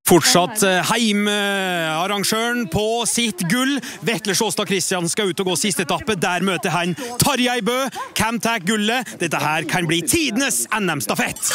Fortsatt heimearrangøren på sitt gull. Vetle Sjåstad Kristiansen skal ut og gå siste etappe. Der møter han Tarjei Bø. Hvem tar gullet? Dette her kan bli tidenes NM-stafett.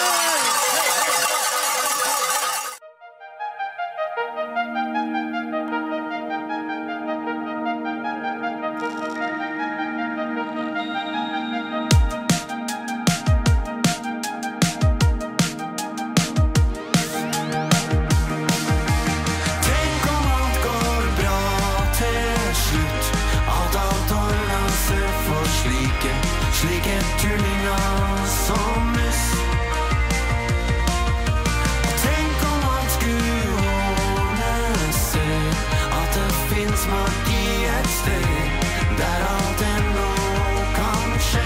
Slike turninger som mus. Og tenk om man skulle ordne seg, at det finnes magi et sted der alt ennå kan skje.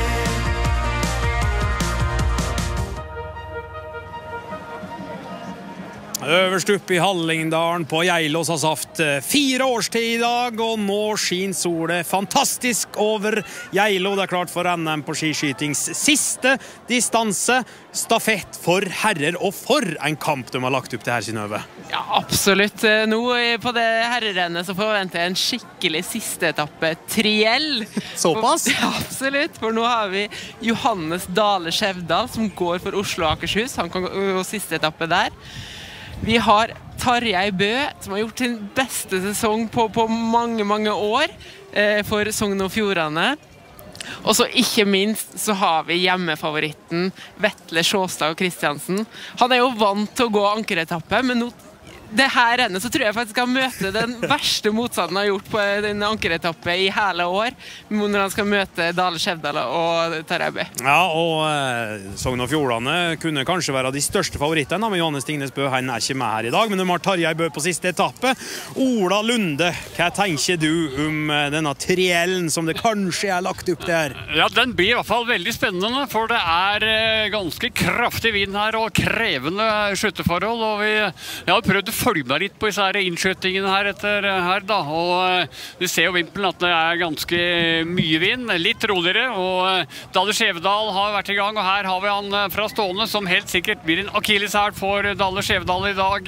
Øverst opp i Hallingdalen på Geilås har saft 4 årstid i dag, og nå skin solet fantastisk over Geilo. Det er klart for NM på skiskytings siste distanse. Stafett for herrer, og for en kamp de har lagt opp til her, Synnøve. Ja, absolutt. Nå på det herrerennet så forventer jeg en skikkelig siste etappe triell. Såpass? Ja, absolutt, for nå har vi Johannes Dale Skjevdal som går for Oslo og Akershus. Han kan gå siste etappe der. Vi har Tarjei Bø, som har gjort sin beste sesong på mange år for Sogn og Fjordane. Og så ikke minst så har vi hjemmefavoritten Vetle Sjåstad Kristiansen. Han er jo vant til å gå ankeretappe, men nå det her rennet så tror jeg faktisk han møter den verste motstanden han har gjort på den ankeretappe i hele år, når han skal møte Dale Skjevdal og Tarjei Bø. Ja, og Sogn og Fjordane kunne kanskje være de største favorittene, men Johannes Stignes Bø, han er ikke med her i dag, men de har Tarjei Bø på siste etappe. Ola Lunde, hva tenker du om denne triellen som det kanskje er lagt opp der? Ja, den blir i hvert fall veldig spennende, for det er ganske kraftig vind her og krevende skytterforhold, og vi har prøvd å følge meg litt på disse innskjøttingene her etter her da, og vi ser jo vimpelen at det er ganske mye vind, litt roligere, og Dale Skjevdal har vært i gang, og her har vi han fra stående som helt sikkert blir en akilleshæl for Dale Skjevdal i dag.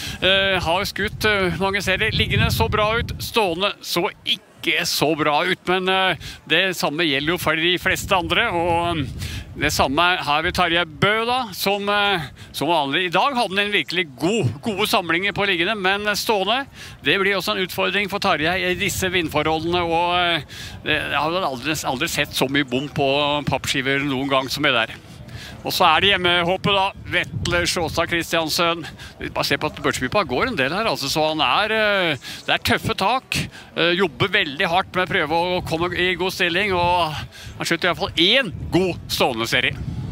Har skutt mange serier, liggende så bra ut, stående så ikke så bra ut, men det samme gjelder jo for de fleste andre, og det samme her ved Tarjei Bø da, som vanlig i dag hadde en virkelig gode samlinger på liggende, men stående, det blir også en utfordring for Tarjei i disse vindforholdene, og jeg har aldri sett så mye bom på pappskiver noen gang som det der. Og så er det hjemmehåpet da, Vetle Sjåstad Kristiansen. Bare se på at Børsbypa går en del her, altså, så det er tøffe tak. Jobber veldig hardt med å prøve å komme i god stilling, og han skjøtter i hvert fall 1 god stående serie.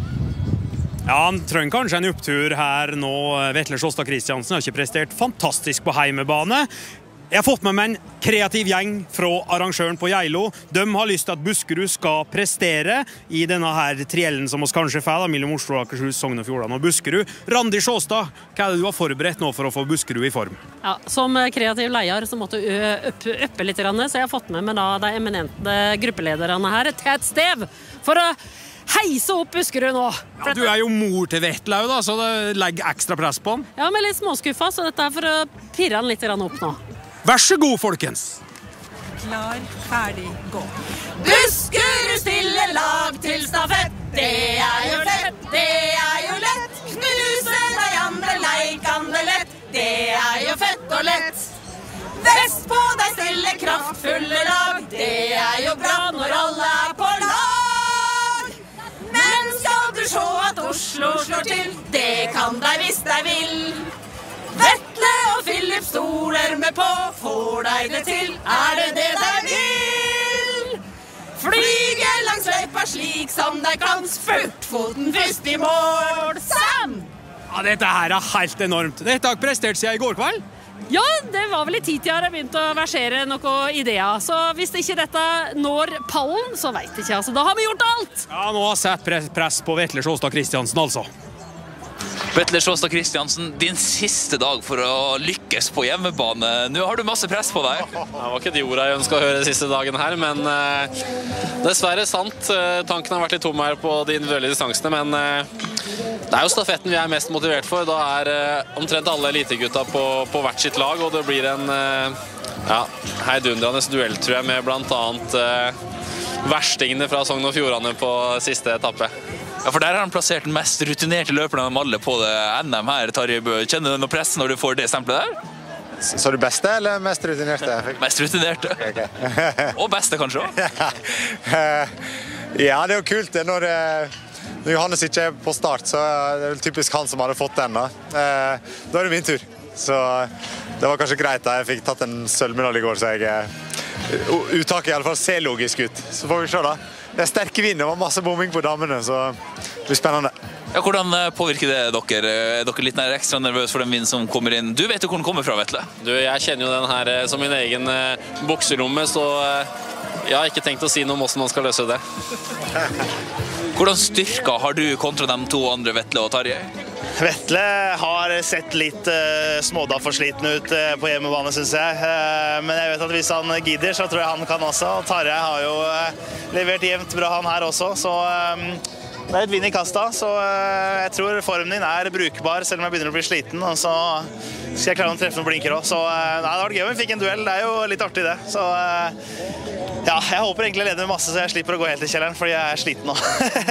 Ja, han trenger kanskje en opptur her nå. Vetle Sjåstad Kristiansen har ikke prestert fantastisk på heimebane. Jeg har fått med meg en kreativ gjeng fra arrangøren på Geilo. De har lyst til at Buskerud skal prestere i denne her triellen som oss kanskje får, mellom Oslo, Akershus, Sogn og Fjordane og Buskerud. Randi Sjåstad, hva er det du har forberedt nå for å få Buskerud i form? Ja, som kreativ leier så måtte jeg øppe litt, så jeg har fått med meg da de eminente gruppelederne her til et stev for å heise opp Buskerud nå. Ja, du er jo mor til Vetle da, så det legger ekstra press på han. Ja, men litt småskuffa, så dette er for å pirre han litt opp nå. Vær så god, folkens! Klar, ferdig, gå. Buskerud stiller lag til stafett. Det er jo lett, det er jo lett. Knuse deg andre, leik andre lett. Det er jo fett og lett. Vest på deg stille kraftfulle lag. Det er jo bra når alle er på lag. Men skal du se at Oslo slår til, det kan deg hvis deg vil. Vetle og Philip stoler med på, får deg det til, er det det deg vil? Flyge langs løypa slik som deg kan, spurtfoten først i mål, Sam! Ja, dette her er helt enormt. Dette har jeg prestert siden i går kveld. Ja, det var vel i 10 år jeg begynte å versere noen ideer, så hvis ikke dette når pallen, så vet jeg ikke, altså, da har vi gjort alt! Ja, nå har jeg sett press på Vetle Sjåstad Kristiansen, altså. Vetle Sjåstad Kristiansen, din siste dag for å lykkes på hjemmebane. Nå har du masse press på deg. Det var ikke de ordene jeg ønsket å høre siste dagen her, men dessverre sant. Tanken har vært litt tom her på de individuelle distansene, men det er jo stafetten vi er mest motivert for. Da er omtrent alle elitegutta på hvert sitt lag, og det blir en heidundrende duell, tror jeg, med blant annet verstingene fra Sogn og Fjordane på siste etappe. Ja, for der har han plassert den mest rutinerte løperen av alle på det NM her, Tarjei Bø. Kjenner du noe press når du får det stempelet der? Så du beste eller mest rutinerte? Mest rutinerte. Okay. Og beste, kanskje også? Ja, det er jo kult. Når Johannes ikke er på start, så er det typisk han som hadde fått den. Da er det min tur. Så det var kanskje greit da jeg fikk tatt en sølvmedalje i går, så uttaket i alle fall ser logisk ut. Så får vi se da. Det er sterke vind, det var masse bombing på damene, så det blir spennende. Ja, hvordan påvirker det dere? Er dere litt ekstra nervøs for den vinden som kommer inn? Du vet jo hvor den kommer fra, Vetle? Jeg kjenner jo den her som min egen bokseromme, så jeg har ikke tenkt å si noe om hvordan man skal løse det. Hvordan styrker har du kontra de to andre, Vetle og Tarjei? Vetle har sett litt smådaforsliten ut på hjemmebane, synes jeg. Men jeg vet at hvis han gidder, så tror jeg han kan også. Tarjei har jo levert jevnt bra han her også, så det er et vind i kasta. Så jeg tror formen din er brukbar, selv om jeg begynner å bli sliten. Og så skal jeg klare å treffe noen blinker også. Så det har vært gøy om vi fikk en duell, det er jo litt artig det. Så ja, jeg håper egentlig jeg leder med masse, så jeg slipper å gå helt i kjelleren, fordi jeg er sliten nå.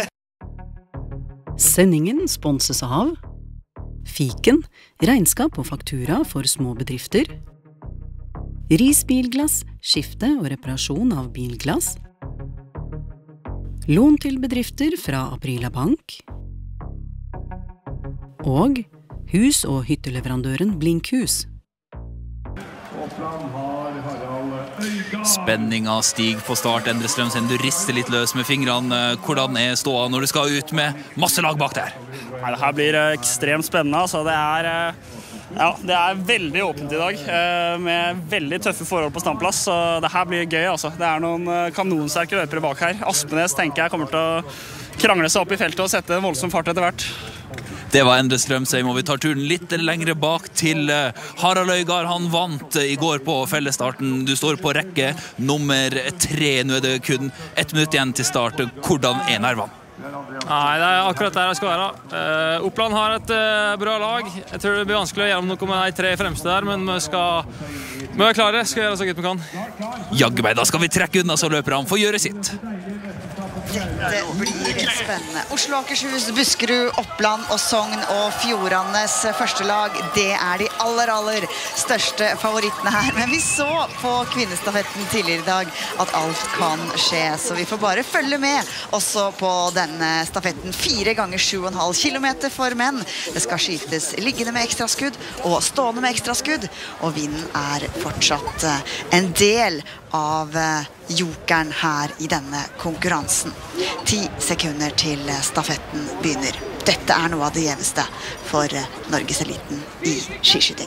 Sendingen sponses av Fiken, regnskap og faktura for små bedrifter. Ris bilglass, skifte og reparasjon av bilglass. Lån til bedrifter fra Aprila Bank. Og hus- og hytteleverandøren Blinkhus. Spenninga stiger på start, Endre Strømsen. Du rister litt løs med fingrene. Hvordan er ståa når du skal ut med masse lag bak der? Det her blir ekstremt spennende. Altså, det er veldig åpent i dag, med veldig tøffe forhold på standplass. Så det her blir gøy. Altså. Det er noen kanonsterke løpere bak her. Aspenes tenker jeg kommer til å krangle seg opp i feltet og sette en voldsom fart etter hvert. Det var Endre Strømsheim, og vi tar turen litt lengre bak til Harald Øygard. Han vant i går på fellesstarten. Du står på rekke nummer 3. Nå er det kun 1 minutt igjen til start. Hvordan er nervene? Nei, det er akkurat der jeg skal være. Oppland har et bra lag. Jeg tror det blir vanskelig å gjøre noe med de 3 fremste der, men vi er klare. Skal gjøre så godt vi kan. Jaggu meg, da skal vi trekke unna så løperne får gjøre sitt. Dette blir spennende. Oslo, Akershus, Buskerud, Oppland og Sogn og Fjordanes første lag. Det er de aller største favorittene her. Men vi så på kvinnestafetten tidligere i dag at alt kan skje. Så vi får bare følge med også på denne stafetten. 4 ganger 7,5 kilometer for menn. Det skal skytes liggende med ekstraskudd og stående med ekstraskudd. Og vinden er fortsatt en del av jokeren her i denne konkurransen. 10 sekunder til stafetten begynner. Dette er noe av det gjeveste for Norgeseliten i skiskyting.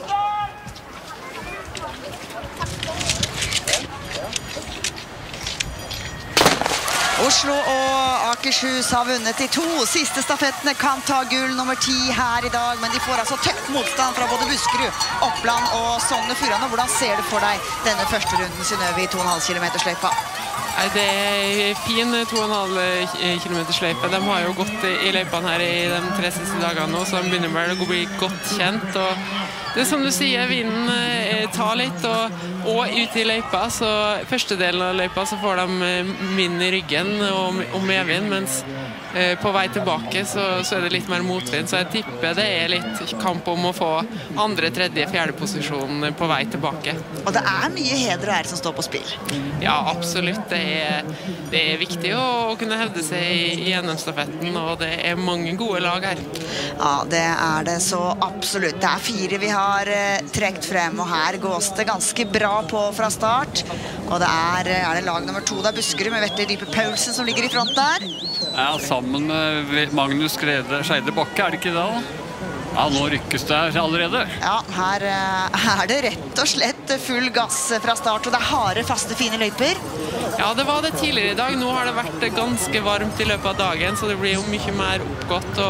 Oslo og Akershus har vunnet de 2 siste stafettene, kan ta gull nummer 10 her i dag, men de får altså tøff motstand fra både Buskerud, Oppland og Sogn og Fjordane. Hvordan ser du for deg denne første runden, Synnøve, i 2,5 km-sløypa? Det er fin 2,5 km-sløype. De har jo gått i løypene her i de 3 siste dagene nå, så de begynner vel å bli godt kjent. Og det er som du sier, vinden tar litt, og ute i løypa, så første delen av løypa så får de vind i ryggen og medvind, mens på vei tilbake så er det litt mer motvind, så jeg tipper det er litt kamp om å få 2., 3., 4. posisjon på vei tilbake. Og det er mye heder og ære som står på spill? Ja, absolutt. Det er viktig å kunne hevde seg i NM-stafetten, og det er mange gode lag her. Ja, det er det så absolutt. Det er 4 vi har trekt frem, og her gås det ganske bra på fra start. Og det er det lag nummer 2, det er Buskerud med Vetle Rype Paulsen som ligger i front der. Ja, sammen med Magnus Skeide Bakke, er det ikke det da? Ja, nå rykkes det allerede. Ja, her er det rett og slett full gass fra start, og det er harde, faste, fine løyper. Ja, det var det tidligere i dag. Nå har det vært ganske varmt i løpet av dagen, så det blir jo mye mer oppgått, og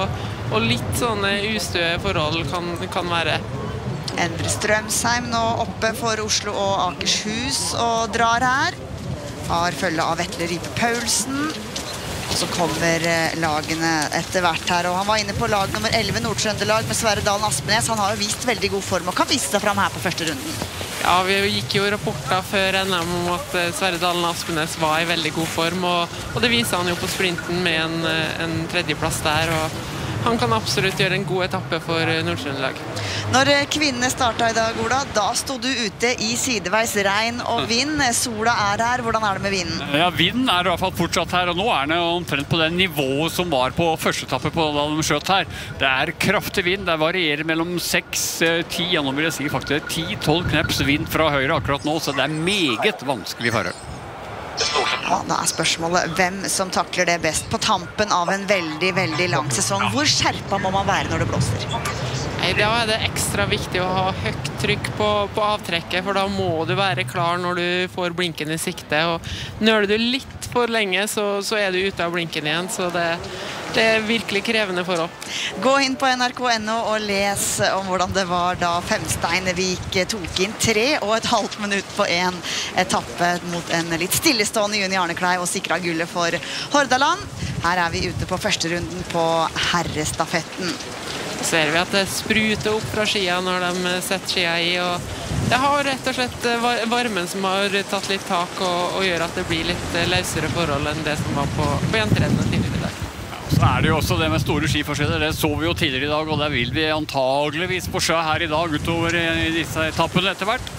og litt sånne ustøe forhold kan være. Endre Strømsheim nå oppe for Oslo og Akershus og drar her. Har følge av Vetle Rype Paulsen. Og så kommer lagene etter hvert her, og han var inne på lag nummer 11, Nord-Trøndelag med Sverre Dalen Aspenes. Han har jo vist veldig god form og kan vise seg frem her på første runden. Ja, vi gikk jo rapporter før NM om at Sverre Dalen Aspenes var i veldig god form, og det viser han jo på sprinten med en tredjeplass der, og han kan absolutt gjøre en god etappe for Nord-Trøndelag. Når kvinnene startet i dag, Ola, da stod du ute i sideveis regn og vind. Sola er her. Hvordan er det med vinden? Ja, vinden er i hvert fall fortsatt her, og nå er den omtrent på det nivået som var på første etappe på da de skjøt her. Det er kraftig vind. Det varierer mellom 6-10, ja, nå vil jeg si faktisk 10-12 kneps vind fra høyre akkurat nå, så det er meget vanskelig forhold. Ja, da er spørsmålet hvem som takler det best på tampen av en veldig, veldig lang sesong. Hvor skjerpa må man være når det blåser? Nei, da er det ekstra viktig å ha høyt trykk på avtrekket, for da må du være klar når du får blinken i sikte. Og nøler du litt for lenge, så er du ute av blinken igjen, så det er virkelig krevende forhold. Gå inn på nrk.no og les om hvordan det var da Femsteinevik tok inn 3,5 minutter på en etappe mot en litt stillestående Juni Arnekleiv og sikret gullet for Hordaland. Her er vi ute på første runden på herrestafetten. Så ser vi at det spruter opp fra skia når de setter skia i, og det har rett og slett varmen som har tatt litt tak og gjør at det blir litt løsere forhold enn det som var på jentereddene tidligere i dag. Så er det jo også det med store skiforskjeller. Det så vi jo tidligere i dag, og det vil vi antageligvis på sjø her i dag utover i disse etappene etter hvert.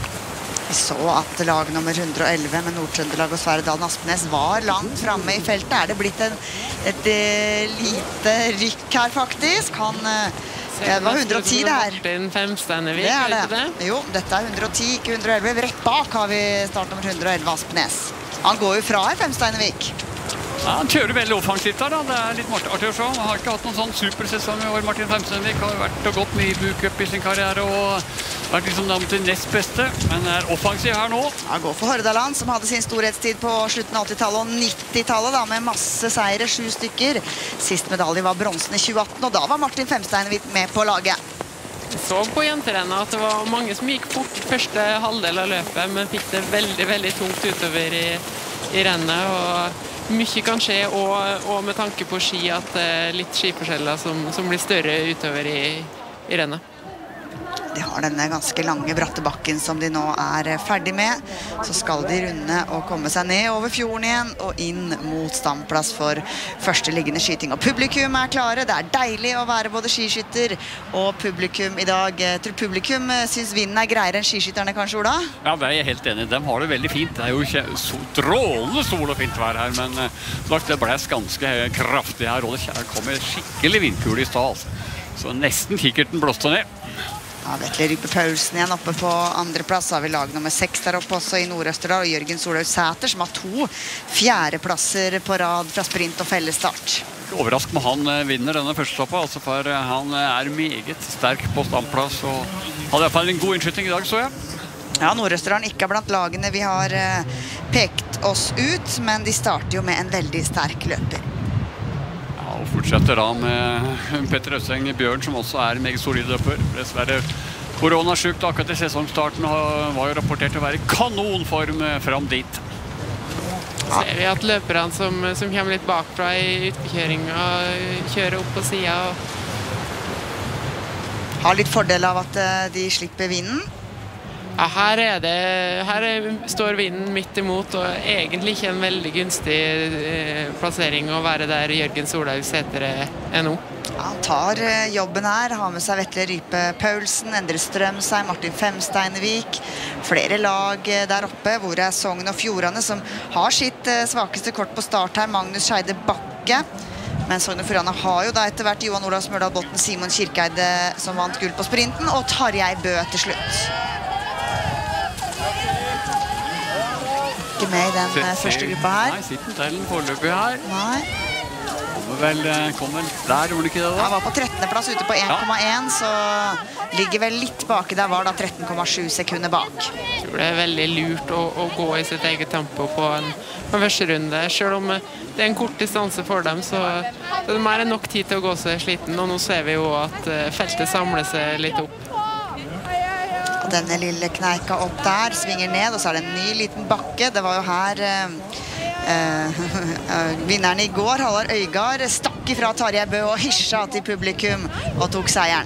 Vi så at lag nummer 111 med Nord-Trøndelag og Sverre Dalen Aspenes var langt fremme i feltet. Er det blitt et lite rykk her faktisk? Det var 110 det her. Martin Femsteinevik, det er det. Jo, dette er 110, ikke 111. Rett bak har vi startnummer 111 Aspenes. Han går jo fra her, Femsteinevik. Ja, han kjører veldig offensivt der da. Det er litt artig å se. Han har ikke hatt noen sånn supersesong i år. Martin Femsteinevik har vært og gått mye bucup i sin karriere og vært liksom til nest beste, men er offensiv her nå. Han går for Hordaland, som hadde sin storhetstid på slutten av 80-tallet og 90-tallet da, med masse seire, 7 stykker. Sist medalje var bronsen i 2018, og da var Martin Femsteinevik med på laget. Jeg så på jenterennet at det var mange som gikk fort første halvdel av løpet, men fikk det veldig, veldig tungt utover i rennet, og mye kan skje, og med tanke på ski, at det er litt skiforskjeller som blir større utover i rennet. De har denne ganske lange bratte bakken som de nå er ferdig med. Så skal de runde og komme seg ned over fjorden igjen og inn mot standplass for første liggende skyting. Og publikum er klare. Det er deilig å være både skiskytter og publikum i dag. Jeg tror publikum synes vinden er greiere enn skiskytterne kanskje, Ola? Ja, det er jeg helt enig. De har det veldig fint. Det er jo strålende sol og fint vær her, men det blæs ganske kraftig her, og det kommer skikkelig vindkule i stad, altså. Så nesten kikkerten blåste ned. Ja, Vetle Rype Paulsen igjen oppe på andreplass. Så har vi lag nummer 6 der oppe også i Nord-Østerdal, og Jørgen Solhaug Sæter, som har 2 fjerdeplasser på rad fra sprint og fellesstart. Overrask med han vinner denne første etappen, altså, for han er meget sterk på standplass, og hadde i hvert fall en god innskyting i dag, så jeg. Ja, Nord-Østerdal ikke er blant lagene vi har pekt oss ut, men de starter jo med en veldig sterk løper. Og fortsetter da med Petter Østeng Bjørn, som også er en meget solid løper. Dessverre koronasykt akkurat i sesongstarten, og var jo rapportert å være i kanonform fram dit. Ser vi at løperne som kommer litt bakfra i utbekjøringa, kjører opp på siden. Har litt fordel av at de slipper vinden. Ja, her står vinden midt imot, og egentlig ikke en veldig gunstig plassering å være der Jørgen Solhaug Sæter er nå. Ja, han tar jobben her, har med seg Vetle Rype Paulsen, Endre Strømsheim, Martin Femsteinevik, flere lag der oppe, hvor er Sogn og Fjordane som har sitt svakeste kort på start her, Magnus Scheide Bakke. Men Sogn og Fjordane har jo da etter hvert Johan Olav Smørdal Botten, Simon Kirkeide som vant gull på sprinten, og Tarjei Bø til slutt. Ikke med i den første gruppa her. Nei, sitter den foreløpig her. Nei. kommer der, gjorde den ikke det da? Han var på 13. plass ute på 1,1, så ligger vel litt baki der, var da 13,7 sekunder bak. Jeg tror det er veldig lurt å gå i sitt eget tempo på en første runde. Selv om det er en kort distanse for dem, så det er mer enn nok tid til å gå seg sliten. Og nå ser vi jo at feltet samler seg litt opp. Og denne lille kneika opp der svinger ned, og så er det en ny liten bakke. Det var jo her vinneren i går, Halvard Øygard, stakk ifra Tarjei Bø og hysja til publikum og tok seieren.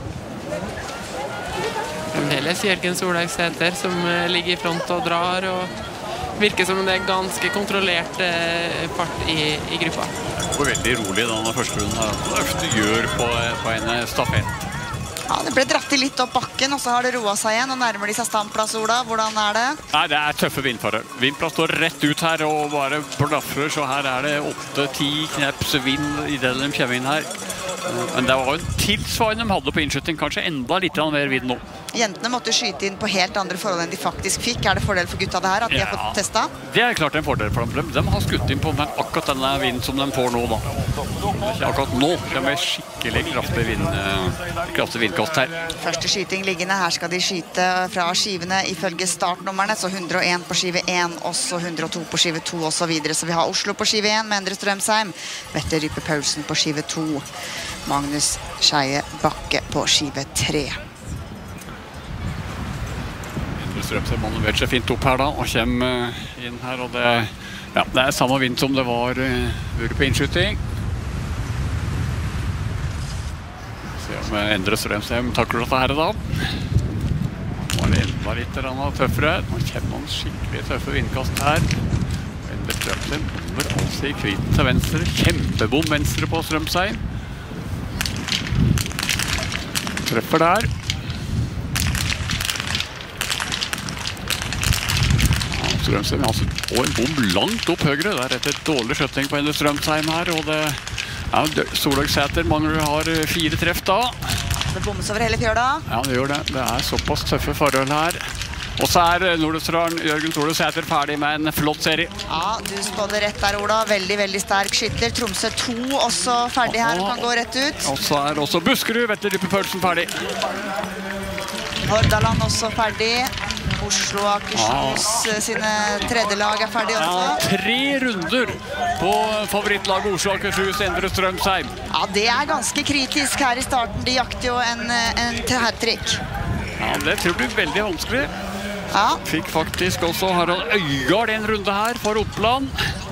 Fremdeles Jørgen Solhaug Sæther som ligger i front og drar, og virker som det er ganske kontrollert fart i gruppa. Det går veldig rolig denne første runden. Det ofte gjør på en stafett. Ja, det ble dratt i litt opp bakken, og så har det roet seg igjen, og nærmer de seg standplass, Ola. Hvordan er det? Nei, det er tøffe vindforhold. Vindplass står rett ut her og bare blaffer, så her er det 8-10 kneps vind i det de kommer inn her. Men det var jo en tilsvarende de hadde på innskytting, kanskje enda litt mer vind nå. Jentene måtte skyte inn på helt andre forhold enn de faktisk fikk. Er det fordel for gutta det her, at de har fått testet? Det er klart en fordel for dem. De har skutt inn på akkurat denne vinden som de får nå da. Akkurat nå de er skikkelig kraftig vindkast her. Første skyting liggende. Her skal de skyte fra skivene ifølge startnummerne. Så 101 på skive 1, også 102 på skive 2 og så videre. Så vi har Oslo på skive 1 med Endre Strømsheim. Vetle Rype Paulsen på skive 2. Magnus Skeie Bakke på skive 3. Strømsheim manøvrert seg fint opp her da, og kommer inn her, og det er samme vind som det var på innskyting. Se om Endre Strømsheim takler dette her da. Nå er det enda litt tøffere. Nå kommer noen skikkelig tøffe vindkast her. Endre Strømsheim kommer altså i kvitten til venstre. Kjempebom venstre på Strømsheim. Treffer der. Strømsheim og en bom langt opp høyre. Det er etter et dårlig skjøtting på Endre Strømsheim her, og Solhaug Sæther mangler har 4 treff da. Det bommes over hele fjøla. Ja, det gjør det. Det er såpass tøffe forhold her. Og så er Nordøsterdalen Jørgen Solhaug Sæther ferdig med en flott serie. Ja, du spådde rett der, Ola. Veldig, veldig sterk skytter. Tromsø 2 også ferdig her, kan gå rett ut. Og så er også Buskerud, Vetle Rype Paulsen ferdig. Hordaland også ferdig. Oslo og Akershus sine tredje lag er ferdig også. Ja, 3 runder på favorittlaget Oslo og Akershus, Endre Strømsheim. Ja, det er ganske kritisk her i starten. De jakter jo en hat-trick. Ja, det tror jeg blir veldig vanskelig. Ja. Fikk faktisk også Harald Øygard en runde her for Oppland.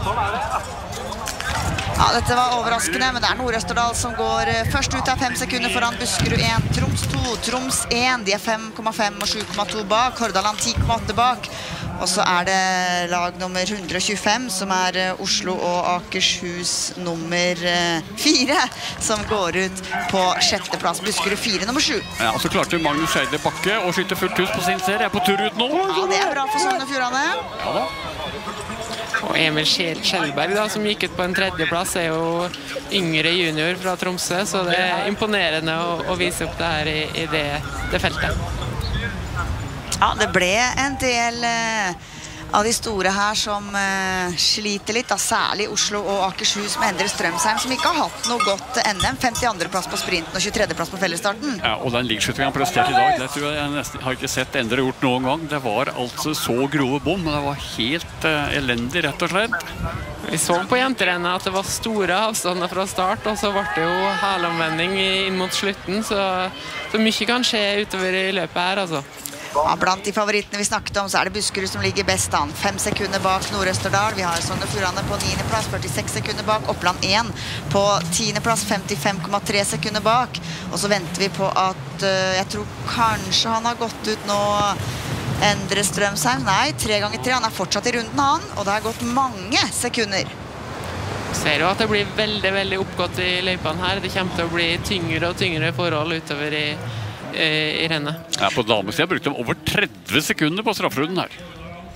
Ja, dette var overraskende, men det er Nord-Østerdal som går først ut av 5 sekunder foran Buskerud 1, Troms 2, Troms 1. De er 5,5 og 7,2 bak, Hordaland 10,8 bak. Og så er det lag nummer 125, som er Oslo og Akershus nummer 4, som går ut på 6. plass, Buskerud 4, nummer 7. Ja, så klarte Magnus Skeie Bakke å skyte fullt hus på sin serie. Er på tur ut nå. Ja, det er bra for Sogn og Fjordane. Ja da. Og Emil Kjellberg da, som gikk ut på en 3. plass, er jo yngre junior fra Tromsø, så det er imponerende å vise opp det her i det feltet. Ja, det ble en del av de store her som sliter litt, da, særlig Oslo og Akershus med Endre Strømsheim, som ikke har hatt noe godt NM. 52. plass på sprinten og 23. plass på fellesstarten. Ja, og den liggskyttingen han presterte i dag, det tror jeg nesten har ikke sett Endre gjort noen gang. Det var altså så grove bom, men det var helt elendig, rett og slett. Vi så på jenterennet at det var store avstander fra start, og så ble det jo helomvending inn mot slutten, så mye kan skje utover i løpet her, altså. Ja, blant de favorittene vi snakket om, så er det Buskerud som ligger best an. 5 sekunder bak Nord-Østerdal. Vi har Sogn og Fjordane på 9. plass, 46 sekunder bak. Oppland 1 på 10. plass, 55,3 sekunder bak. Og så venter vi på at, jeg tror kanskje han har gått ut nå, Endre Strømsheim. Nei, 3 ganger 3. Han er fortsatt i runden, han. Og det har gått mange sekunder. Ser jo at det blir veldig, veldig oppgått i løypene her. Det kommer til å bli tyngre og tyngre forhold utover i rennet. Ja, på damesiden brukte de over 30 sekunder på strafferunden her. Ja,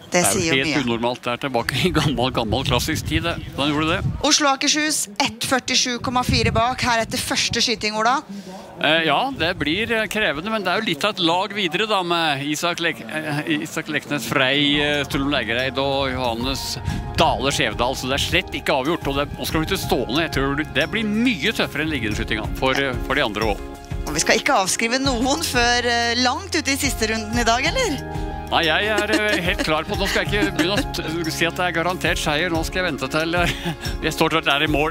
Det sier jo helt mye. unormalt, det tilbake i gammel klassisk tid, da han gjorde det. Oslo Akershus 1.47,4 bak her etter første skyting, Ola. Ja, det blir krevende, men det er jo litt av et lag videre da, med Isak Leknes Frey, Sturlum Lægereid og Johannes Dale Skjevdal, så det er slett ikke avgjort, og nå skal vi til stående. Jeg tror det blir mye tøffere enn liggendeskytinga for de andre også. Og vi skal ikke avskrive noen før langt ute i siste runden i dag, eller? Nei, jeg er helt klar på, nå skal jeg ikke begynne å si at det er garantert seier, nå skal jeg vente til jeg står der i mål.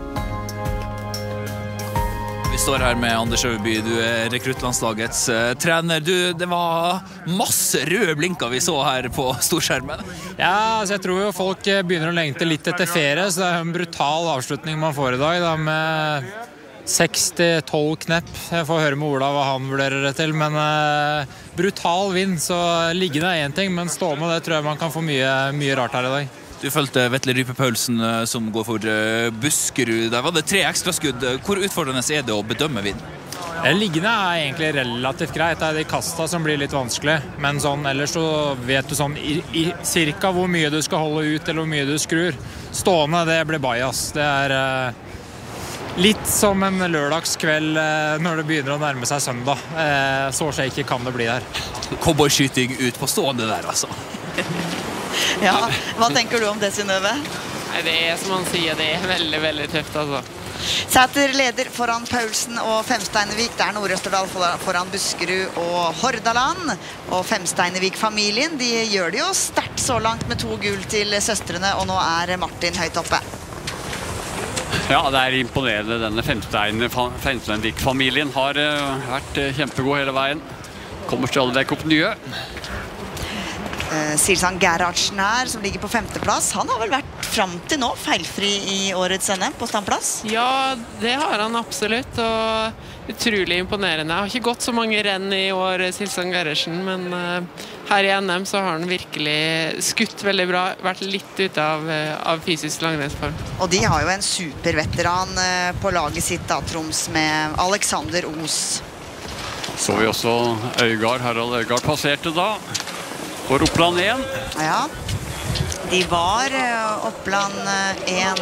Vi står her med Anders Øverby, du er rekruttlandslagets trener. Det var masse røde blinker vi så her på storskjermen. Ja, altså jeg tror jo folk begynner å lengte litt etter ferie, så det er en brutal avslutning man får i dag, da, med 6-12 knepp. Jeg får høre med Ola hva han vurderer det til, men brutal vind, så liggende er en ting, men stående, det tror jeg man kan få mye rart her i dag. Du følte Vetle Rype Paulsen som går for Buskerud. Der var det 3 ekstra skudd. Hvor utfordrende er det å bedømme vind? Liggende er egentlig relativt greit. Det er de kasta som blir litt vanskelig. Men sånn, ellers så vet du sånn i cirka hvor mye du skal holde ut, eller hvor mye du skrur. Stående, det blir bias. Det er litt som en lørdagskveld når det begynner å nærme seg søndag. Så shaky kan det bli her. Cowboyskyting ut på stående der, altså. Ja, hva tenker du om det, Synnøve? Nei, det er som han sier, det er veldig, veldig tøft, altså. Sæter leder foran Paulsen og Femsteinevik. Det er Nord-Østerdal foran Buskerud og Hordaland. Og Femsteinevik-familien, de gjør det jo sterkt så langt med 2 gull til søstrene, og nå er Martin høyt oppe. Ja, det er imponerende. Denne Femsteinevik-familien har vært kjempegod hele veien. Kommer stadig vekk opp nye. Silsan Gerhardsen her, som ligger på 5. plass. Han har vel vært frem til nå feilfri i årets NM på standplass? Ja, det har han absolutt, og utrolig imponerende. Jeg har ikke gått så mange renn i år, Silsan Gerhardsen, men her i NM så har han virkelig skutt veldig bra, vært litt ute av fysisk langrennsform. Og de har jo en superveteran på laget sitt da, Troms, med Alexander Os. Så vi også Harald Øygard passerte da. For Oppland 1. Ja, de var Oppland 1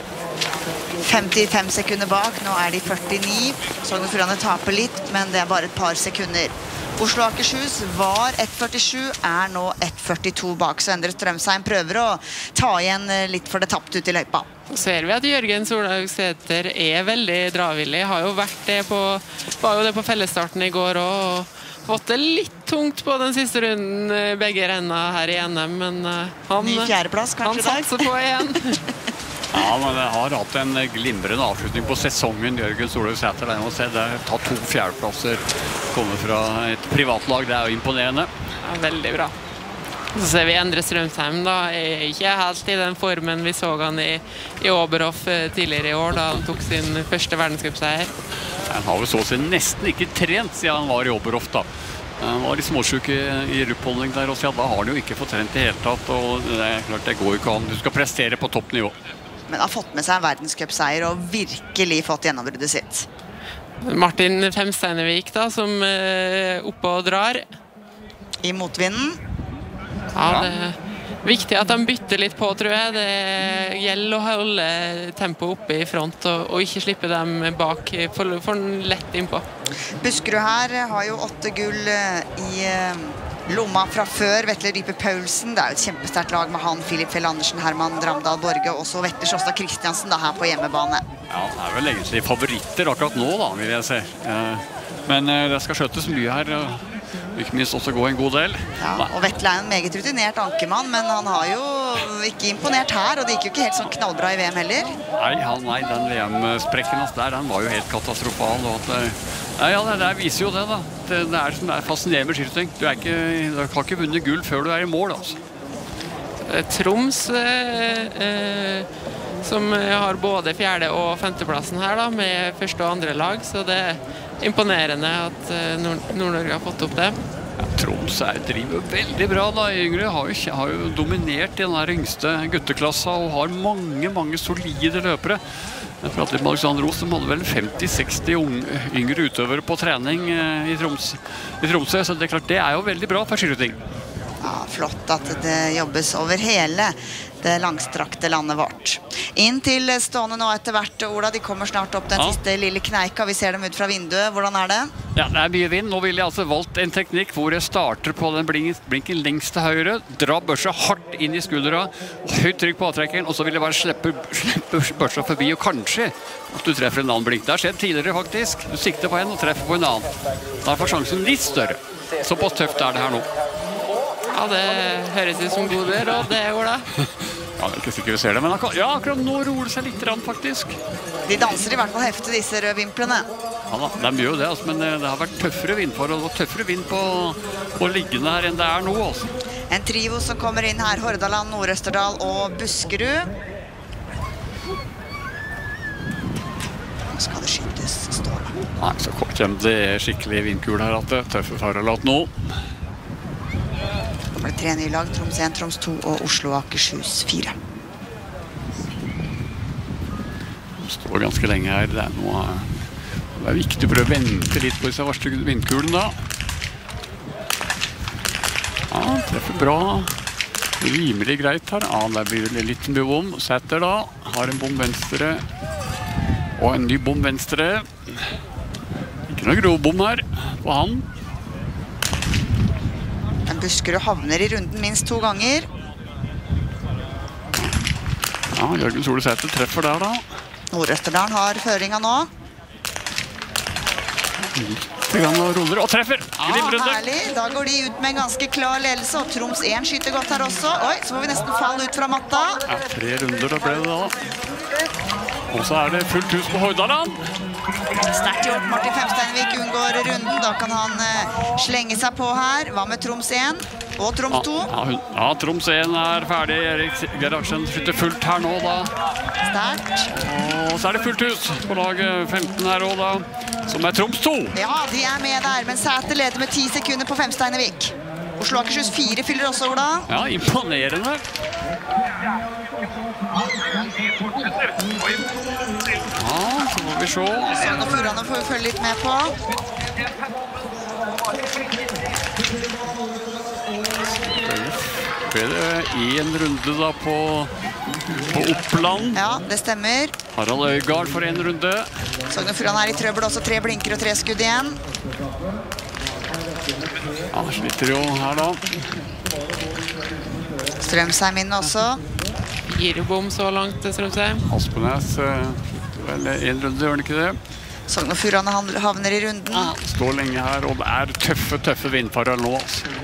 55 sekunder bak, nå er de 49. Sogn og Fjordane taper litt, men det er bare et par sekunder. Oslo Akershus var 1.47, er nå 1.42 bak, så Endre Strømsheim prøver å ta igjen litt for det tapt ut i løypa. Så ser vi at Jørgen Solhaug-Sæter er veldig dravillig, har jo vært det var jo det på fellesstarten i går og fått det litt tungt på den siste runden, begge renna her i NM, men Ny fjerdeplass kanskje han satser på igjen. Ja, men det har hatt en glimrende avslutning på sesongen, Jørgen Solhaug-Sæter. Det har tatt 2 fjerdeplasser, kommer fra et privatlag, det er jo imponerende. Ja, veldig bra. Så ser vi Endre Strømsheim da, er ikke helt i den formen vi så han i Oberhof tidligere i år, da han tok sin første verdenscupseier. Han har jo så seg nesten ikke trent siden han var i Oberhof da. Han var litt småsyk i ruppholdning der, og da har han jo ikke fått trent i hele tatt, og det er klart det går jo ikke an. Du skal prestere på toppnivå. Men har fått med seg en verdenscupseier og virkelig fått gjennombruddet sitt. Martin Femsteinevik da, som oppe og drar. I motvinden. Ja, det er viktig at de bytter litt på, tror jeg. Det gjelder å holde tempoet oppe i front og ikke slippe dem bak for lett innpå. Buskerud her har jo 8 gull i lomma fra før. Vetle Rype Paulsen, det er jo et kjempesterkt lag med han, Filip Fjell Andersen, Herman Dramdal Borge, og så Vetle Sjåstad Kristiansen da, her på hjemmebane. Ja, det er vel egentlig favoritter akkurat nå da, vil jeg se. Men det skal skjøttes mye her. Ikke minst også gå en god del. Ja, og Vetle er en meget rutinert ankermann, men han har jo ikke imponert her, og det gikk jo ikke helt sånn knallbra i VM heller. Nei, den VM-sprekken der, den var jo helt katastrofal. Og ja, det viser jo det da. Det er fascinerende med skilting. Du har ikke vunnet gull før du er i mål, altså. Troms som har både 4. og 5. plassen her da, med 1. og 2. lag, så det er imponerende at Nord-Norge har fått opp det. Ja, Troms driver veldig bra da. Yngre har jo dominert i den der yngste gutteklassa og har mange solide løpere. Jeg pratet litt med Alexander Os, de hadde vel 50-60 yngre utøvere på trening i Tromsø, så det er klart det er jo veldig bra for skilting. Ja, flott at det jobbes over hele det langstrakte landet vårt. Inn til stående nå etter hvert, Ola. De kommer snart opp den siste lille kneika. Vi ser dem ut fra vinduet. Hvordan det? Ja, det mye vind. Nå vil jeg altså valgt en teknikk hvor jeg starter på den blinken lengst til høyre, drar børsa hardt inn i skuldra, høyt trykk på avtrekkeren, og så vil jeg bare slippe børsa forbi, og kanskje at du treffer en annen blink. Det har skjedd tidligere faktisk. Du sikter på en og treffer på en annen. Da får sjansen litt større. Såpass tøft det her nå. Ja, det høres ut som gode råd, det, Ola. Ja, jeg er ikke sikker vi ser det, men akkurat nå roer det seg litt faktisk. De danser i hvert fall heftig, disse røde vimplene. Ja da, det mye jo det, altså, men det har vært tøffere vindforhold og tøffere vind på liggende her enn det nå. Altså. En trio som kommer inn her, Hordaland, Nord-Østerdal og Buskerud. Nå skal det skytes, Ståle. Nei, så kommer det skikkelig vindkul her at det tøffe forhold nå. Det ble 3 nye lag, Troms 1, Troms 2 og Oslo Akershus 4. Det står ganske lenge her. Det er viktig for å vente litt på disse varste vindkulen da. Ja, treffer bra. Rimelig greit her. Ja, der blir det litt mye bom. Setter da. Har en bom venstre. Og en ny bom venstre. Ikke noe grov bom her på han. Buskerud havner i runden minst 2 ganger. Ja, Jørgen Solesæter treffer der da. Nord-Østerdalen har føringa nå. Roller og treffer. Herlig. Da går de ut med en ganske klar ledelse, og Troms 1 skyter godt her også. Oi, så må vi nesten falle ut fra matta. Ja, 3 runder da ble det da. Og så det fullt hus på Hordaland. Sterkt gjort. Martin Femsteinvik unngår runden. Da kan han slenge seg på her. Hva med Troms 1 og Troms 2? Ja, Troms 1 ferdig. Erik Gerhardsen skytter fullt her nå da. Sterkt. Og så det fullt hus på lag 15 her også da, som Troms 2. Ja, de med der, men Sæter leder med 10 sekunder på Femsteinvik. Oslo Akershus 4 fyller også, Ola. Ja, imponerende. Ja, så må vi se. Sogn og Fjordane får vi følge litt med på. Ble det en runde da på Oppland. Ja, det stemmer. Harald Øygard for en runde. Sogn og Fjordane i trøbbel, også 3 blinker og 3 skudd igjen. Ja, sliter jo her da. Strømsheim inn også. Girobom så langt, Strømsheim. Aspenes, vel en runde, gjør den ikke det? Sogn og Fjordane havner i runden. Ja, står lenge her, og det tøffe vindforhold nå.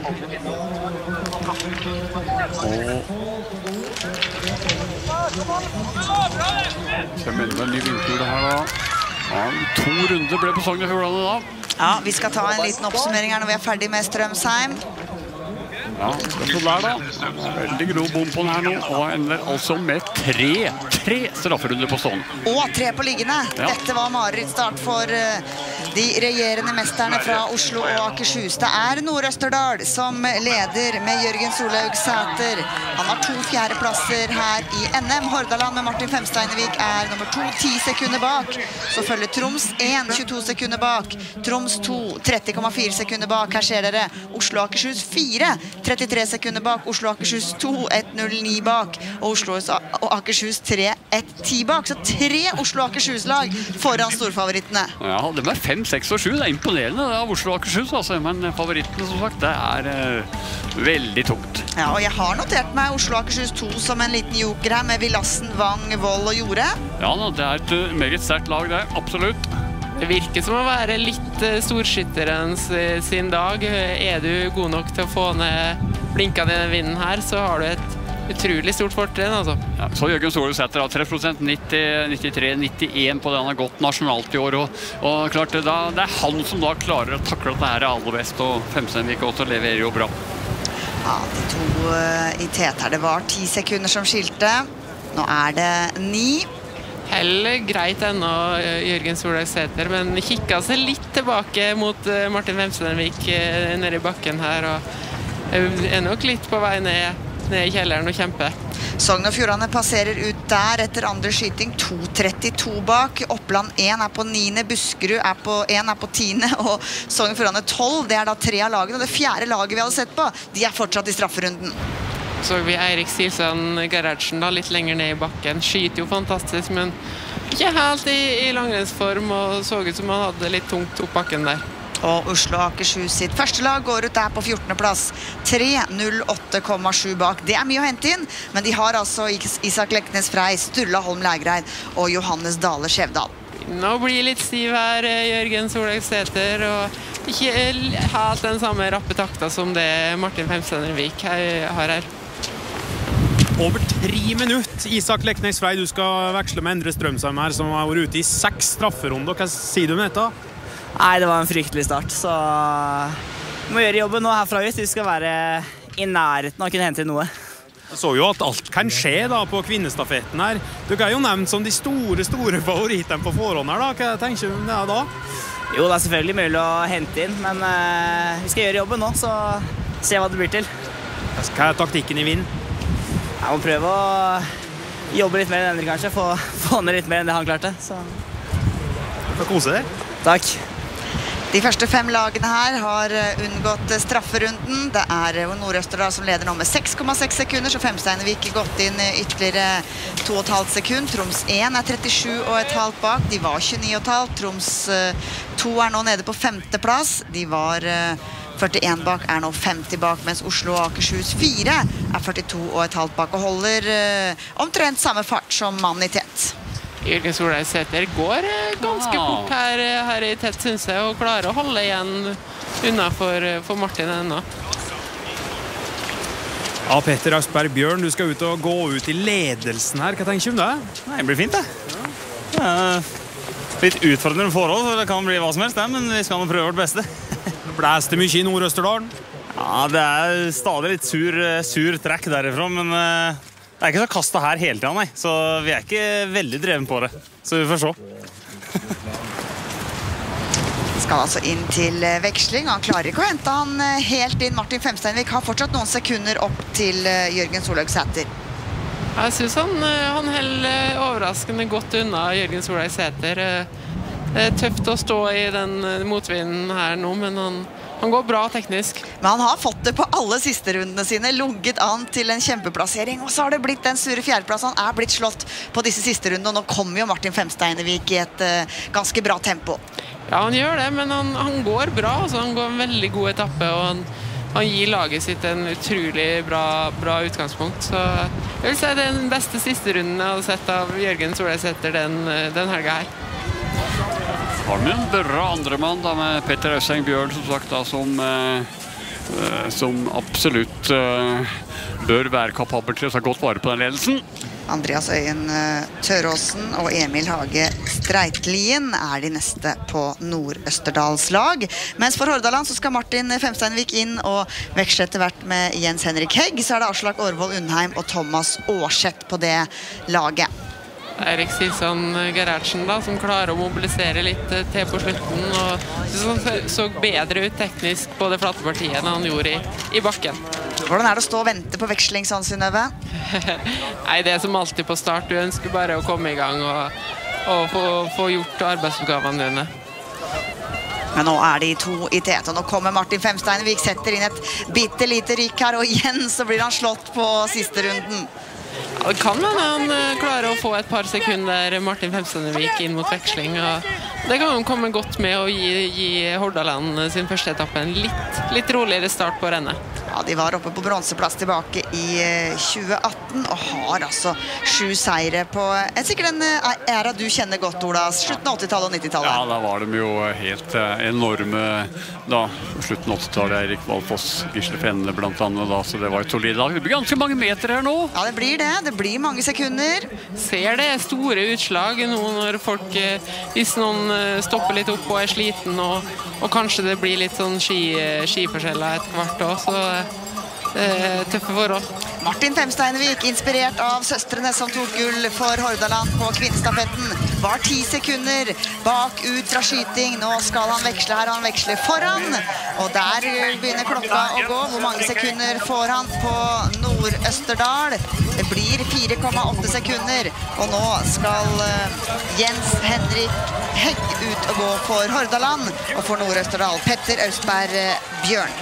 Så jeg mener det en ny vindkule her da. Ja, 2 runder ble på Sogn og Fjordane da. Ja, vi skal ta en liten oppsummering her når vi ferdig med Strømsheim. Ja, det der da. Veldig grov bom på den her nå, og ender altså med 3 strafferunder på stående. Og 3 på liggende. Ja. Dette var marerittstart for de regjerende mesterne fra Oslo og Akershus. Det Nord-Østerdal som leder med Jørgen Solhaug Sæter. Han har 2 fjerdeplasser her i NM. Hordaland med Martin Femsteinvik nummer 2, 10 sekunder bak. Så følger Troms 1, 22 sekunder bak. Troms 2, 30,4 sekunder bak. Her ser dere Oslo Akershus 4, 33 sekunder bak. Oslo Akershus 2, 1,09 bak. Og Oslo Akershus 3, 1,10 bak. Så 3 Oslo Akershus-lag foran storfavorittene. Ja, det var 5, 6 og 7. Det imponerende av Oslo Akershus, altså. Men favorittene, som sagt, det veldig tungt. Ja, og jeg har notert meg Oslo Akershus 2 som en liten joker her, med Villassen, Vang, Vold og Jorde. Ja, det et meget sterkt lag, det. Absolutt. Det virker som å være litt storskytterens sin dag. Du god nok til å få ned blinkene i den vinden her, så har du et utrolig stort fortrinn, altså. Ja, så Jørgen Solhaug Sæter av 3%, 90, 93, 91 på det han har gått nasjonalt i år. Og klart, det han som da klarer å takle dette her aller best, og Femsteinvik også leverer jo bra. Ja, de 2 i tet her, det var 10 sekunder som skilte. Nå det 9. Heller greit ennå Jørgen Solhaug Sæter, men kikket seg litt tilbake mot Martin Femsteinvik nede i bakken her, og nok litt på vei ned i kjelleren og kjempe. Sogn og Fjordane passerer ut der etter andre skyting, 2.32 bak. Oppland 1 på 9, Buskerud 1 på 10, og Sogn og Fjordane 12. Det da 3 av lagene, og det 4. laget vi hadde sett på, de fortsatt i strafferunden. Så vi Eirik Silsson Gerhardsen da, litt lenger ned i bakken. Skyter jo fantastisk, men ikke helt i langrennsform, og så ut som han hadde litt tungt opp bakken der. Og Oslo Akershus sitt første lag går ut der på 14. plass. 3.08,7 bak. Det mye å hente inn, men de har altså Isak Leknes Frei, Sturla Holm Lægreid og Johannes Dale Skjevdal. Nå blir litt stiv her, Jørgen Solveig Sæther, og ikke helt den samme rappe takta som det Martin Femsteinvik har her. Over 3 minutter, Isak Leknes Frei, du skal veksle med Endre Strømsheim her, som har vært ute i 6 strafferunder. Hva sier du med dette? Nei, det var en fryktelig start, så vi må gjøre jobben nå herfra ut. Vi skal være i nærheten av å kunne hente inn noe. Jeg så jo at alt kan skje da på kvinnestafetten her. Du kan jo nevnt som de store favorittene på forhånd her da. Hva tenker du om det da? Jo, det selvfølgelig mulig å hente inn, men vi skal gjøre jobben nå, så se hva det blir til. Hva taktikken i vind? Jeg må prøve å jobbe litt mer enn Endre kanskje, få ned litt mer enn det han klarte. Så. Du får kose deg. Takk. De første 5 lagene her har unngått strafferunden. Det Nord-Østerdal som leder nå med 6,6 sekunder, så Femsteinvik gått inn ytterligere 2,5 sekund. Troms 1 37,5 bak. De var 29,5. Troms 2 nå nede på 5. plass. De var 41 bak, nå 50 bak, mens Oslo og Akershus 4 42,5 bak og holder omtrent samme fart som mannen i tett. Jørgen Solveig Sæther går ganske fort her i tett, synes jeg, og klarer å holde igjen unna for Martin ennå. Ja, Petter Aspberg Bjørn, du skal ut og gå ut i ledelsen her. Hva tenker du om det? Nei, det blir fint det. Ja, litt utfordrende forhold, så det kan bli hva som helst, men vi skal nå prøve vårt beste. Blæste mye i Nord-Østerdalen? Ja, det stadig litt sur trekk derifra, men det ikke så kastet her hele tiden, nei. Så vi ikke veldig dreven på det. Så vi får se. Skal altså inn til veksling. Han klarer ikke å hente han helt inn. Martin Femsteinvik har fortsatt noen sekunder opp til Jørgen Solveig Sæther. Jeg synes han holder overraskende godt unna Jørgen Solveig Sæther. Det tøft å stå i den motvinden her nå, men han går bra teknisk. Men han har fått det på alle siste rundene sine, logget an til en kjempeplassering, og så har det blitt den sure 4. plass. Han blitt slått på disse siste rundene, og nå kommer jo Martin Femsteinvik i et ganske bra tempo. Ja, han gjør det, men han går bra. Altså, han går en veldig god etappe, og han gir laget sitt en utrolig bra utgangspunkt. Så jeg vil si det den beste siste runden jeg har sett av Jørgen Solveig Sæther den helga her. Har vi en bra andremann da med Petter Øystein Bjørn, som sagt, da, som absolutt bør være kapabel til å ta godt vare på den ledelsen. Andreas Øyen Tøråsen og Emil Hage Streitlien de neste på Nord-Østerdals lag. Mens for Hordaland så skal Martin Femsteinvik inn og veksle etter hvert med Jens Henrik Hegg. Så det Aslak Årvold Undheim og Thomas Aarseth på det laget. Eirik Silsson Gerhardsen da, som klarer å mobilisere litt til på slutten, og så bedre ut teknisk på det flate partiet enn han gjorde i bakken. Hvordan det å stå og vente på veksling sånn, Synnøve? Nei, det som alltid på start. Du ønsker bare å komme i gang og få gjort arbeidsoppgavene dine. Men nå de 2 i tet, og nå kommer Martin Femsteinvik, setter inn et bitte lite rykk her, og igjen så blir han slått på siste runden. Ja, det kan han klarer å få et par sekunder Martin Femsteinvik inn mot veksling, og det kan han komme godt med å gi Hordaland sin første etappe en litt roligere start på rennet. Ja, de var oppe på bronseplass tilbake i 2018 og har altså 7 seire på sikkert en æra du kjenner godt, Ola, slutten av 80-tallet og 90-tallet. Ja, da var de jo helt enorme da, slutten av 80-tallet, Eirik Valfoss, Gisle Fenne blant annet da, så det var et solid lag. Det blir ganske mange meter her nå. Ja, det blir mange sekunder. Ser det store utslag nå når folk, hvis noen stopper litt opp og sliten, og kanskje det blir litt sånn skiforskjeller etter hvert også, så tøffe forhold. Martin Femsteinvik, inspirert av søstrene som tok gull for Hordaland på kvinnestafetten, var 10 sekunder bak ut fra skyting. Nå skal han veksle her, han veksler foran, og der begynner klokka å gå. Hvor mange sekunder får han på Nord-Østerdal? Det blir 4,8 sekunder, og nå skal Jens Henrik Hegg ut og gå for Hordaland, og for Nord-Østerdal Petter Austberg Bjørn.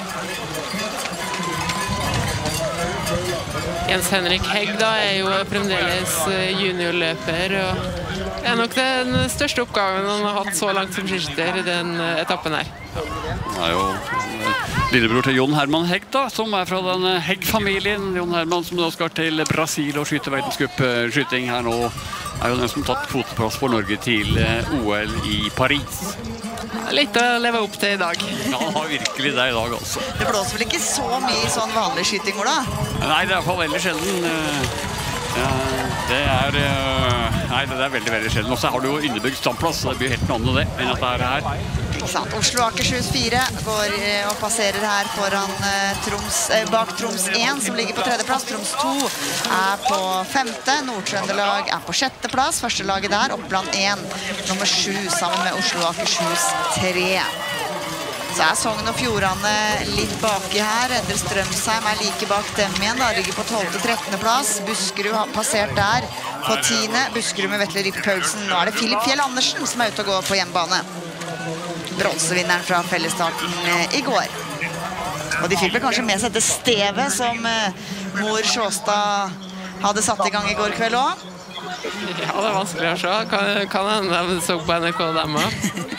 Jens Henrik Hegg da jo fremdeles juniorløper, og det nok den største oppgaven han har hatt så langt som skiskytter i den etappen her. Det jo lillebror til Jon Herman Hegg da, som fra den Hegg-familien. Jon Herman som nå skal til Brasil og skyte verdenscupskyting her nå, jo den som tatt fotplass for Norge til OL i Paris. Litt å leve opp til i dag. Ja, virkelig det i dag altså. Det blåser vel ikke så mye sånn vanlig skyting, Ola? Nei, det i hvert fall veldig sjelden. Ja, det veldig, veldig sjelden. Og så har du jo innebygd standplass, så det blir helt noe annet det enn at det her. Oslo Akershus 4 går og passerer her foran bak Troms 1, som ligger på 3. plass. Troms 2 på 5. Nord-Trøndelag på 6. plass. Første laget der, Oppland 1, nummer 7, sammen med Oslo Akershus 3. Så Sogn og Fjordane litt baki her. Endre Strømsheim like bak dem igjen, da ligger på 12. 13. plass. Buskerud har passert der på 10. Buskerud med Vetle Ryp Paulsen. Nå det Filip Fjell Andersen som ute og går på hjemmebane. Bronsevinneren fra fellesstarten i går. Og de fikk vel kanskje med seg det stevet som mor Sjåstad hadde satt i gang i går kveld også. Ja, det vanskelig å se. Kan hende jeg så på NRK dem også.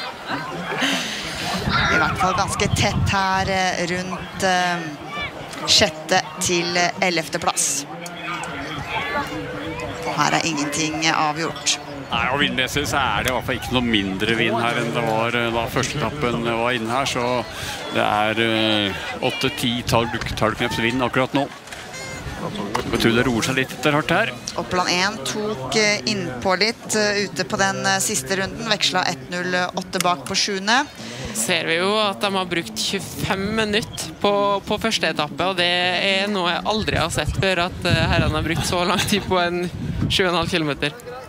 I hvert fall ganske tett her rundt 6. til 11. plass. Og her ingenting avgjort. Nei, og vindmessig så det i hvert fall ikke noe mindre vind her enn det var da første etappen var inne her, så det 8-10 tallkneps vind akkurat nå. Jeg tror det roer seg litt etter hardt her. Oppland 1 tok innpå litt ute på den siste runden, vekslet 1.08 bak på 7. Ser vi jo at de har brukt 25 minutter på første etappe, og det noe jeg aldri har sett før, at herrene har brukt så lang tid på en 7,5 kilometer.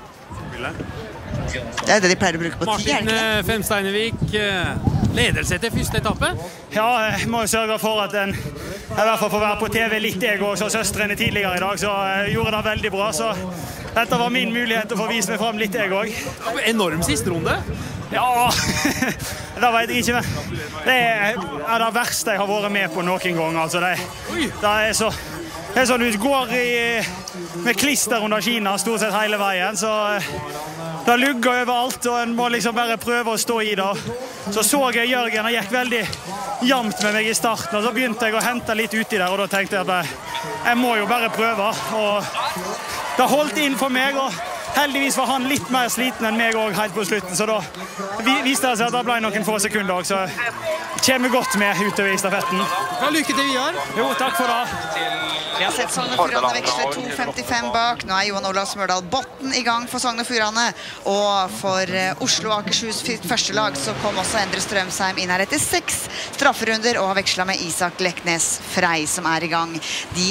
Det det de pleier å bruke på 10, Martin Femsteinevik, ledelse til første etappe. Ja, jeg må sørge for at jeg i hvert fall får være på TV litt jeg også, søstrene tidligere i dag, så jeg gjorde det veldig bra, så dette var min mulighet til å få vise meg frem litt jeg også. Enorm siste runde. Ja, det vet jeg ikke, men det det verste jeg har vært med på noen gang, altså det sånn du går med klister under kina stort sett hele veien, så det lugger overalt, og en må liksom bare prøve å stå i det. Så jeg Jørgen, han gikk veldig jevnt med meg i starten, og så begynte jeg å hente litt uti der, og da tenkte jeg bare, jeg må jo bare prøve, og det holdt inn for meg, og heldigvis var han litt mer sliten enn meg også helt på slutten, så da viste det seg at det ble noen få sekunder også, så kommer godt med utover i stafetten. Ja, lykke til videre. Jo, takk for det. Vi har sett Sogn og Fjordane veksle 2.55 bak. Nå Johan Olav Smørdal Botten i gang for Sogn og Fjordane. Og for Oslo Akershus første lag så kom også Endre Strømsheim inn her etter 6 strafferunder og har vekslet med Isak Leknes Frey som i gang. De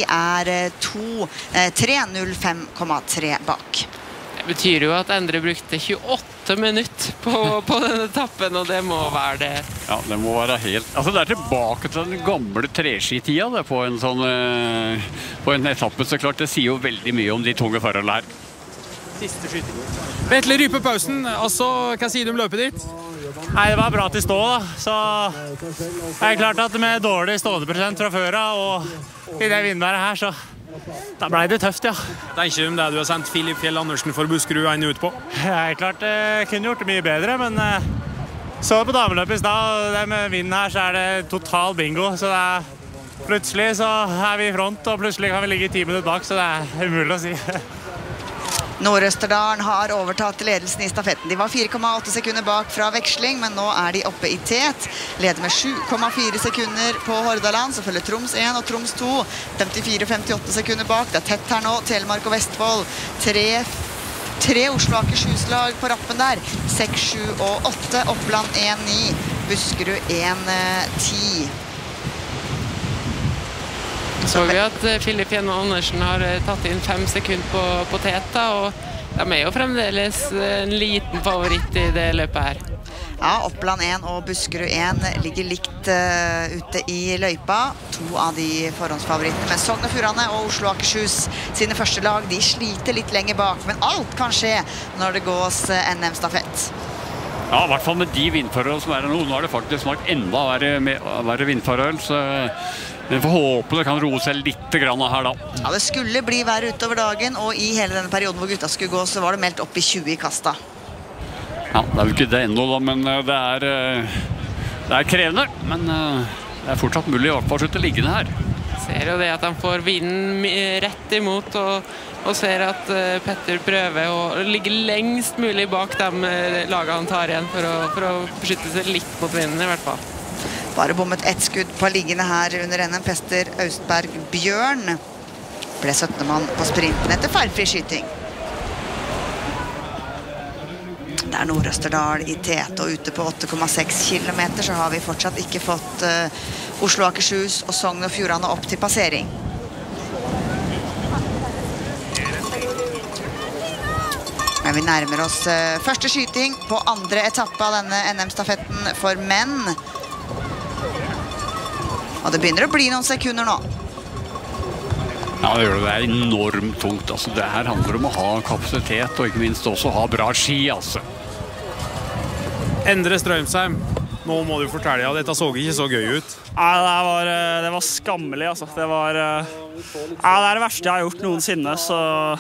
3.05,3 bak. Det betyr jo at Endre brukte 28 minutter på denne etappen, og det må være det. Ja, det må være helt... Altså, det tilbake til den gamle treski-tida på en sånn... På en etappe, så klart, det sier jo veldig mye om de tunge forholdene her. Siste skyting. Vetle Rype Pausen, altså, hva sier du om løpet ditt? Nei, det var bra til stå da, så det klart at med dårlig ståendeprosent fra før av, og i det vindværet her, så da ble det tøft, ja. Det ikke om det du har sendt Filip Fjell Andersen for Buskerud inn ut på? Klart, jeg kunne gjort det mye bedre, men så på dameløpet i stad, det med vinden her, så det total bingo, så plutselig så vi i front, og plutselig kan vi ligge 10 minutter bak, så det umulig å si. Nord-Østerdalen har overtatt ledelsen i stafetten. De var 4,8 sekunder bak fra veksling, men nå de oppe i tet. Leder med 7,4 sekunder på Hordaland, så følger Troms 1 og Troms 2. 54-58 sekunder bak. Det tett her nå. Telemark og Vestfold. Tre Oslo Akershus-lag på rappen der. 6, 7 og 8. Oppland 1-9. Buskerud 1-10. Så vi at Filip Fjell Andersen har tatt inn 5 sekunder på teta, og de jo fremdeles en liten favoritt i det løpet her. Ja, Oppland 1 og Buskerud 1 ligger likt ute i løypa. To av de forhåndsfavorittene, men Sogn og Fjordane og Oslo og Akershus sine første lag, de sliter litt lenger bak, men alt kan skje når det gås NM-stafett. Ja, i hvert fall med de vindforhold som nå. Nå har det faktisk smakt enda verre vindforhold, så vi får håpe det kan roe seg litt grann her da. Ja, det skulle bli verre utover dagen, og i hele denne perioden hvor gutta skulle gå, så var det meldt opp i 20 i kasta. Ja, det er jo ikke det ennå da, men det er krevende, men det er fortsatt mulig i hvert fall å slutte liggende her. Ser jo det at han får vinden rett imot, og ser at Petter prøver å ligge lengst mulig bak de lagene han tar igjen for å beskytte seg litt mot vinden i hvert fall. Bare bommet ett skudd på liggende her under NM. Petter Austberg Bjørn ble 17. mann på sprinten etter feilfri skyting. Det er Nord-Østerdal i Tete, og ute på 8,6 kilometer så har vi fortsatt ikke fått Oslo Akershus og Sogn og Fjordane opp til passering. Men vi nærmer oss første skyting på andre etappe av denne NM-stafetten for menn. Og det begynner å bli noen sekunder nå. Ja, det gjør det. Det er enormt tungt. Altså, det her handler om å ha kapasitet, og ikke minst også ha bra ski, altså. Endre Strømsheim, nå må du fortelle, dette så ikke så gøy ut. Nei, det var skammelig, altså. Det er det verste jeg har gjort noensinne, så...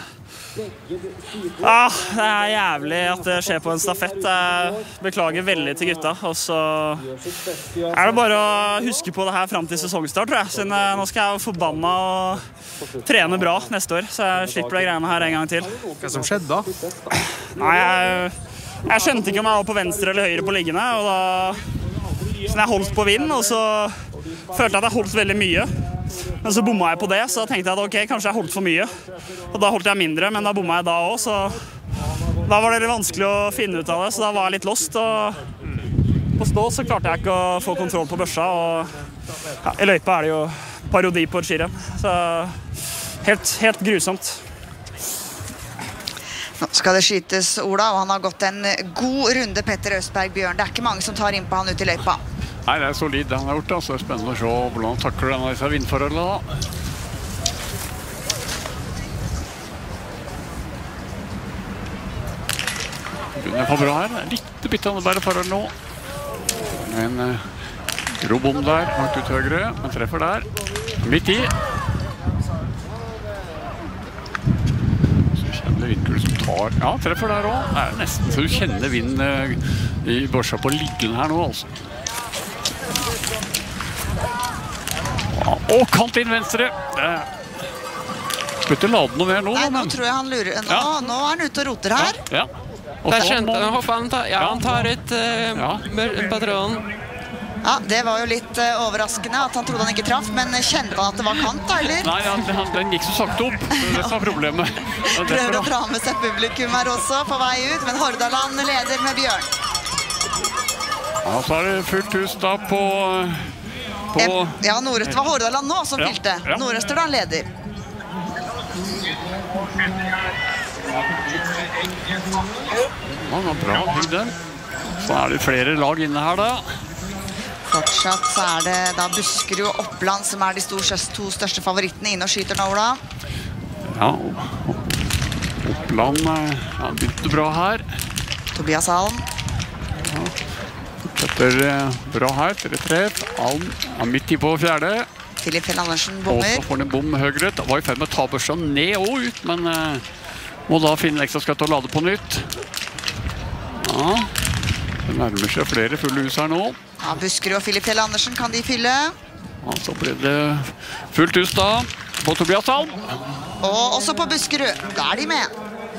Ja, det er jævlig at det skjer på en stafett. Jeg beklager veldig til gutta, og så er det bare å huske på det her frem til sesongstart, tror jeg. Siden nå skal jeg forbanna og trene bra neste år, så jeg slipper de greiene her en gang til. Hva som skjedde da? Nei, jeg skjønte ikke om jeg var på venstre eller høyre på liggende, og da jeg holdt på vind, og så følte jeg at jeg holdt veldig mye. Men så bomma jeg på det, så tenkte jeg at ok, kanskje jeg holdt for mye. Og da holdt jeg mindre, men da bomma jeg da også, så da var det litt vanskelig å finne ut av det, så da var jeg litt lost. Og på stå så klarte jeg ikke å få kontroll på børsa, og ja, i løypa er det jo parodi på et skirenn. Så helt grusomt. Nå skal det skytes, Ola, og han har gått en god runde, Petter Austberg Bjørn. Det er ikke mange som tar inn på han ut i løypa. Nei, det er solid det han har gjort da, så det er spennende å se hvordan han takler denne disse vindforholdene da. Begynner for bra her, litt bitte bedre forhold nå. En grå bom der, langt ut høyre, men treffer der, midt i. Så kjenner vindkul som tar, ja, treffer der også. Det er nesten så du kjenner vinden i børsa på liggende her nå, altså. Og kant inn venstre. Skal ikke lade noe mer nå? Nei, nå tror jeg han lurer. Nå er han ute og roter her. Ja. Der skjønte han, han tar ut patronen. Ja, det var jo litt overraskende at han trodde han ikke traff, men kjente han at det var kant da, eller? Nei, den gikk så sakte opp. Det var problemet. Prøver å dra med seg publikum her også på vei ut, men Hordaland leder med Bjørn. Ja, så er det fullt hus da på... Ja, Nord-Østerdal var Hordaland nå som fylte. Nord-Østerdal leder. Ja, det var bra bygd der. Så er det flere lag inne her da. Fortsatt så er det da Buskerud og Oppland som er de to største favorittene inne og skyter nå, Ola. Ja, Oppland begynte bra her. Tobias Alm. Ja. Setter bra her, 3-3. Alm er midt i på fjerde. Filip Hell Andersen bommer. Og så får han en bom høyre. Det var i ferd med å ta børsa ned og ut, men må da finne ekstra skatt og lade på nytt. Ja, det nærmer seg flere fulle hus her nå. Ja, Buskerud og Filip Hell Andersen kan de fylle. Ja, så ble det fullt hus da på Tobias Alm. Og også på Buskerud. Da er de med.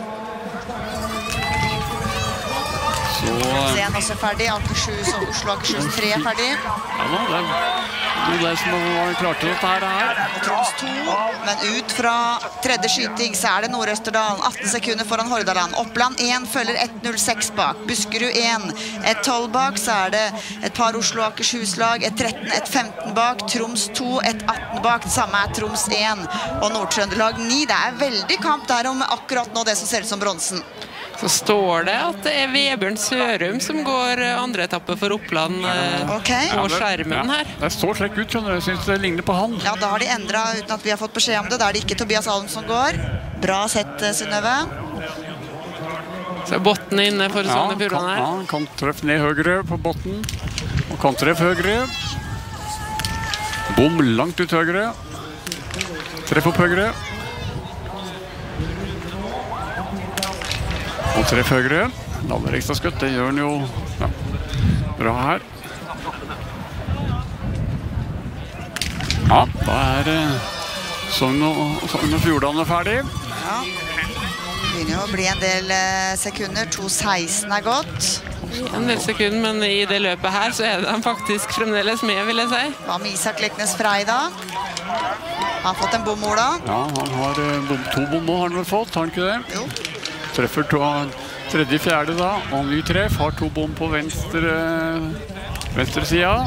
Sen også ferdig, Akershus og Oslo Akershus 3 er ferdig. Ja da, det er det som var klart til dette her. Og Troms 2, men ut fra tredje skyting så er det Nord-Østerdal, 18 sekunder foran Hordaland. Oppland 1 følger 1.06 bak, Buskerud 1, 1.12 bak, så er det et par Oslo Akershus-lag, 1.13, 1.15 bak, Troms 2, 1.18 bak, det samme er Troms 1 og Nord-Trøndelag 9. Det er veldig kamp der om akkurat nå det som ser ut som bronsen. Så står det at det Vebjørn Sørum som går andre etappe for Oppland på skjermen her. Det står trekk ut, skjønner du. Jeg synes det ligner på han. Ja, da har de endret uten at vi har fått beskjed om det. Da er det ikke Tobias Alm som går. Bra sett, Synnøve. Så botten inne for sånne Fjordane her. Ja, han kan treffe ned høyre på botten. Og kan treffe høyre. Bom langt ut høyre. Treff opp høyre. Og treff høyre. Da blir det ekstra skutt. Det gjør han jo bra her. Ja, da Sogn og Fjordane ferdig. Ja. Det begynner jo å bli en del sekunder. 2.16 gått. En del sekunder, men i det løpet her så det han faktisk fremdeles med, vil jeg si. Hva med Isak Leknes Freida? Han har fått en bom, Ola. Ja, han har 2 bom nå, har han vel fått, har han ikke det? Jo. Treffer tredje, fjerde da, og ny treff, har 2 bom på venstre sida.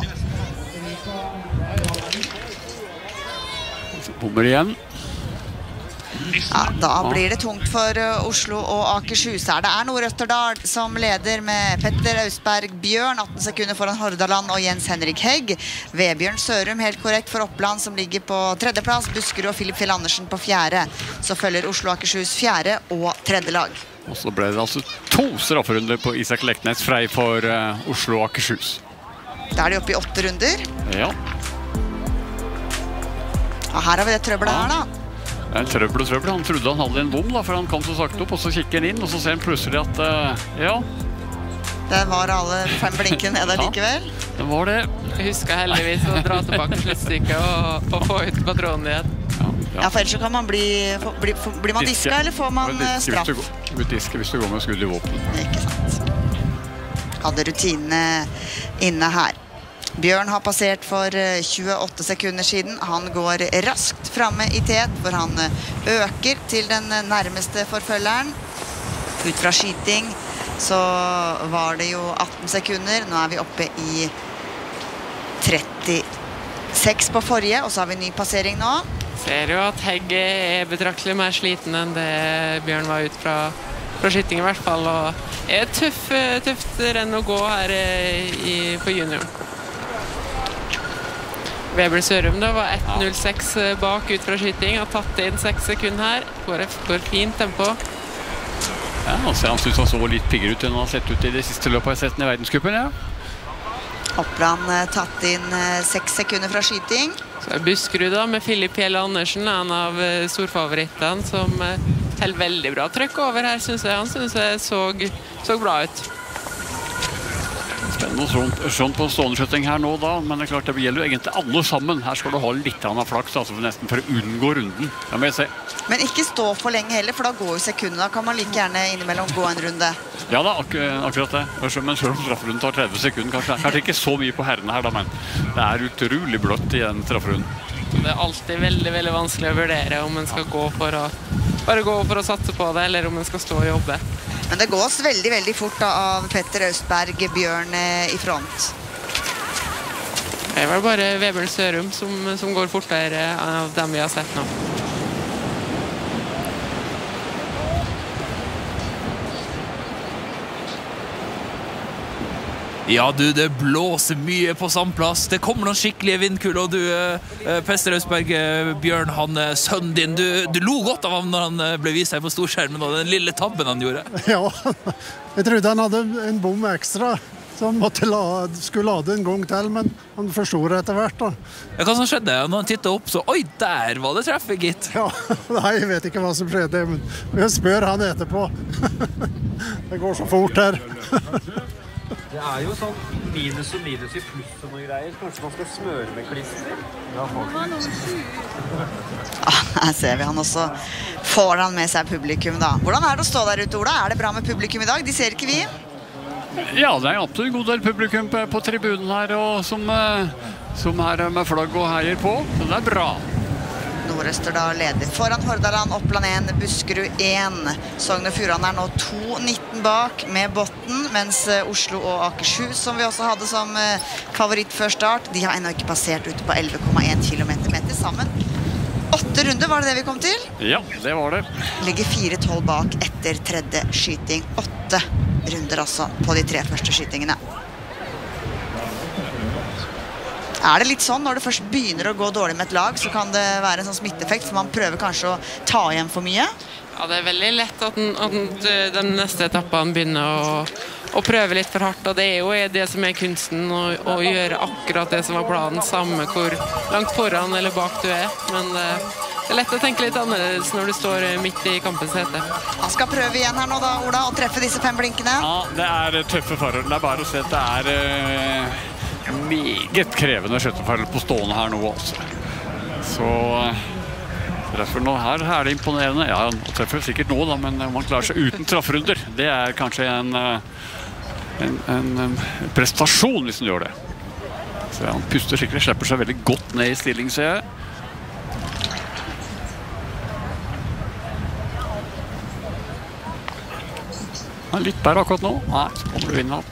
Bommer igjen. Ja, da blir det tungt for Oslo og Akershus her. Det Nord-Østerdal som leder med Petter Austberg Bjørn, 18 sekunder foran Hordaland og Jens Henrik Hegg. Vebjørn Sørum helt korrekt for Oppland som ligger på 3. plass. Buskerud og Philip Fjell Andersen på 4. Så følger Oslo og Akershus 4. og 3. lag. Og så ble det altså 2 strafferunder på Isak Leknes Frei for Oslo og Akershus. Da de oppe i 8 runder. Ja. Og her har vi det trøbbelet her da. Det trøbbel. Han trodde han hadde en bom da, for han kom så sakte opp, og så kikker han inn, og så ser han plutselig at, Det var alle 5 blinkene nede likevel. Det var det. Jeg husker heldigvis å dra tilbake sluttstykket og få ut patronen igjen. Ja, for ellers så kan man blir man diska, eller får man straff? Diske hvis du går med skudd i våpen. Ikke sant. Hadde rutinene inne her. Bjørn har passert for 28 sekunder siden. Han går raskt fremme i tet, for han øker til den nærmeste forfølgeren. Ut fra skyting så var det jo 18 sekunder. Nå vi oppe i 36 på forrige, og så har vi ny passering nå. Ser jo at Hegg betraktelig mer sliten enn det Bjørn var ut fra skyting i hvert fall. Og tøft renn å gå her på junioren. Vebjørn Sørum da var 1.06 bak ut fra skyting, har tatt inn 6 sekunder her. Går fint tempo. Ja, altså, han synes han så litt piggere ut enn han har sett ut i det siste løpet jeg har sett i verdenscupen, ja. Oppland tatt inn 6 sekunder fra skyting. Så Buskerud da, med Philip Fjell Andersen, en av storfavorittene, som helt veldig bra trykk over her, synes jeg. Han synes jeg så bra ut. Spennende sånn på stående skjøtting her nå da, men det klart det gjelder jo egentlig alle sammen. Her skal du ha litt av flaks, altså nesten for å unngå runden. Det må jeg se. Men ikke stå for lenge heller, for da går jo sekundene. Da kan man like gjerne innimellom gå en runde. Ja da, akkurat det. Men selv om strafferunden tar 30 sekunder, kanskje ikke så mye på herrene her da, men det utrolig bløtt i en strafferunden. Det alltid veldig, veldig vanskelig å vurdere om man skal gå for å satse på det, eller om man skal stå og jobbe. Men det gås veldig, veldig fort da, av Petter Austberg Bjørn i front. Det vel bare Vebjørn Sørum som går fortere av dem vi har sett nå. Ja, du, det blåser mye på sandplass. Det kommer noen skikkelige vindkuler, og du, Petter Austberg Bjørn, sønnen din, du lo godt av ham når han ble vist her på storskjermen, og den lille tabben han gjorde. Ja, jeg trodde han hadde en bom ekstra, så han skulle lade en gang til, men han forstår etter hvert da. Ja, hva som skjedde? Når han tittet opp, så oi, der var det treffet, gitt. Ja, nei, jeg vet ikke hva som skjedde, men jeg spør han etterpå. Det går så fort her. Det jo sånn minus og minus i pluss og noen greier. Kanskje man skal smøre med klister? Her ser vi han også. Får han med seg publikum da. Hvordan det å stå der ute, Ola? Det bra med publikum i dag? De ser ikke vi? Ja, det absolutt en god del publikum på tribunen her, og som med flagg og heier på. Så det bra. Nord-Østerdal leder foran Hordaland, Oppland 1, Buskerud 1. Sogn og Fjordane nå 2.19 bak med botten, mens Oslo og Akershus, som vi også hadde som favoritt før start, de har ennå ikke passert ute på 11,1 kilometer sammen. 8 runder, var det vi kom til? Ja, det var det. Ligger 4-12 bak etter tredje skyting. 8 runder altså på de 3 første skytingene. Er det litt sånn, når det først begynner å gå dårlig med et lag, så kan det være en sånn smitteeffekt, for man prøver kanskje å ta igjen for mye? Ja, det er veldig lett at de neste etappene begynner å prøve litt for hardt, og det er jo det som er kunsten, å gjøre akkurat det som var planen, samme hvor langt foran eller bak du er. Men det er lett å tenke litt annerledes når du står midt i kampens hete. Han skal prøve igjen her nå da, Ola, å treffe disse 5 blinkene. Ja, det er tøffe forhold. Det er bare å se at det er meget krevende skjøtteforhold på stående her nå, altså. Så treffer nå her er det imponerende. Ja, han treffer sikkert nå da, men man klarer seg uten trafferunder. Det er kanskje en prestasjon hvis han gjør det. Så han puster skikkelig, slipper seg veldig godt ned i stilling, ser jeg. Han er litt bedre akkurat nå. Nei, så kommer du inn alt.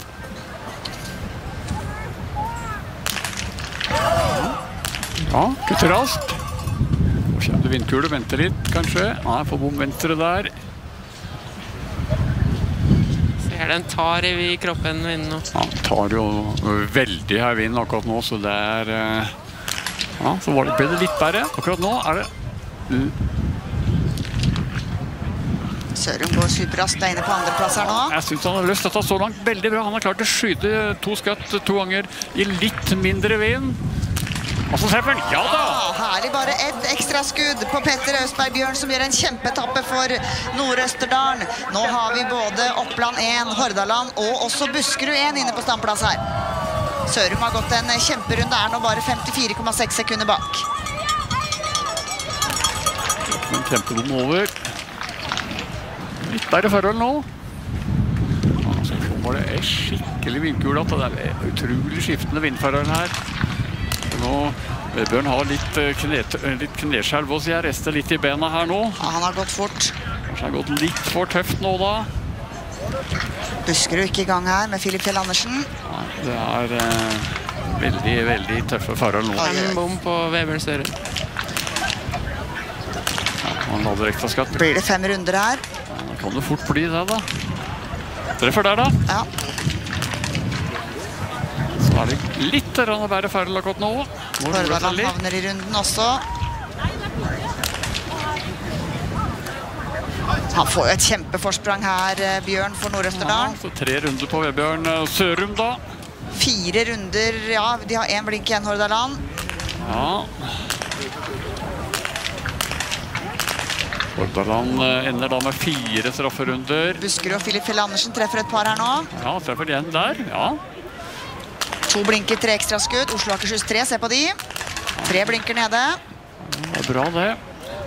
Ja, kutter raskt. Nå kommer det vindkule, venter litt kanskje. Nei, får bom venstre der. Ser den tar i kroppen vinden nå. Ja, den tar jo veldig her vinden akkurat nå, så det er... Ja, så ble det litt bedre. Akkurat nå er det... Sørum går superraskt, er inne på andreplass her nå. Jeg synes han har løst dette så langt veldig bra. Han har klart å skyte 2 skudd 2 ganger i litt mindre vind. Og så treffer han, ja da! Herlig, bare et ekstra skudd på Petter Østberg Bjørn, som gjør en kjempetappe for Nord-Østerdalen. Nå har vi både Oppland 1, Hordaland og også Buskerud 1 inne på standplass her. Sørum har gått en kjemperunde, er nå bare 54,6 sekunder bak. En kjempebom over. Litt bedre forhold nå. Så kommer det skikkelig vindkul, at det er utrolig skiftende vindforhold her. Nå Bjørn har litt kneskjelv og jeg rester litt i bena her nå. Ja, han har gått fort. Kanskje han har gått litt for tøft nå da. Buskerud ikke i gang her med Filip Fjell Andersen. Ja, det er veldig, veldig tøffe forhold nå. En bom på Vebjørn Sørum. Ja, han lader ekstra skatt. Blir det 5 runder her? Ja, da kan det fort bli det da. Treffer der da. Ja. Så er det litt bedre forhold akkurat nå. Hordaland havner i runden også. Han får jo et kjempeforsprang her, Bjørn, for Nord-Østerdalen. Ja, så 3 runder på Vebjørn Sørum da. 4 runder, ja, de har 1 blink igjen, Hordaland. Ja. Hordaland ender da med 4 strafferunder. Buskerud og Filip Fjell Andersen treffer et par her nå. Ja, treffer igjen der, ja. 2 blinker, 3 ekstra skudd. Oslo Akershus 3, se på de. 3 blinker nede. Det er bra det.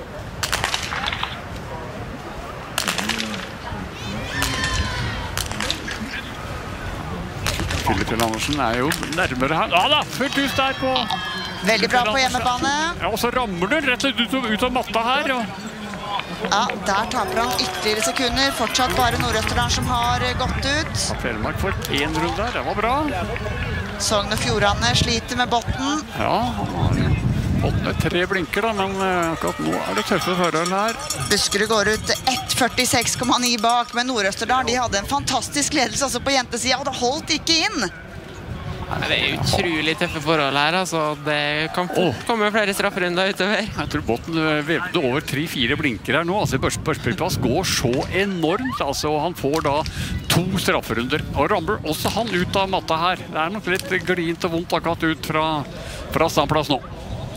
Filip Fjell Andersen er jo nærmere her. Ja da, fullt hus der på... Veldig bra på hjemmebane. Ja, og så rammer den rett og slett ut av matta her. Ja, der taper han ytterligere sekunder. Fortsatt bare Nord-Østerdalen som har gått ut. Ja, Fjellmark får 1 runde der, det var bra. Sogn og Fjordane sliter med botten. Ja, han har fått med 3 blinker da, men akkurat nå er det tøffe forhold her. Buskerud går ut 1,46,9 bak, men Nord-Østerdalen, de hadde en fantastisk ledelse altså på jentesiden, og det holdt ikke inn. Det er utrolig tøffe forhold her, altså. Det kan komme flere strafferunder utover. Jeg tror Botten vevde over 3-4 blinker her nå. Altså, Børsbygplass går så enormt, altså. Han får da 2 strafferunder. Og rammer også han ut av matta her. Det er nok litt glint og vondt akkurat ut fra standplass nå.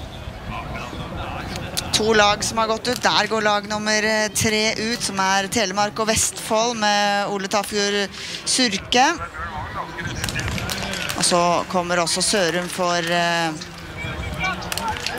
2 lag som har gått ut. Der går lag nummer 3 ut, som er Telemark og Vestfold med Ole Tafjord Surke. Og så kommer også Sørum for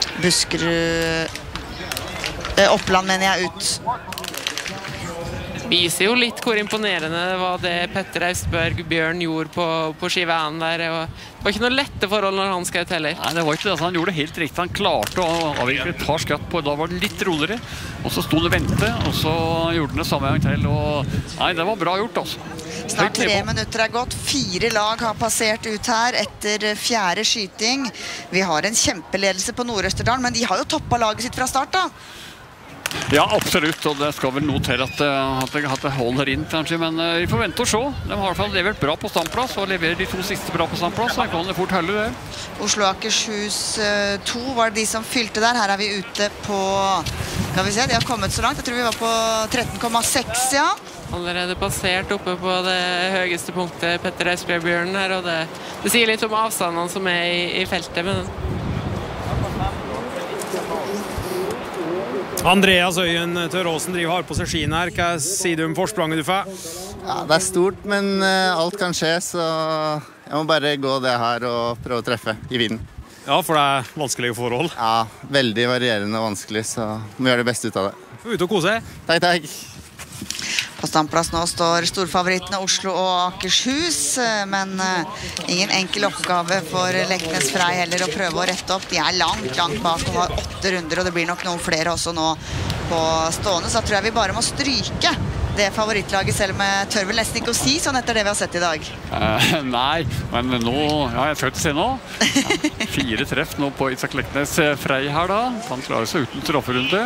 Buskerud Oppland, mener jeg, ut. viser jo litt hvor imponerende det var det Petter Austberg Bjørn gjorde på skiveien der. Og det var ikke noe lette forhold når han skjøt heller. Nei, det var ikke det. Han gjorde det helt riktig. Han klarte å avvikle et par skatt på. Da var det litt roligere. Og så sto det vente, og så gjorde han det samme gang til. Og nei, det var bra gjort, altså. Snart 3 minutter er gått. 4 lag har passert ut her etter 4. skyting. Vi har en kjempeledelse på Nord-Østerdalen, men de har jo toppet laget sitt fra start da. Ja, absolutt, og det skal vel noe til at det holder inn, kanskje, men vi får vente og se. De har i hvert fall levert bra på standplass, og leverer de 2 siste bra på standplass, så kan det fort holde det. Oslo Akershus 2 var det de som fylte der. Her er vi ute på, skal vi se, de har kommet så langt. Jeg tror vi var på 13,6, ja. Allerede passert oppe på det høyeste punktet Petter Austberg Bjørn her, og det sier litt om avstandene som er i feltet med den. Andreas Øyen Tørråsen driver hard på seg skien her. Hva sier du om forspranget du får? Ja, det er stort, men alt kan skje, så jeg må bare gå det her og prøve å treffe i vinden. Ja, for det er vanskelige forhold. Ja, veldig varierende og vanskelig, så må gjøre det beste ut av det. Ut og kose. Takk, takk. På standplass nå står storfavorittene Oslo og Akershus, men ingen enkel oppgave for Leknes Frei heller å prøve å rette opp. De er langt bak og har 8 runder, og det blir nok noen flere også nå på stående, så tror jeg vi bare må stryke det favorittlaget, selv om jeg tør vel nesten ikke å si sånn etter det vi har sett i dag. Nei, men nå, ja, jeg tør til å se nå. 4 treff nå på Isak Leknes Frei her da. Han klarer seg uten strafferunde.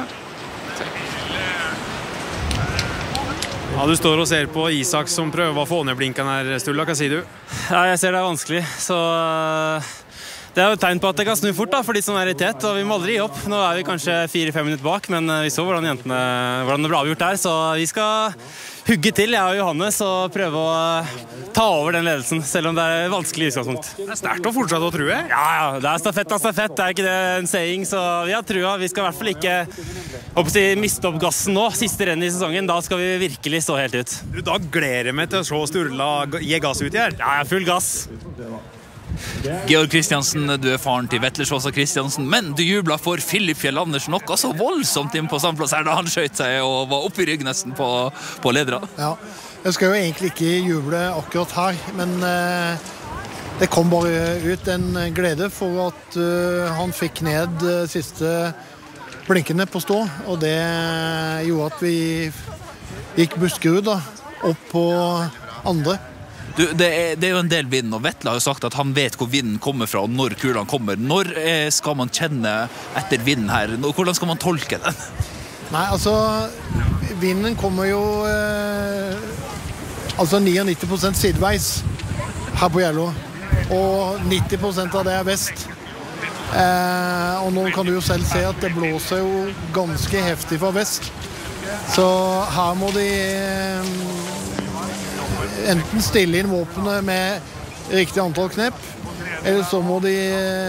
Ja, du står og ser på Isak som prøver å få ned blinken her, Stulla. Hva sier du? Ja, jeg ser det er vanskelig, så det er jo et tegn på at det kan snu fort da, for de som er i tet, og vi må aldri gi opp. Nå er vi kanskje 4-5 minutter bak, men vi så hvordan det ble avgjort der, så vi skal hugge til, jeg og Johannes, og prøve å ta over den ledelsen, selv om det er vanskelig i utgangspunkt. Det er sterkt å fortsette å true. Ja, det er stafett, det er ikke det en saying, så vi har trua. Vi skal i hvert fall ikke miste opp gassen nå, siste renn i sesongen. Da skal vi virkelig stå helt ut. Da gleder jeg meg til å se Sturla gi gass ut her. Ja, full gass. Georg Kristiansen, du er faren til Vetle Sjåstad Kristiansen, men du jublet for Filip Fjell Andersen noe så voldsomt inn på standplass her da han skjøt seg og var oppe i rygg nesten på ledere. Ja, jeg skal jo egentlig ikke juble akkurat her, men det kom bare ut en glede for at han fikk ned siste blinkene på stå, og det gjorde at vi gikk Buskerud da, opp på andre. Det er jo en del vind, og Vetle har jo sagt at han vet hvor vinden kommer fra og når kulene kommer. Når skal man kjenne etter vinden her? Hvordan skal man tolke den? Nei, altså, vinden kommer jo 99% sideveis her på Gjello, og 90% av det er vest. Og nå kan du jo selv se at det blåser jo ganske heftig fra vest. Så her må de enten stille inn våpenet med riktig antall knepp, eller så må de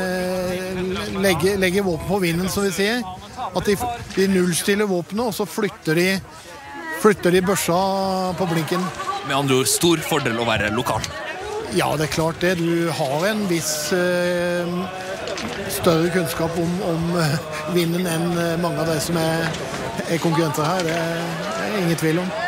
legge våpen på vinden, som vi sier. At de nullstiller våpenet, og så flytter de børsa på blinken. Med andre ord, stor fordel å være lokal. Ja, det er klart det. Du har en viss større kunnskap om vinden enn mange av de som er konkurrenter her. Det er ingen tvil om.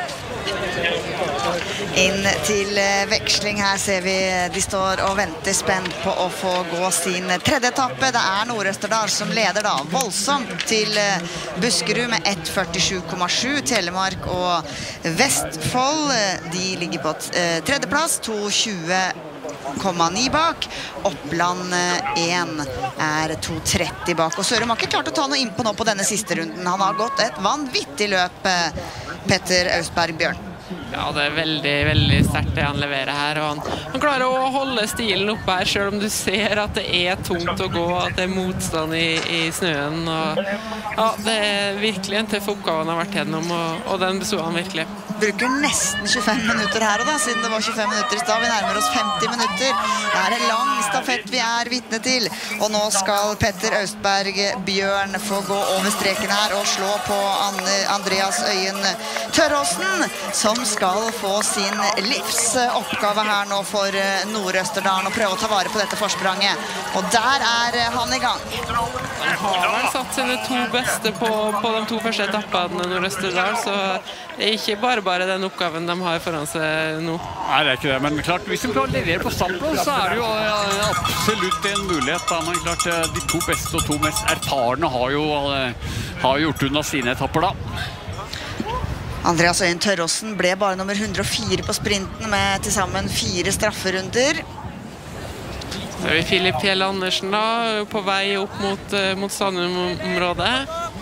Inn til veksling her ser vi de står og venter spent på å få gå sin tredje etappe. Det er Nord-Østerdal som leder da voldsomt til Buskerud med 1.47,7. Telemark og Vestfold, de ligger på tredjeplass, 2.20,9 bak. Oppland 1 er 2.30 bak. Og Sørum har ikke klart å ta noe innpå nå på denne siste runden. Han har gått et vanvittig løp, Petter Austberg Bjørn. Ja, det er veldig, veldig sterkt det han leverer her, og han klarer å holde stilen oppe her, selv om du ser at det er tungt å gå, at det er motstand i snøen, og ja, det er virkelig en tøff oppgave han har vært gjennom, og den bestod han virkelig. Bruker nesten 25 minutter her da, siden det var 25 minutter i stad. Vi nærmer oss 50 minutter. Det er en lang stafett vi er vitne til, og nå skal Petter Austberg Bjørn få gå over streken her og slå på Andreas Øyen Tørråsen, som skal skal få sin livsoppgave her nå for Nord-Østerdalen og prøve å ta vare på dette forspranget. Og der han i gang. Han har vel satt sine 2 beste på de 2 første etappene Nord-Østerdal, så det er ikke bare den oppgaven de har foran seg nå. Nei, det er ikke det, men klart, hvis de klarer å levere på standplass, så er det jo absolutt en mulighet. Da. Men klart, de 2 beste og 2 mest erfarne har gjort unna sine etapper da. Andreas Øyen Tørråsen ble bare nummer 104 på sprinten med til sammen 4 strafferunder. Så har vi Filip Fjell Andersen da, på vei opp mot Stanum-området.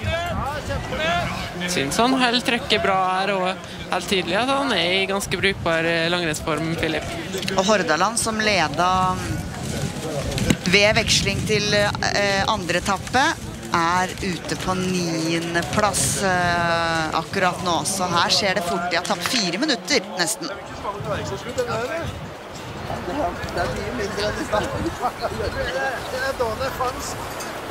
Synes han helt trøkker bra her, og helt tydelig at han i ganske brukbar langrennsform, Filip. Og Hordaland som ledet ved veksling til andre etappe ute på 9. plass akkurat nå. Så her skjer det fort. De har tapt 4 minutter nesten. Det mye mindre enn i starten. Det dårlig fransk.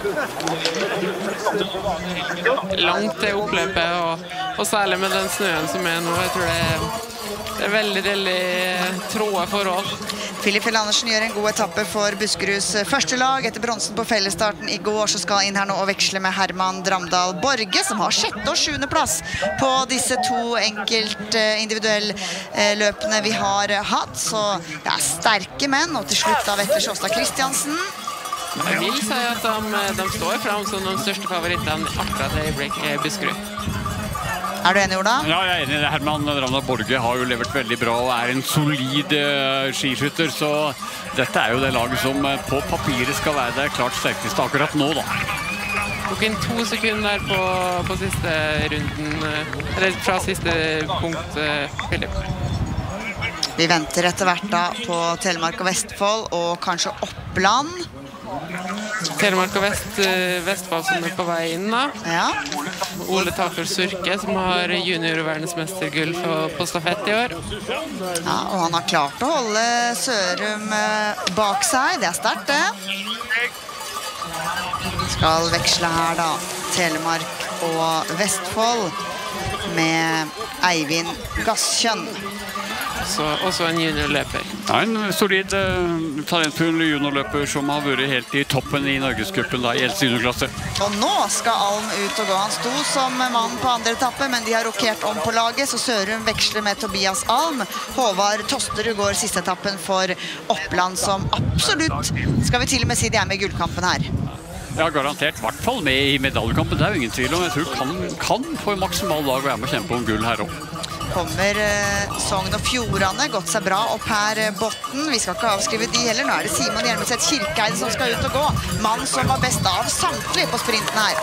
Langt til oppløpet, og særlig med den snøen som nå. Jeg tror det er veldig tråde forhold. Filip Fjell Andersen gjør en god etappe for Buskeruds første lag. Etter bronsen på fellesstarten i går, så skal han inn her nå og veksle med Herman Dramdal Borge, som har 6. og 7. plass på disse 2 individuelle løpene vi har hatt. Så det er sterke menn, og til slutt da Vetle Sjåstad Kristiansen. Jeg vil si at de står frem som de største favorittene akkurat i øyeblikket Buskerud. Er du enig, Ola? Ja, jeg er enig. Herman Dramdal Borge har jo levert veldig bra og er en solid skiskytter, så dette er jo det laget som på papiret skal være det klart sterkeste akkurat nå, da. Tok inn 2 sekunder på siste runden, eller fra siste punkt, Philip. Vi venter etter hvert da på Telemark og Vestfold, og kanskje Oppland. Telemark og Vestfold som på vei inn da. Ja. Ole Tafer Surke som har junior-verdensmestergull på stafett i år. Ja, og han har klart å holde Sørum bak seg. Det er sterkt det. Skal veksle her da Telemark og Vestfold med Eivind Gasskjønn. Også en juniorløper. Ja, en solid talentfull juniorløper som har vært helt i toppen i Norgescupen i eldste juniorklasse. Og nå skal Alm ut og gå. Han sto som mann på andre etappe, men de har rokert om på laget, så Sørum veksler med Tobias Alm. Håvard Tosterud går siste etappen for Oppland, som absolutt, skal vi til og med si, de er med i gullkampen her. Ja, garantert. I hvert fall med i medaljekampen, det er jo ingen tvil om. Jeg tror kan få en maksimal dag være med å kjempe om gull her også. Kommer Sogn og Fjordane, gått seg bra opp her Botten. Vi skal ikke avskrive de heller. Nå er det Simon Hjelmeset Kirkeide som skal ut og gå. Mann som var best av samtlige på sprinten her.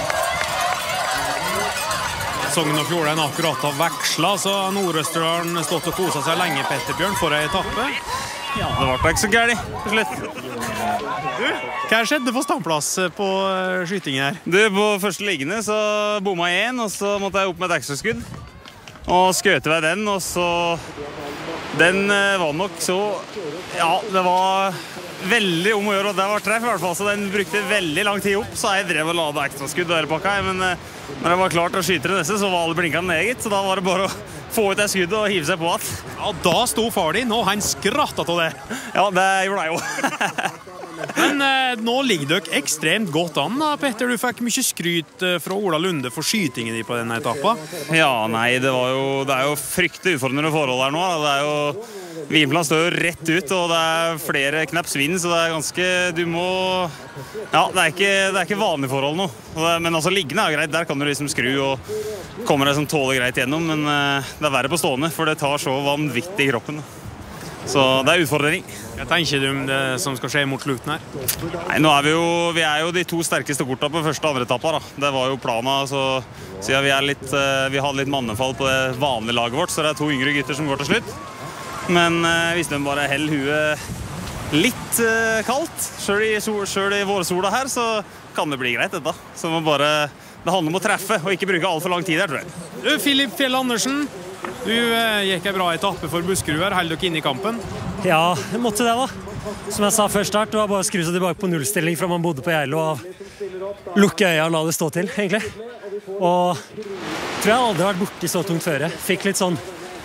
Sogn og Fjordane akkurat har vekslet, så Nord-Østerdalen stått og koset seg lenge, Petter Bjørn, for en etappe. Ja, det var ikke så gærlig på slutt. Hva skjedde på standplass på skytingen her? På første liggende så bomma jeg en, og så måtte jeg opp med et ekstraskudd. Og skjøte ved den, og så... Den var nok så... Ja, det var veldig om å gjøre, og det var treff i hvert fall, så den brukte veldig lang tid opp, så jeg drev og lade ekstraskudd der pakka, men når jeg var klart å skyte det neste, så var alle blinkene neget, så da var det bare å få ut det skuddet og hive seg på at. Ja, da sto far din, og han skrattet av det. Ja, det gjorde jeg jo. Men nå ligger dere ekstremt godt an da, Petter. Du fikk mye skryt fra Ola Lunde for skytingen din på denne etappa. Ja, nei, det er jo fryktelig utfordrende forhold her nå. Det er jo, Vinplan står jo rett ut, og det er flere knaps vind, så det er ganske, du må, ja, det er ikke vanlig forhold nå. Men altså, liggende er greit, der kan du liksom skru og kommer det som tåler greit gjennom, men det er verre på stående, for det tar så vanvittig i kroppen. Så det er utfordring. Hva tenker du om det som skal skje mot slutten her? Nei, nå er vi er jo de 2 sterkeste korta på første og andre etappa da. Det var jo planen, så siden vi hadde litt mannefall på det vanlige laget vårt, så det er 2 yngre gutter som går til slutt. Men hvis de bare holder huet litt kaldt, selv i vårsola her, så kan det bli greit dette. Så det handler om å treffe, og ikke bruke alt for lang tid her, tror jeg. Du, Filip Fjell Andersen, du gikk en bra etappe for Buskerud her. Holder dere inn i kampen? Ja, jeg måtte det da. Som jeg sa før start, det var bare å skru seg tilbake på nullstilling fra man bodde på Geilo og lukke øya og la det stå til, egentlig. Og tror jeg aldri har vært borte i så tungt føre. Fikk litt sånn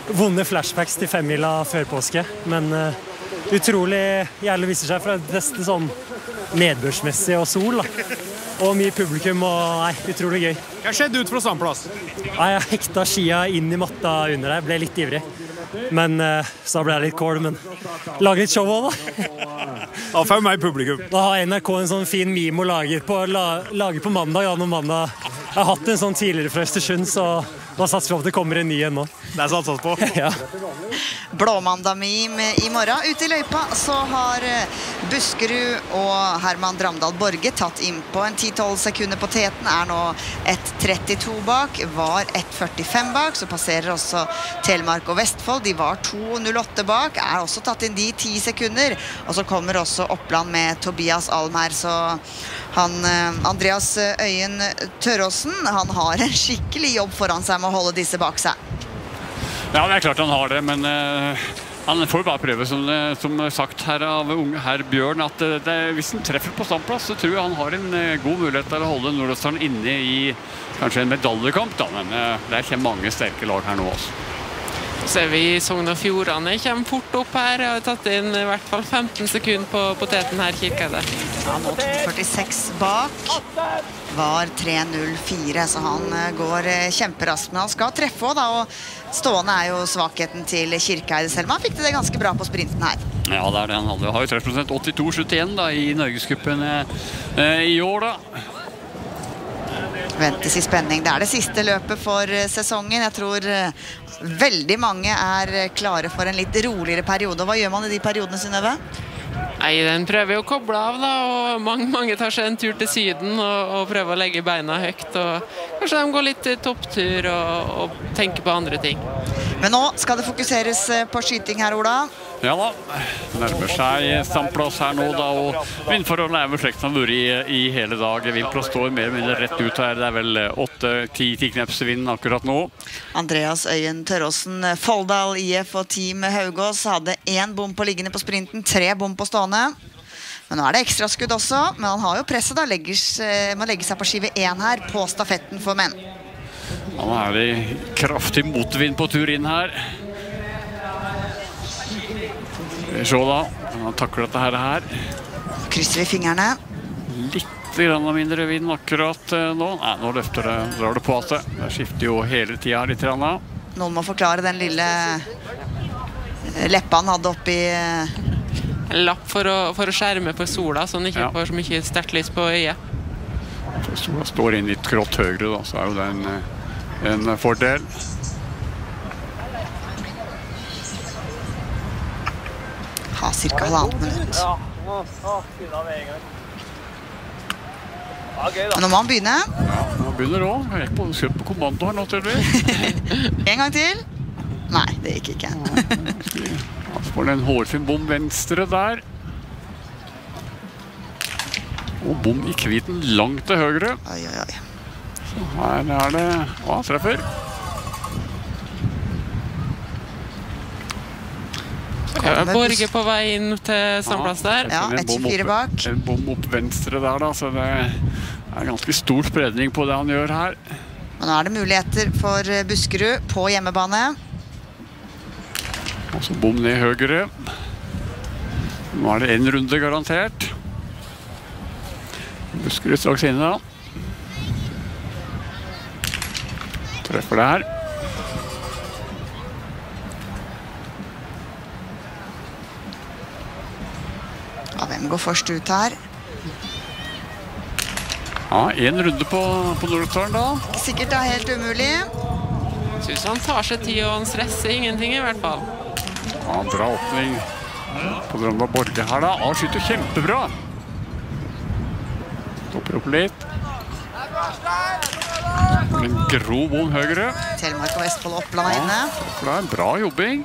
vonde flashbacks til femmila før påske, men utrolig Geilo viser seg fra det beste sånn nedbørsmessig og sol da. Og mye publikum, og nei, utrolig gøy. Hva skjedde ut fra standplass? Nei, jeg hekta skia inn i matta under der, ble litt ivrig. Men så ble jeg litt kål, men lager litt show også da. Da får jeg meg publikum. Da har NRK en sånn fin mimo lager på mandag, ja, når mandag. Jeg har hatt en sånn tidligere fra Østersund, så da satser vi på at det kommer en ny igjen nå. Det er satset på. Ja. Blåmandag-meme i morgen. Ute i løypa så har Buskerud og Herman Dramdal Borge tatt inn på en 10-12 sekunder på teten. Er nå 1.32 bak, var 1.45 bak, så passerer også Telemark og Vestfold. De var 2.08 bak, er også tatt inn de 10 sekunder. Og så kommer også Oppland med Tobias Alm her, så Andreas Øyen Tørråsen, han har en skikkelig jobb foran seg med å holde disse bak seg. Ja, det er klart han har det, men han får bare prøve, som sagt her av herr Bjørn, at hvis han treffer på standplass, så tror jeg han har en god mulighet til å holde Nordøstern inne i kanskje en medaljekamp, da, men det kommer mange sterke lag her nå også. Så ser vi Sogn og Fjordane kommer fort opp her. Jeg har tatt inn i hvert fall 15 sekunder på teten her, Kirkeide. Ja, nå 2.46 bak. Var 3.04, så han går kjemperaskt. Men han skal treffe også, da, og stående er jo svakheten til Kirkeide selv. Men han fikk det ganske bra på sprinten her. Ja, det er det han hadde. Han har jo 3% 82-71 da, i Norgescupen i år, da. Ventes i spenning. Det er det siste løpet for sesongen. Jeg tror veldig mange er klare for en litt roligere periode. Hva gjør man i de periodene, Synnøve? Nei, den prøver jo å koble av da, og mange tar seg en tur til syden og prøver å legge beina høyt, og kanskje de går litt topptur og tenker på andre ting. Men nå skal det fokuseres på skyting her, Ola. Ja da, nærmer seg standplass her nå da, og vindforholdene er vel slik som har vært i hele dag. Vindplass står mer eller mindre rett ut her, det er vel 8-10 kneps vind akkurat nå. Andreas Øyen Tørråsen, Folldal IF og Team Haugås hadde 1 bom på liggende på sprinten, 3 bom på stående. Men nå er det ekstra skudd også, men han har jo presset da, må legge seg på skive 1 her på stafetten for menn. Nå er det kraftig motvind på tur inn her. Se da, han takler dette her. Krysser vi fingrene. Litt mindre vind akkurat nå. Nei, nå drar det på at det skifter jo hele tiden litt. Noen må forklare den lille leppa han hadde oppi... En lapp for å skjerme for sola, så han ikke får så mye sterkt lys på øyet. Hvis sola står inn litt grått høyre, da, så er jo det en fordel. Ha cirka 1,5 minutt. Men nå må han begynne. Ja, nå begynner det også. Jeg er kjøpt på kommando her nå, tydeligvis. En gang til. Nei, det gikk ikke. Så får det en hårfin bom venstre der. Og bom i kviten langt til høyre. Oi, oi, oi. Så her er det... Ja, treffer. Borge på vei inn til standplass der. Ja, 1.24 bak. En bom opp venstre der da, så det er ganske stor spredning på det han gjør her. Og nå er det muligheter for Buskerud på hjemmebane. Og så bom ned høyre. Nå er det en runde garantert. Buskerud straks inne da. Treffer det her. Ja, hvem går først ut her? Ja, en runde på Nordøstern da. Sikkert det er helt umulig. Synes han tar seg tid og han stresser ingenting i hvert fall. Ja, bra åpning på Dramdal Borge her da. Han skyter kjempebra. Stopper opp litt. En grov bom høyre. Telemark og Vestfold Oppland er inne. Det er en bra jobbing.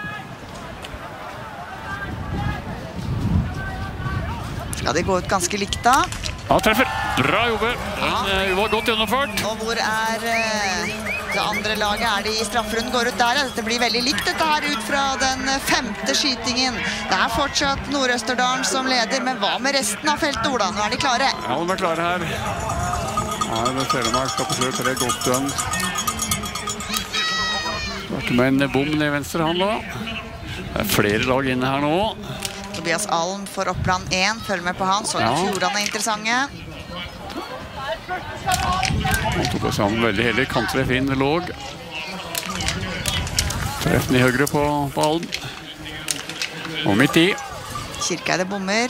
Skal de gå ut ganske likt da? Ja, treffer. Bra jobbet. Den var godt gjennomført. Og hvor er det andre laget? Er de i strafferunden? Går ut der. Dette blir veldig likt dette her ut fra den 5. skytingen. Det er fortsatt Nord-Østerdalen som leder, men hva med resten av feltet, Ola? Nå er de klare. Ja, de er klare her. Ja, det Telemark skal på slutt. Det er godt dønn. Starter med en bom ned venstre hand da. Det flere lag inne her nå. Tobias Alm for Oppland 1, følg med på han. Så Fjordane interessante. Tobias Alm veldig heldig, kanttreff inn, låg. Treffen i høyre på Alm. Og midt i. Kirkeide bommer.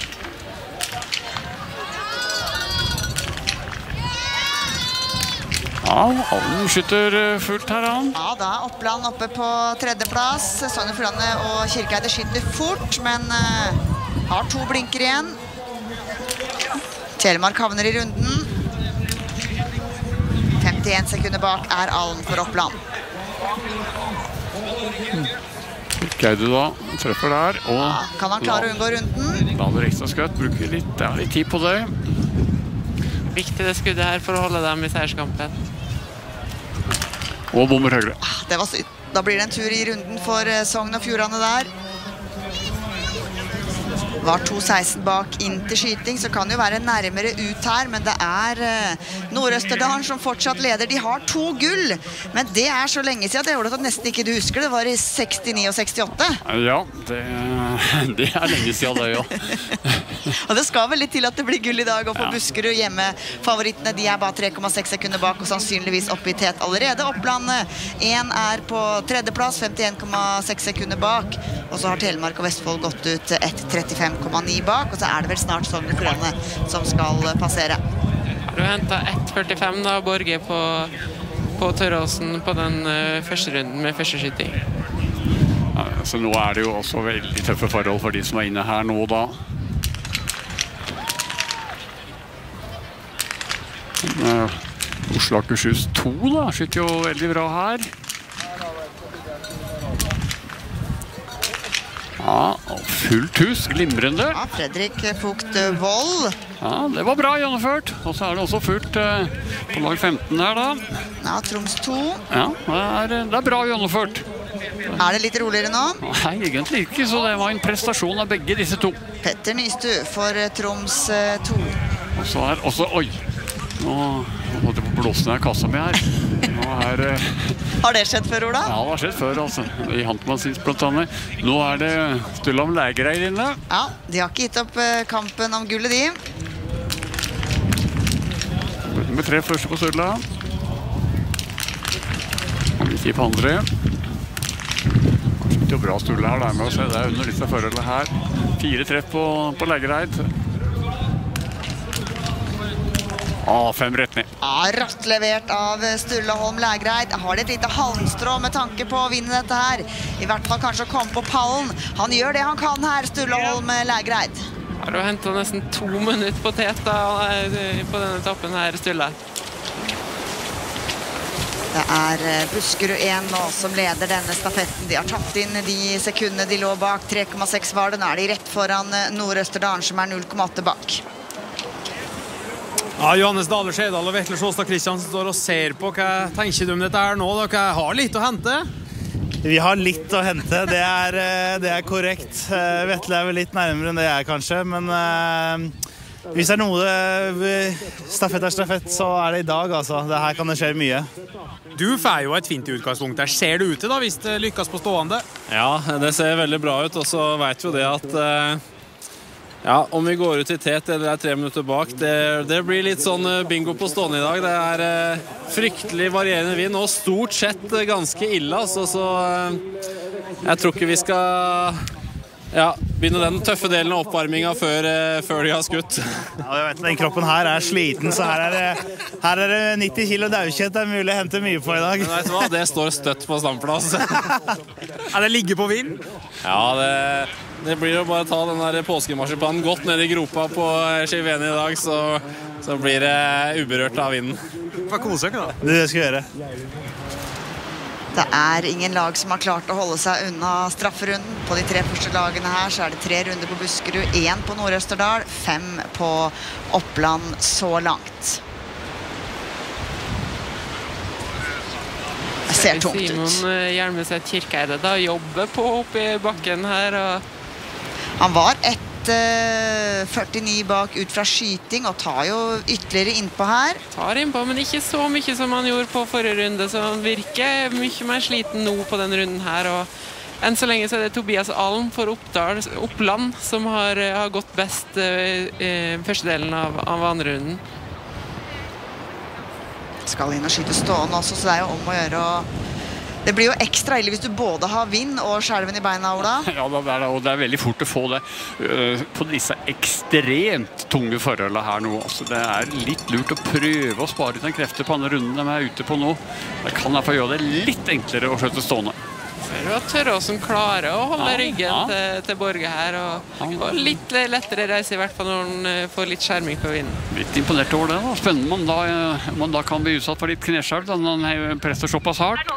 Ja, Alm skytter fullt her, han. Ja, da Oppland oppe på tredjeplass. Sogn og Fjordane og Kirkeide skytter fort, men har 2 blinker igjen. Telemark havner i runden. 51 sekunder bak er Alm for Oppland. Kirkeide da, treffer der. Og kan han klare å unngå runden? Lander ekstra skutt, bruker litt tid på det. Viktig det skuddet her for å holde dem i seierskampen. Og bommer høyre. Det var sykt. Da blir det en tur i runden for Sogn og Fjordane der. Var 2.16 bak inn til skyting, så kan det jo være nærmere ut her, men det er Nord-Østerdalen som fortsatt leder. De har 2 gull, men det er så lenge siden at jeg gjorde at nesten ikke du husker. Det var i 69 og 68. Ja, det er lenge siden det, ja. Og det skal vel litt til at det blir gull i dag, og for Buskerud hjemme favorittene, de er bare 3,6 sekunder bak, og sannsynligvis oppe i tet allerede. Oppland 1 er på tredjeplass, 51,6 sekunder bak, og så har Telemark og Vestfold gått ut 1,35,9 bak, og så er det vel snart Sogn og Fjordane som skal passere. Har du hentet 1,45 da, Borge, på Tørråsen på den første runden med første skyting? Ja, så nå er det jo også veldig tøffe forhold for de som er inne her nå da. Oslo Akershus 2 da, skytter jo veldig bra her. Ja, og fullt hus, glimrende. Ja, Fredrik Vogt Vold. Ja, det var bra gjennomført. Og så er det også fullt på lag 15 her da. Ja, Troms 2. Ja, det er bra gjennomført. Er det litt roligere nå? Nei, egentlig ikke, så det var en prestasjon av begge disse 2. Petter Nystu for Troms 2. Og så er også, oi, nå måtte jeg på blåsen her kassa mi her. Har det skjedd før, Ola? Ja, det har skjedd før, altså. I Hantmannsins blant annet. Nå er det Sturlam Lægereid inne. Ja, de har ikke gitt opp kampen om gullet, de. Med 3 første på Sturla. Og vi sier på andre. Det er bra Sturla her, det er med å se. Det er under disse forholdene her. 4 treff på Lægereid. 5 rett ned. Ja, rått levert av Sturla Holm Lægereid. Har det et lite halmstrå med tanke på å vinne dette her. I hvert fall kanskje å komme på pallen. Han gjør det han kan her, Sturla Holm Lægereid. Har du hentet nesten 2 minutter på tet da, på denne etappen her, Sturla? Det er Buskerud 1 nå som leder denne stafetten. De har tatt inn de sekundene de lå bak. 3,6 var det. Nå er de rett foran Nord-Østerdalen, som er 0,8 bak. Ja, Johannes Dahle Skjedal og Vetle Sjåstad Kristiansen står og ser på. Hva tenker du om dette her nå? Dere har litt å hente? Vi har litt å hente, det er korrekt. Vetle er vel litt nærmere enn det jeg kanskje, men hvis det er noe stafett er stafett, så er det i dag, altså. Det her kan det skje mye. Du får jo et fint utgangspunkt der. Ser det ut til da, hvis det lykkes på stående? Ja, det ser veldig bra ut, og så vet vi jo det at ja, om vi går ut i tet eller er 3 minutter bak, det blir litt sånn bingo på stående i dag. Det er fryktelig varierende vind, og stort sett ganske ille, altså, så jeg tror ikke vi skal begynne den tøffe delen av oppvarmingen før de har skutt. Ja, jeg vet, den kroppen her er sliten, så her er det 90 kilo daukjøtt det er mulig å hente mye på i dag. Men vet du hva, det står støtt på standplass. Det ligger på vind? Ja, det blir jo bare å ta den der påskemarsipanen godt ned i gropa på Skiveni i dag, så blir det uberørt av vinden. Hva koser dere da? Det skal jeg gjøre. Det er ingen lag som har klart å holde seg unna strafferunden. På de 3 første lagene her så er det 3 runder på Buskerud, 1 på Nord-Østerdal, 5 på Oppland så langt. Det ser tungt ut. Simon Hjelmeset Kirkeide da jobber på oppe i bakken her. Og han var 1 Litt 49 bak ut fra skyting, og tar jo ytterligere innpå her. Tar innpå, men ikke så mye som han gjorde på forrige runde, så han virker mye mer sliten nå på den runden her, og enn så lenge så er det Tobias Alm for Oppland som har gått best første delen av andre runden. Skal inn og skyte stående også, så det er jo om å gjøre, og det blir jo ekstra ille hvis du både har vind og skjelven i beina, Ola. Ja, og det er veldig fort å få det på disse ekstremt tunge forholdene her nå. Altså, det er litt lurt å prøve å spare ut en krefter på andre runden de er ute på nå. Det kan i hvert fall gjøre det litt enklere å skjøte stående. Ser du at Tørråsen klarer å holde ryggen til Borge her, og litt lettere reise i hvert fall når han får litt skjerming på vinden. Litt imponert over det da. Spennende om man da kan bli utsatt for litt kneskjelv når han presser såpass hardt.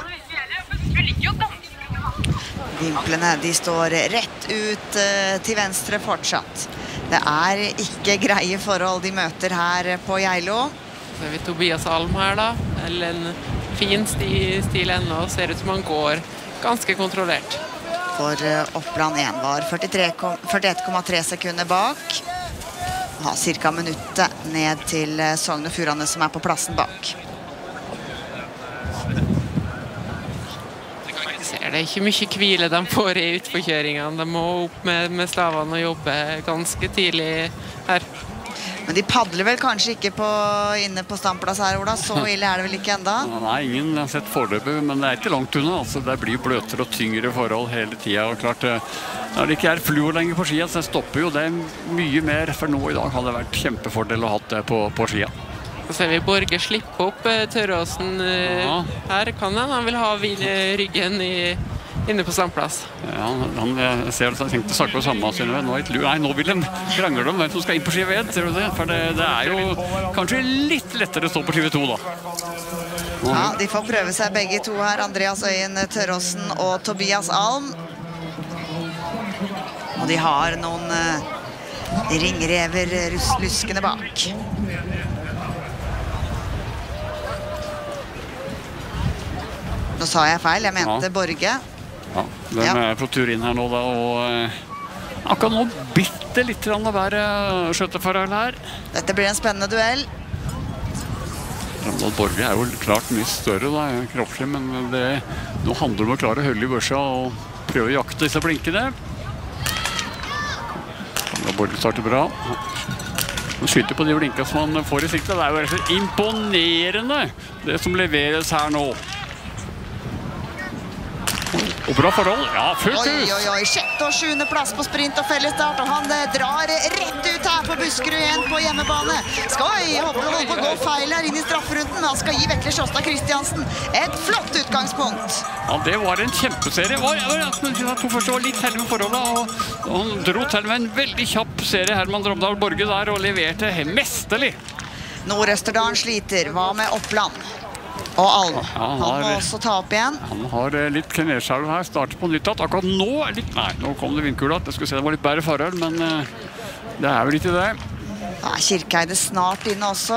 Vimplene, de står rett ut til venstre fortsatt. Det er ikke greie forhold de møter her på Geilo. Så har vi Tobias Alm her da, eller en fin stil ennå, ser ut som han går ganske kontrollert. For Oppland 1 var 41,3 sekunder bak. Har cirka minuttet ned til Sogn og Fjordane som er på plassen bak. Det er ikke mye hvile de får i utforkjøringene. De må opp med stavene og jobbe ganske tidlig her. Men de padler vel kanskje ikke inne på standplass her, Ola? Så ille er det vel ikke enda? Nei, ingen har sett foreløpig, men det er ikke langt unna. Altså, det blir bløtere og tyngre forhold hele tiden. Og klart, når det ikke er fluor lenger på skia, så stopper jo det mye mer. For nå i dag hadde det vært kjempefordel å ha det på skia. Så ser vi Borge slippe opp Tørråsen her. Kan han vil ha ryggen inne på standplass. Ja, han ser at han tenkte snakke på samme sine venn. Nei, nå vil de krangle om hvem som skal inn på skive 1, ser du det? For det er jo kanskje litt lettere å stå på skive 2 da. Ja, de får prøve seg begge to her. Andreas Øyen Tørråsen og Tobias Alm. Og de har noen ringrever luskende bak. Nå sa jeg feil, jeg mente Borge. Ja, den er på tur inn her nå da, og akkurat nå bitte litt av hver skjøteforhold her. Dette blir en spennende duell. Ramdal Borge er jo klart mye større da, kroppslig, men nå handler det om å klare å holde i børsa og prøve å jakte disse blinkene. Ramdal Borge starter bra. Han skyter på de blinkene som han får i sikte. Det er jo rett og slett imponerende det som leveres her nå. Og bra forhold, ja, fullt ut. Oi, 6. og 7. plass på sprint og fellesstart, og han drar rett ut her på Buskerud igjen på hjemmebane. Jeg håper det holder på å gå feil her inn i strafferunden, men han skal gi Vetle Sjåstad Kristiansen et flott utgangspunkt. Ja, det var en kjempeserie. De to første var litt heldig med forholdet, og han dro til med en veldig kjapp serie, Herman Ramdal Borge der, og leverte mesterlig. Nord-Østerdalen sliter, hva med Oppland? Og Alm, han må også ta opp igjen. Han har litt kneskjelv her, starter på nytt. Akkurat nå nå kom det vindkula. Jeg skulle se det var litt bedre forhold, men det er vel ikke det. Da er Kirkeide snart inne også.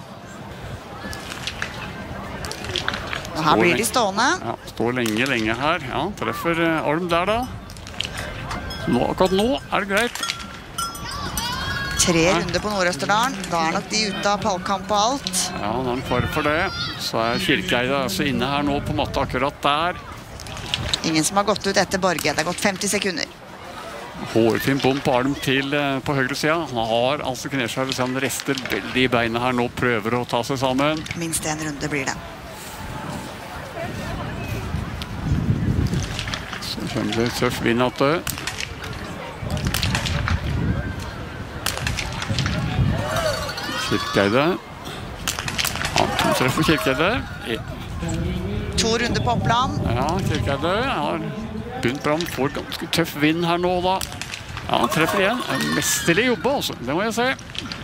Og her blir de stående. Ja, står lenge her. Ja, treffer Alm der da. Akkurat nå er det greit. 3 runder på Nord-Østerdalen. Da er nok de ute av pallkamp og alt. Ja, han får for det. Så er Kirkeide altså inne her nå på matta akkurat der. Ingen som har gått ut etter Borge. Det har gått 50 sekunder. Hårfin bom på Alm til på høyre siden. Han har altså kneskjelv, så han rester veldig i beina her nå, prøver å ta seg sammen. Minst en runde blir det. Så kommer det tøff vind at det. Kirkeide. Ja, 2 treff for Kirkeide. 2 runder på Oppland. Ja, Kirkeide har begynt bra. Han får ganske tøff vind her nå da. Ja, han treffer igjen. Mesterlig jobbe også, det må jeg se.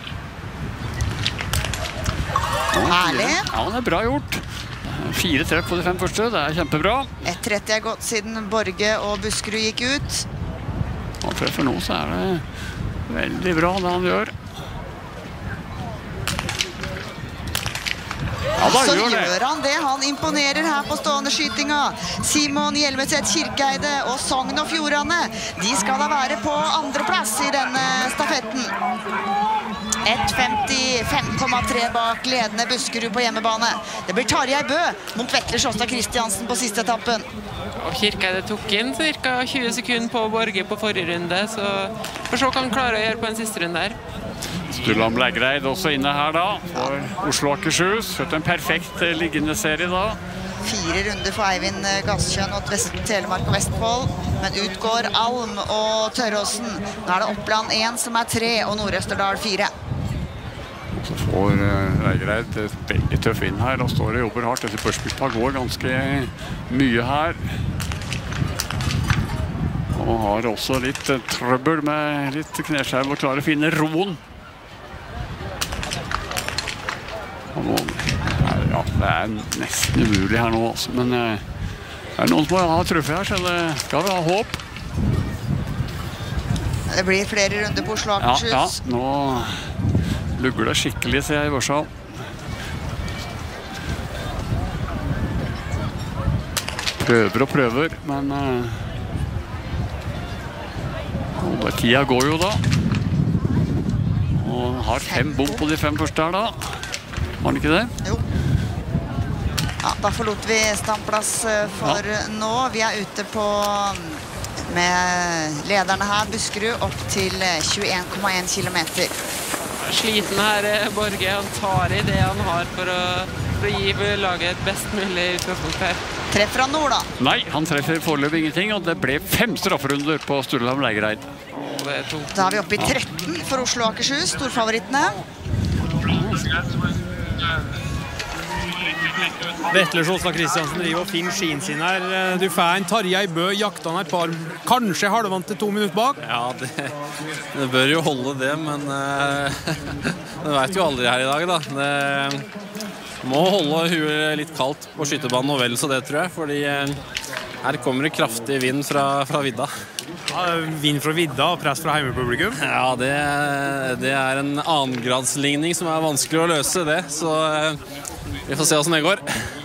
Herlig. Ja, det er bra gjort. 4 treff på de 5 første, det er kjempebra. 1,30 er gått siden Borge og Buskerud gikk ut. Han treffer nå, så er det veldig bra det han gjør. Ja, Så gjør han det. Han imponerer her på stående skytinga. Simon Hjelmeset Kirkeide og Sogn og Fjordane, de skal da være på andreplass i denne stafetten. 1.55,3 bak ledende Buskerud på hjemmebane. Det blir Tarjei Bø mot Vetle Sjåstad Kristiansen på siste etappen. Og Kirkeide tok inn ca. 20 sekunder på Borge på forrige runde, så får se hva han klarer å gjøre på en siste runde her. Sturla Lægreid også inne her da, for Oslo og Akershus. En perfekt liggende serie da. 4 runder for Eivind Gasskjønn og Telemark og Vestfold, men utgår Alm og Tørråsen. Nå er det Oppland 1 som er 3, og Nord-Østerdal 4. Så får Lægreid et veldig tøff inn her, og står og jobber hardt. Dette børsbytta går ganske mye her. Og har også litt trøbbel med litt kneskjær og klarer å finne roen. Ja, det er nesten umulig her nå, men det er noen som har truffet her, så det skal vi ha håp. Det blir flere runder på Oslo Akershus. Ja, nå lugger det skikkelig, ser jeg i Vørsal. Prøver og prøver, men tida går jo da. Og har 5 bom på de 5 første her da. Var det ikke det? Jo. Ja, da forlot vi standplass for nå. Vi er ute på med lederne her, Buskerud, opp til 21,1 kilometer. Sliten her, Borge. Han tar i det han har for å gi laget et best mulig utgangspunkt her. Treffer han nord da? Nei, han treffer foreløpig ingenting, og det ble 5 strafferunder på Sturla Lægreid. Da er vi oppe i 13 for Oslo og Akershus, storfavorittene. Vetle Sjåstad Kristiansen driver og finner skien sin her. Du får en Tarjei Bø, jakta han et par, kanskje halvant til 2 minutter bak. Ja, det bør jo holde det, men det vet jo aldri her i dag da. Det må holde huet litt kaldt på skytterbanen og vel så det, tror jeg, fordi her kommer det kraftig vind fra vidda. Ja, vind fra vidda og press fra heimepublikum? Ja, det er en annengradsligning som er vanskelig å løse det, så vi får se hvordan det går.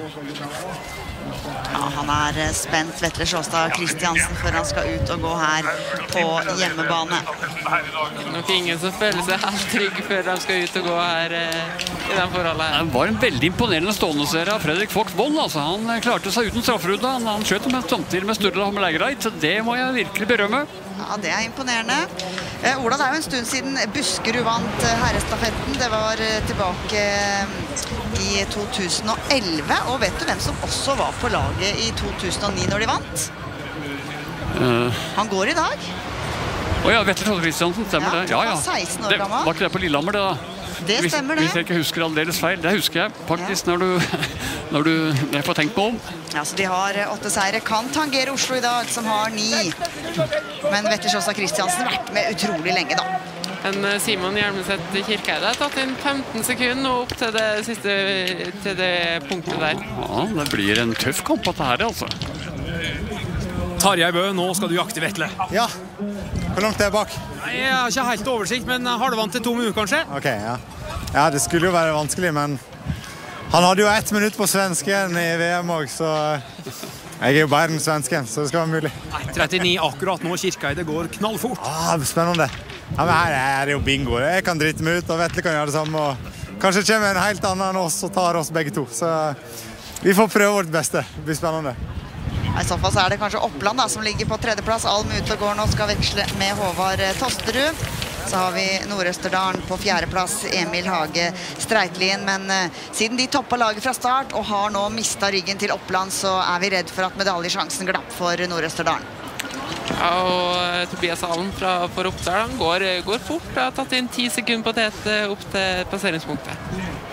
Ja, han er spent, Vetle Sjåstad Kristiansen, før han skal ut og gå her på hjemmebane. Nok ingen som føler seg helt trygg før han skal ut og gå her i den forholdet her. Det var en veldig imponerende stående serie av Fredrik Vogt Wold. Altså. Han klarte seg uten strafferunde. Han skjøt samtidig med Sturla Lægreid, så det må jeg virkelig berømme. Ja, det er imponerende. Ola, det er jo en stund siden Buskerud vant herrestafetten. Det var tilbake i 2011. Og vet du hvem som også var på laget i 2009 når de vant? Han går i dag. Åja, Vetle Sjåstad Kristiansen, stemmer det. Ja, han var 16 år gammel. Var ikke det på Lillehammer, det da? Det stemmer det. Hvis jeg ikke husker aldeles feil. Det husker jeg faktisk når du får tenkt på om. Ja, så de har 8 seire. Kan tangere Oslo i dag, som har 9. Men Vetle Sjåstad Kristiansen har vært med utrolig lenge da. Simon Hjelmeset Kirkeide har tatt inn 15 sekunder opp til det siste til det punktet der. Ja, det blir en tøff kamp på dette her, altså. Tarjei Bø, nå skal du jakte Vetle. Ja. Hvor langt er det bak? Jeg har ikke helt oversikt, men halvant til 2 minutter kanskje. Ok, ja. Ja, det skulle jo være vanskelig, men han hadde jo 1 minutt på svensken i VM også, så jeg er jo bare den svensken, så det skal være mulig. 39 akkurat nå, Kirkeide går knallfort. Spennende. Ja, men her er det jo bingo. Jeg kan drite meg ut, og Vetle kan gjøre det samme. Og kanskje kommer en helt annen enn oss og tar oss begge to. Så vi får prøve vårt beste. Det blir spennende. I så fall så er det kanskje Oppland da, som ligger på 3. plass. Alm ut og går nå, skal veksle med Håvard Tosterud. Så har vi Nord-Østerdalen på 4. plass, Emil Hage Streitlien. Men siden de toppet laget fra start og har nå mistet ryggen til Oppland, så er vi redd for at medaljesjansen glapp for Nord-Østerdalen. Ja, og Tobias Allen for Oppdal, han går fort. Han har tatt inn 10 sekunder på tete opp til passeringspunktet.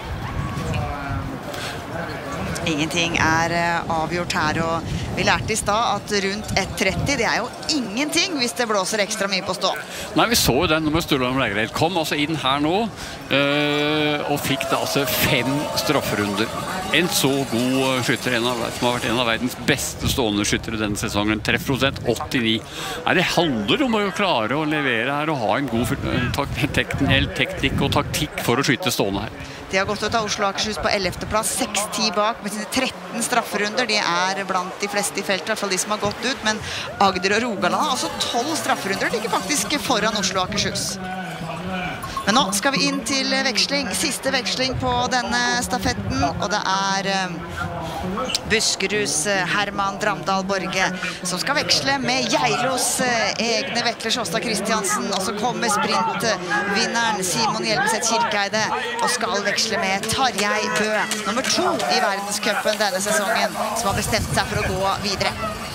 Ingenting er avgjort her, og vi lærte i stad at rundt 1.30, det er jo ingenting hvis det blåser ekstra mye på stå. Nei, vi så jo den når Sturla Lægreid kom altså inn her nå, og fikk da altså 5 strafferunder. en så god skytter, som har vært en av verdens beste stående skyttere denne sesongen. Treffprosent 89. Det handler om å klare å levere her og ha en god teknikk og taktikk for å skyte stående her. De har gått ut av Oslo Akershus på 11. plass, 6-10 bak med sine 13 strafferunder. De blant de fleste i feltet, i hvert fall de som har gått ut, men Agder og Rogaland har altså 12 strafferunder. De ligger faktisk foran Oslo Akershus. Men nå skal vi inn til veksling, siste veksling på denne stafetten, og det Buskeruds Herman Dramdal Borge som skal veksle med Geilos egne Vetle Sjåstad Kristiansen, og så kommer sprintvinneren Simon Hjelmeset Kirkeide og skal veksle med Tarjei Bø, nummer 2 i verdenscupen denne sesongen, som har bestemt seg for å gå videre.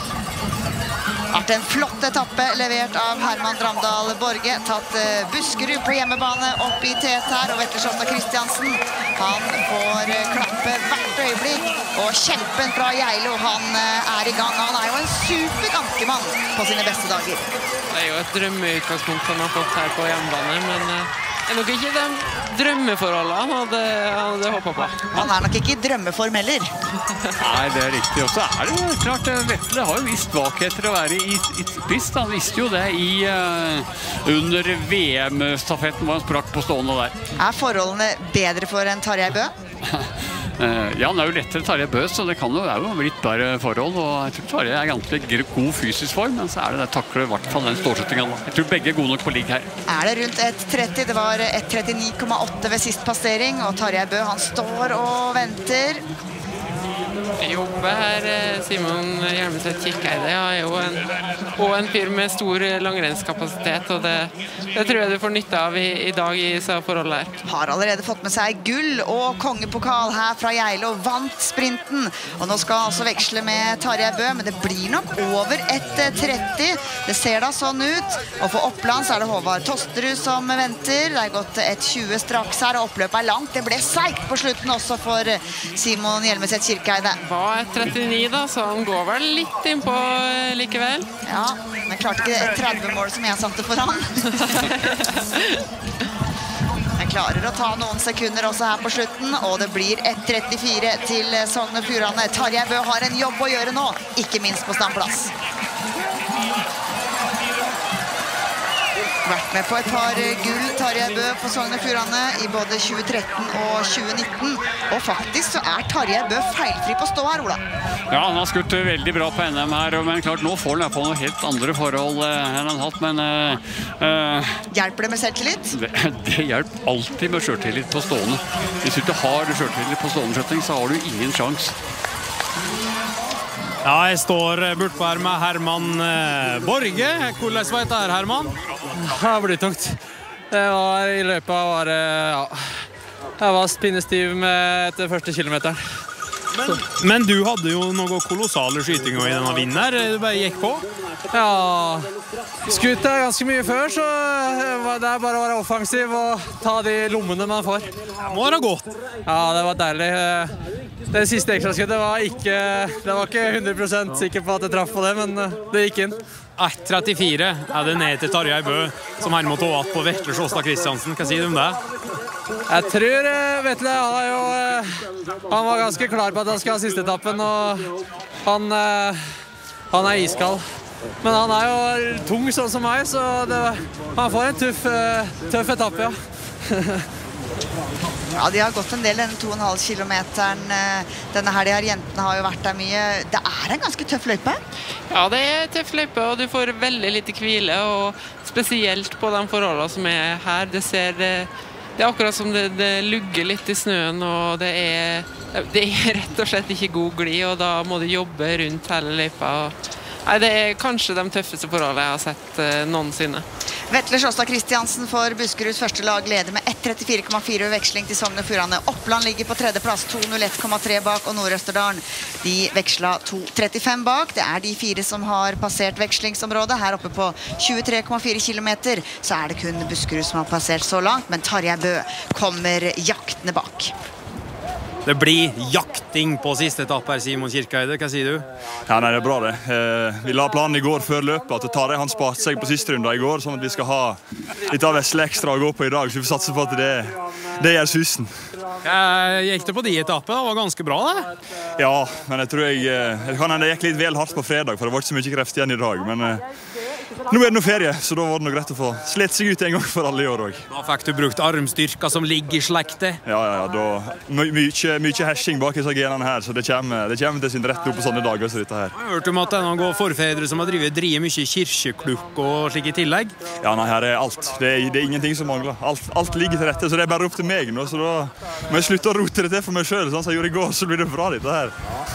En flott etappe levert av Herman Dramdal Borge, tatt Buskerud på hjemmebane opp i tet her, og Vetle Sjåstad Kristiansen, han får klappe hvert øyeblikk, og kjempen fra Geilo, han i gang. Han jo en super gankemann på sine beste dager. Det jo et drømmeutgangspunkt han har fått her på hjemmebane, men det nok ikke de drømmeforholdene han hadde håpet på. Han nok ikke i drømmeform heller. Nei, det riktig. Og så det klart, Vetle har jo visst svakheter å være i spiss. Han visste jo det under VM-stafetten hvor han sprakk på stående der. Forholdene bedre for en Tarjei Bø? Ja, han jo lettere Tarjei Bø, så det kan jo litt bedre forhold. Og jeg tror Tarjei ganske god fysisk form, men så det takler i hvert fall den stålskyttingen. Jeg tror begge gode nok på ligg her. Det rundt 1.30? Det var 1.39,8 ved sist passering, og Tarjei Bø, han står og venter. Jobber her, Simon Hjelmeset Kirkeide, jo en fyr med stor langrennskapasitet, og det tror jeg du får nytte av i dag i forholdet her. Har allerede fått med seg gull og kongepokal her fra Geilo, vant sprinten, og nå skal han altså veksle med Tarjei Bø, men det blir nok over 1.30. Det ser da sånn ut, og for Oppland så det Håvard Tosterud som venter. Det gått 1.20 straks her, og oppløpet langt. Det ble seigt på slutten også for Simon Hjelmeset Kirkeide. Var 1.39 da, så han går vel litt innpå likevel. Ja, men klarte ikke et 30-mål som jeg satte for han. Han klarer å ta noen sekunder også her på slutten, og det blir 1.34 til Sogn og Fjordane. Tarjei Bø har en jobb å gjøre nå, ikke minst på standplass. Vært med på et par gull, Tarjei Bø på Sogn og Fjordane i både 2013 og 2019. Og faktisk så Tarjei Bø feilfri på stå her, Ola. Ja, han har skutt veldig bra på NM her, men klart nå får han på noen helt andre forhold enn han har hatt, men... hjelper det med selvtillit? Det hjelper alltid med selvtillit på stående. Hvis du ikke har selvtillit på stående skjøtting, så har du ingen sjans. Ja, jeg står bortpå her med Herman Borge. Hvordan vet du Herman? Det blir tungt. Det var i løpet jeg var spinnestiv etter første kilometeren. Men du hadde jo noen kolossale skytinger i denne vinden her. Du bare gikk på? Ja, skutt ganske mye før, så det bare å være offensiv og ta de lommene man får. Det må være godt. Ja, det var deilig. Det siste ekstraskuddet var ikke 100% sikker på at jeg traff på det, men det gikk inn. 1.34 det ned til Tarjei Bø, som her må ta att på Vetle Sjåstad Kristiansen. Hva sier du om det? Jeg tror Vetle, han var ganske klar på at han skal ha siste etappen, og han iskald. Men han jo tung sånn som meg, så han får en tøff etappe, ja. Ja, de har gått en del denne 2,5 kilometeren. Denne her, jentene har jo vært der mye. Det en ganske tøff løype. Ja, det tøff løype, og du får veldig lite hvile, og spesielt på de forholdene som her. Det akkurat som det lugger litt i snøen, og det rett og slett ikke god glid, og da må du jobbe rundt hele løypa. Nei, det kanskje de tøffeste forholdene jeg har sett noensinne. Vetle Sjåstad Kristiansen for Buskeruds første lag leder med 1.34,4 ved veksling til Sogn og Fjordane. Oppland ligger på tredje plass, 2.01,3 bak, og Nord-Østerdalen de veksla 2.35 bak. Det de 4 som har passert vekslingsområdet. Her oppe på 23,4 kilometer så det kun Buskerud som har passert så langt, men Tarjei Bø kommer jaktende bak. Det blir jakting på siste etapp her, Simon Kirkeide. Hva sier du? Ja, nei, det bra det. Vi la planen I går før løpet at Tarjei han sparte seg på siste runde I går, sånn at vi skal ha litt av Vesle ekstra å gå på I dag, så vi satser på at det gjør susen. Gikk det på de etappene? Det var ganske bra, det? Ja, men jeg tror det gikk litt vel hardt på fredag, for det var ikke så mye kreft igjen I dag, men nå det noe ferie, så da var det noe greit å få slett seg ut en gang for alle I år også. Da fikk du brukt armstyrka som ligger I slektet? Ja, da mye hashing bak disse genene her, så det kommer til sin rett opp på sånne dager som dette her. Jeg har hørt om at det er noen forfedre som har drivet mye kirkeklukk og slik I tillegg. Ja, nei, her alt. Det er ingenting som mangler. Alt ligger til rette, så det er bare opp til meg nå, så da må jeg slutte å rote det til for meg selv, sånn som jeg gjorde I går, så blir det bra dette her.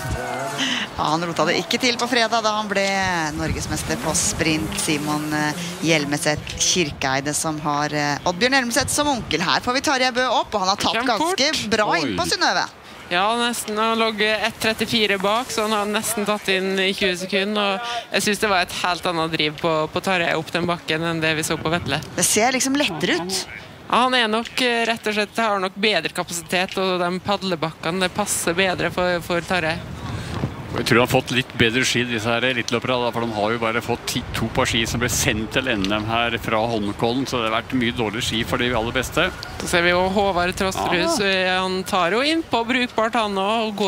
Ja, han rota det ikke til på fredag da han ble norgesmester på sprint. Simon Hjelmeset Kirkeide som har Oddbjørn Hjelmeset som onkel. Her får vi Tarjei Bø opp, og han har tatt ganske bra inn på Synnøve. Ja, nesten. Han lå 1.34 bak, så han har nesten tatt inn I 20 sekunder. Og jeg synes det var et helt annet driv på Tarjei opp den bakken enn det vi så på Vetle. Det ser liksom lettere ut. Ja, han nok rett og slett, har nok bedre kapasitet, og de padlebakkene, det passer bedre for Tarjei. Jeg tror han har fått litt bedre ski, disse her eliteløpere, for de har jo bare fått 2 par ski som ble sendt til NM her fra Holmenkollen, så det har vært mye dårlig ski for de aller beste. Så ser vi jo Håvard Trosterhus, han tar jo inn på brukbart han også, og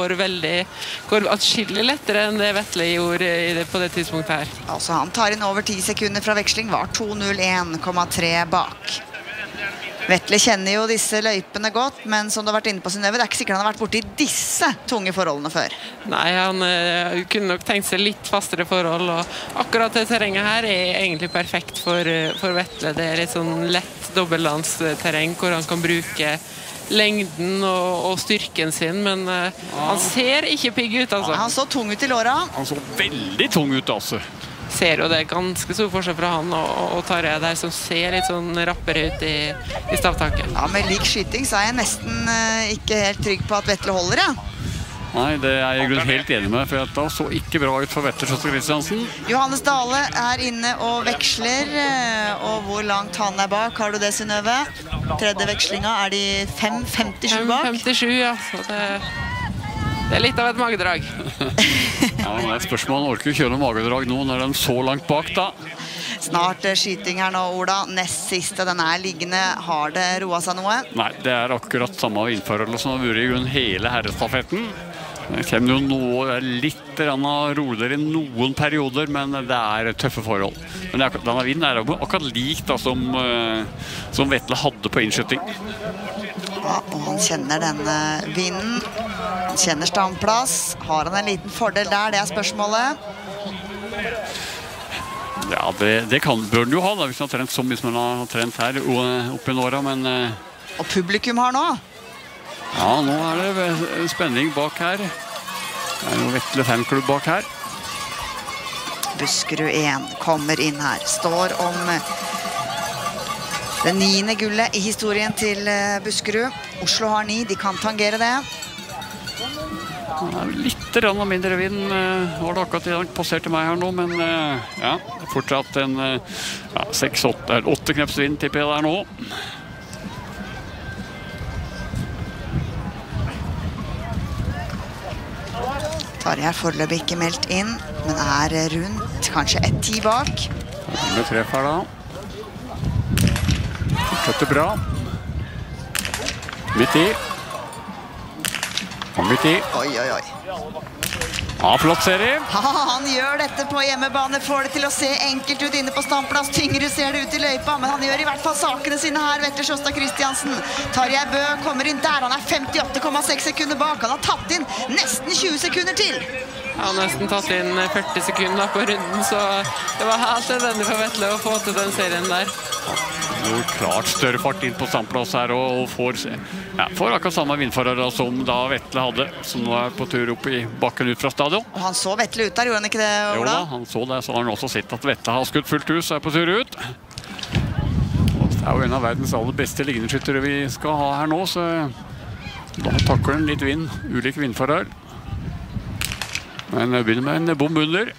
går atskillig lettere enn det Vetle gjorde på det tidspunktet her. Altså han tar inn over 10 sekunder fra veksling, var 2.01,3 bak. Vetle kjenner jo disse løypene godt, men som du har vært inne på Synnøve, det ikke sikkert han har vært borte I disse tunge forholdene før. Nei, han kunne nok tenkt seg litt fastere forhold, og akkurat det terrenget her egentlig perfekt for Vetle. Det litt sånn lett dobbeltlandsterreng, hvor han kan bruke lengden og styrken sin, men han ser ikke pigg ut, altså. Han så tung ut I låra. Han så veldig tung ut, altså. Ser jo det ganske stor forskjell fra han og Tarjei der, som ser litt sånn rappere ut I stavtaket. Ja, med lik skyting så jeg nesten ikke helt trygg på at Vetle holder, ja. Nei, det jeg grunn helt enig med, for da så ikke bra ut for Vetle Sjåstad Kristiansen. Johannes Dale inne og veksler, og hvor langt han bak, har du det, Synnøve? Tredje vekslinga, de 5.57 bak? 5.57, ja, så det litt av et magedrag. Ja, det spørsmålet, han orker å kjøre magedrag nå når den så langt bak da. Snart skyting her nå, Ola. Nest siste, den liggende. Har det roet seg noe? Nei, det akkurat samme vindforhold som har vært I grunn hele herrestafetten. Det kommer jo noe litt roligere I noen perioder, men det tøffe forhold. Men denne vinden akkurat lik da, som Vetle hadde på innskytting. Ja, og han kjenner denne vinden. Han kjenner standplass. Har han en liten fordel der? Det spørsmålet. Ja, det bør han jo ha, da, hvis han har trent så mye som han har trent her oppe I Nåra, men... Og publikum har nå? Ja, nå det spenning bak her. Det jo Vetle fanklubb bak her. Buskerud 1 kommer inn her. Står om det 9. gullet I historien til Buskerud. Oslo har 9, de kan tangere det. Litt mindre vind var det akkurat I dag passerte meg her nå, men ja, fortsatt en 6-8 kneps vind tipper jeg der nå. Tarjei foreløpig ikke meldt inn, men rundt kanskje 1-10 bak. Med treff her da. Fortsetter bra. Midt I. Og midt I. Oi. Ja, flott serie. Han gjør dette på hjemmebane, får det til å se enkelt ut inne på standplass. Tyngre ser det ut I løypa, men han gjør I hvert fall sakene sine her, Vetle Sjåstad Kristiansen. Tarjei Bø kommer inn der, han 58,6 sekunder bak. Han har tatt inn nesten 20 sekunder til. Han har nesten tatt inn 40 sekunder på runden, så det var helt nødvendig for Vetle å få til den serien der. Jo, klart større fart inn på standplass her, og får akkurat samme vindforhold som da Vetle hadde, som nå på tur opp I bakken ut fra stadion. Og han så Vetle ut der, gjorde han ikke det, Ola? Jo da, han så det, så har han også sett at Vetle har skutt fullt hus, på tur ut. Og det jo en av verdens aller beste ligningsskyttere vi skal ha her nå, så da takler han litt vind, ulike vindforhold. Men jeg begynner med en bom under.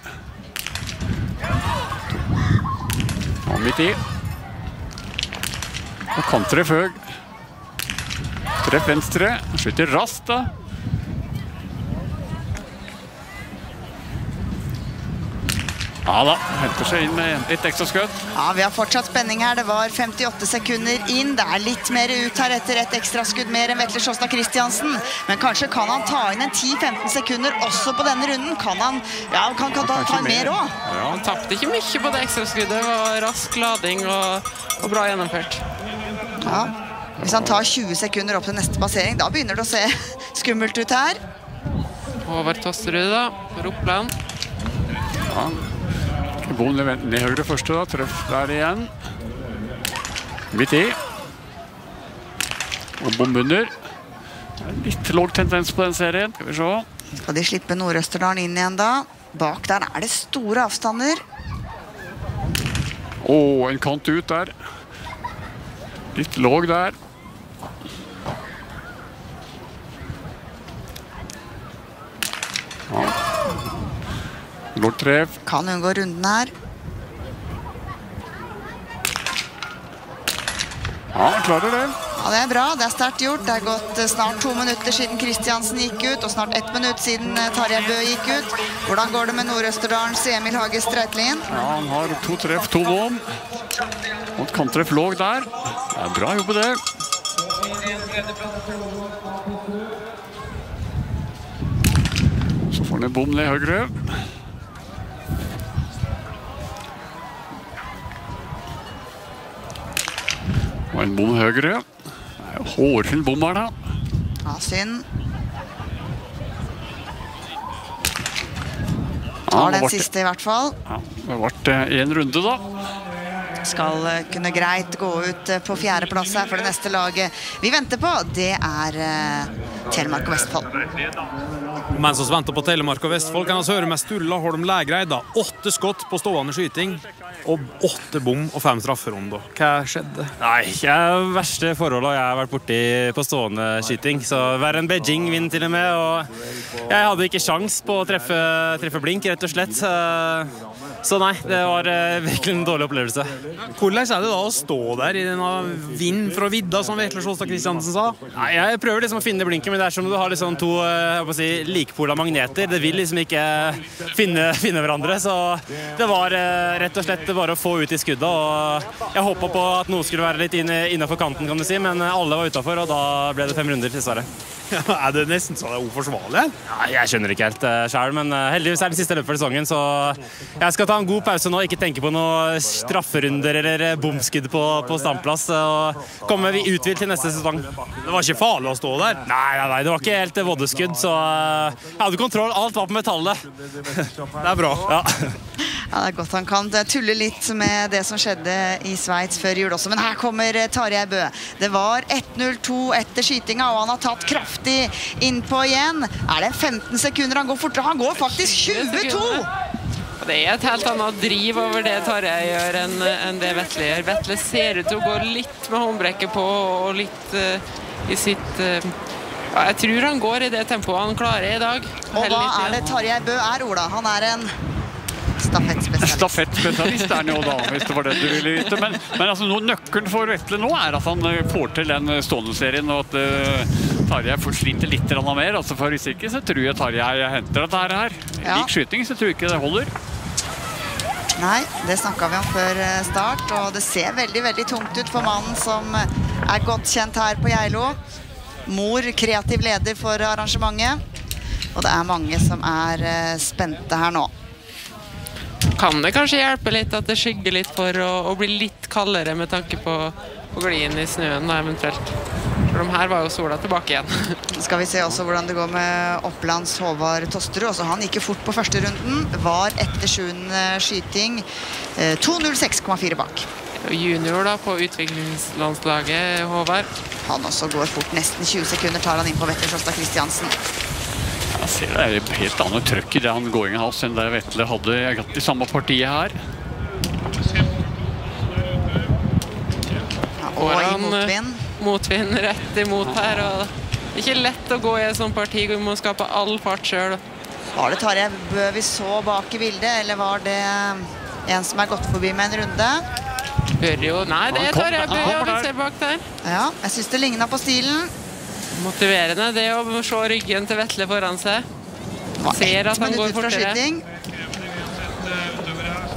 Og midt I. Og kanttreff høy. Treff venstre. Skytter raskt da. Ja da, henter seg inn med litt ekstra skudd. Ja, vi har fortsatt spenning her. Det var 58 sekunder inn. Det er litt mer ut her etter et ekstra skudd mer enn Vetle Sjåstad Christiansen. Men kanskje kan han ta inn en 10-15 sekunder også på denne runden. Kan han ta mer også? Ja, han tappte ikke mye på det ekstra skuddet. Det var rask lading og bra gjennomført. Ja, hvis han tar 20 sekunder opp til neste passering, da begynner det å se skummelt ut her. Håvard Tosterud da, for Oppland. Ja. Bom ned høyre første da, treff der igjen. Midt i. Og bom under. Litt låg tendens på den serien, skal vi se. Skal de slippe Nord-Østerdalen inn igjen da? Bak der er det store avstander. En kant ut der. Litt låg der. Ja. Låg treff. Kan unngå runden her. Ja, klarer det. Ja, det er bra. Det er sterkt gjort. Det er gått snart 2 minutter siden Christiansen gikk ut, og snart 1 minutt siden Tarjei Bø gikk ut. Hvordan går det med Nord-Østerdalens Emil Hage Streitlien? Ja, han har 2 treff, 2 bom. Og et kanttreff låg der. Det er bra jobbet det. Så får han en bom ned høyre. Og en bom høyre. Det er hårfin bom her da. Ja, synd. Tar den siste i hvert fall. Ja, det har vært en runde da. Skal kunne greit gå ut på 4. plass her for det neste laget vi venter på. Det er Telemark og Vestfold. Mens vi venter på Telemark og Vestfold kan vi høre med Sturla Holm Lægreid. 8 skott på stående skyting og 8 bom og 5 strafferunder. Hva skjedde? Nei, ikke verste forholdet jeg har vært borti på stående skyting. Så verre enn Beijing vinner til og med. Og jeg hadde ikke sjans på å treffe blink, rett og slett. Så nei, det var virkelig en dårlig opplevelse. Hvordan er det da å stå der i denne vind fra vidda, som Vetle Sjåstad Christiansen sa? Nei, jeg prøver liksom å finne blinken, men det er som om du har liksom 2 likpola magneter. Det vil liksom ikke finne hverandre, så det var rett og slett bare å få ut i skuddet. Og jeg håpet på at noen skulle være litt innenfor kanten, kan du si, men alle var utenfor, og da ble det 5 runder, dessverre. Ja, er det nesten så det er uforsvarlig? Ja, jeg skjønner ikke helt selv, men heldigvis er det siste løpet for sesongen, så jeg skal ta en god pause nå, ikke tenke på noen strafferunder eller bomskudd på standplass, og komme uthvilt til neste sesong. Det var ikke farlig å stå der? Nei, det var ikke helt voddeskudd, så jeg hadde kontroll, alt var på metallet. Det er bra. Ja. Ja, det er godt han kan tulle litt med det som skjedde i Sveits før jul også. Men her kommer Tarjei Bø. Det var 1:02 etter skytinga, og han har tatt kraftig innpå igjen. Er det 15 sekunder han går fortere? Han går faktisk 22! Det er et helt annet driv over det Tarjei gjør enn det Vetle gjør. Vetle ser ut til å gå litt med håndbrekket på og litt i sitt... Ja, jeg tror han går i det tempoet han klarer i dag. Og hva er det Tarjei Bø er, Ola? Han er en stafettspesialist er han jo da, hvis det var det du ville vite. Men altså, nøkkelen for Vetle nå er at han får til den stående serien, og at Tarjei sliter litt mer. Altså, for hvis ikke så tror jeg Tarjei henter dette her. Ja. Lik skyting, så tror jeg ikke det holder. Nei, det snakket vi om før start, og det ser veldig, veldig tungt ut for mannen som er godt kjent her på Geilo. Mor, kreativ leder for arrangementet, og det er mange som er spente her nå. Kan det kanskje hjelpe litt at det skygger litt for å bli litt kaldere med tanke på glien i snøen da, eventuelt? For de her var jo sola tilbake igjen. Skal vi se også hvordan det går med Opplands Håvard Tosterud. Også han gikk jo fort på første runden, var etter 7. skyting 2.06,4 bak. Junior da på utviklingslandslaget, Håvard. Han også går fort, nesten 20 sekunder tar han inn på Vetle Sjåstad Christiansen. Jeg ser det er et helt annet trøkk i det han gåingen hans enn det Vetle hadde i samme partiet her. Ja, og i motvind. Motvind rett imot her, og det er ikke lett å gå i et sånt parti, vi må skape all fart selv. Var det Tarjei Bø vi så bak i bildet, eller var det en som er gått forbi med en runde? Bør jo, nei, det er Tarjei Bø vi ser bak der. Ja, jeg synes det lignet på stilen. Motiverende det å se ryggen til Vetle foran seg. Ser at han går fortere.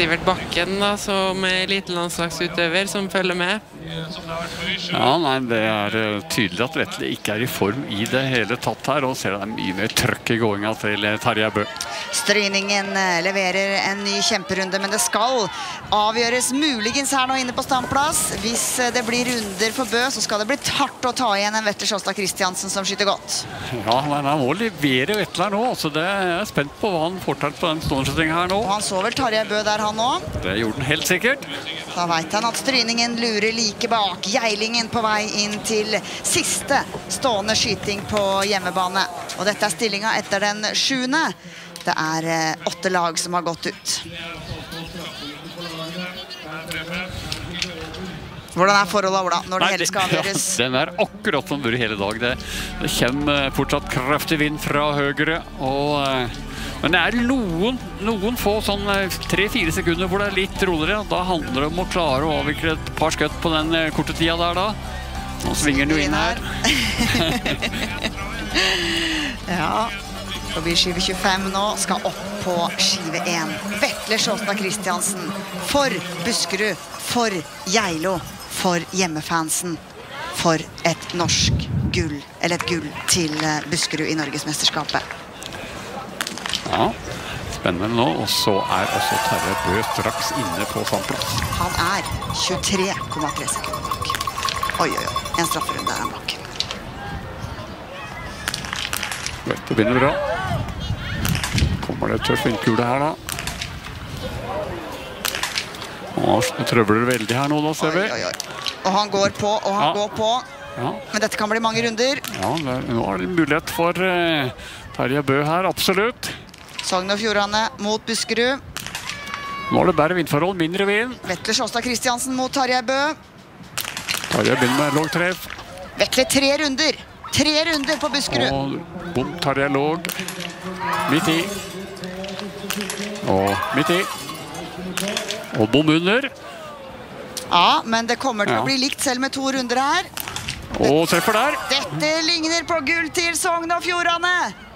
Sivert Bakken da, som liten landslagsutøver som følger med. Ja, nei, det tydelig at Vetle ikke i form i det hele tatt her, og ser det mye mer trøkk i gåinga til Tarjei Bø. Stryningen leverer en ny kjemperunde, men det skal avgjøres muligens her nå inne på standplass. Hvis det blir runder for Bø, så skal det bli hardt å ta igjen en Vetle Sjåstad Christiansen som skyter godt. Ja, men han må levere Vetle her nå, så det jeg spent på hva han får til på den stående her nå. Og han så vel Tarjei Bø der han nå. Det gjorde han helt sikkert. Da vet han at stryningen lurer like bak. Geilingen på vei inn til siste stående skyting på hjemmebane. Og dette stillingen etter den 7. Det 8 lag som har gått ut. Hvordan forholdet, Ola, når det hele skal avgjøres? Ja, den akkurat som burde hele dag. Det kommer fortsatt kraftig vind fra høyre, men det noen få sånn 3-4 sekunder hvor det litt roligere. Da handler det om å klare å avvikle et par skutt på den korte tida der da. Nå svinger den jo inn her. Ja, forbi skive 25 nå, skal opp på skive 1. Vetle Sjåstad Christiansen for Buskerud, for Geilo, for hjemmefansen, for et norsk gull, eller et gull til Buskerud i Norgesmesterskapet. Ja, spennende nå, og så også Tarjei Bø straks inne på standplass. Han 23,3 sekunder bak. Oi, en strafferunde han bak. Det begynner bra. Kommer det tøff vindkule her da. Det trøvler veldig her nå da, ser vi. Og han går på, og han går på. Ja. Men dette kan bli mange runder. Ja, nå det mulighet for Tarjei Bø her, absolutt. Sogn og Fjordane mot Buskerud. Nå det bare vindforhold, mindre vind. Vetle Sjåstad Christiansen mot Tarjei Bø. Tarjei begynner med låg treff. Vetle 3 runder. 3 runder på Buskerud. Og bom, Tarjei låg. Midt i. Og midt i. Og bom under. Ja, men det kommer til å bli likt selv med 2 runder her. Og treffer der. Dette ligner på gull til Sogn og Fjordane.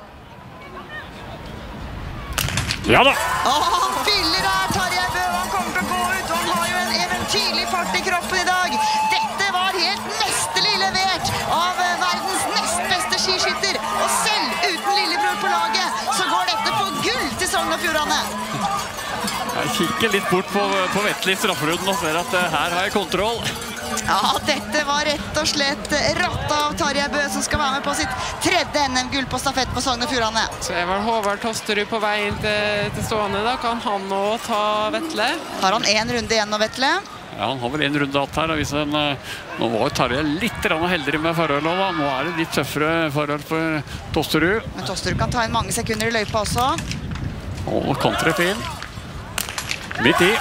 Ja da! Han fyller her, Tarjei Bø. Han kommer til å gå ut, og han har jo en eventyrlig fart i kroppen i dag. Dette var helt mesterlig levert av verdens nest beste skiskytter. Og selv uten lillebror på laget, så går dette på gull til Sogn og Fjordane. Jeg kikker litt bort på Vetle i strafferunden og ser at her har jeg kontroll. Ja, dette var rett og slett ratt av Tarjei Bø, som skal være med på sitt 3. NM-gull på stafett på Sogn og Fjordane. Så vel Håvard Tosterud på vei inn til stående da. Kan han nå ta Vetle? Har han 1 runde igjen nå, Vetle? Ja, han har vel 1 runde att her. Nå var Tarjei litt heldigere med forholdet da. Nå det litt tøffere forhold for Tosterud. Men Tosterud kan ta inn mange sekunder i løypa også. Og kan treffe inn. Midt i.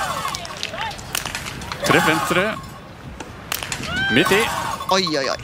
Treff venstre. Midt i. Oi.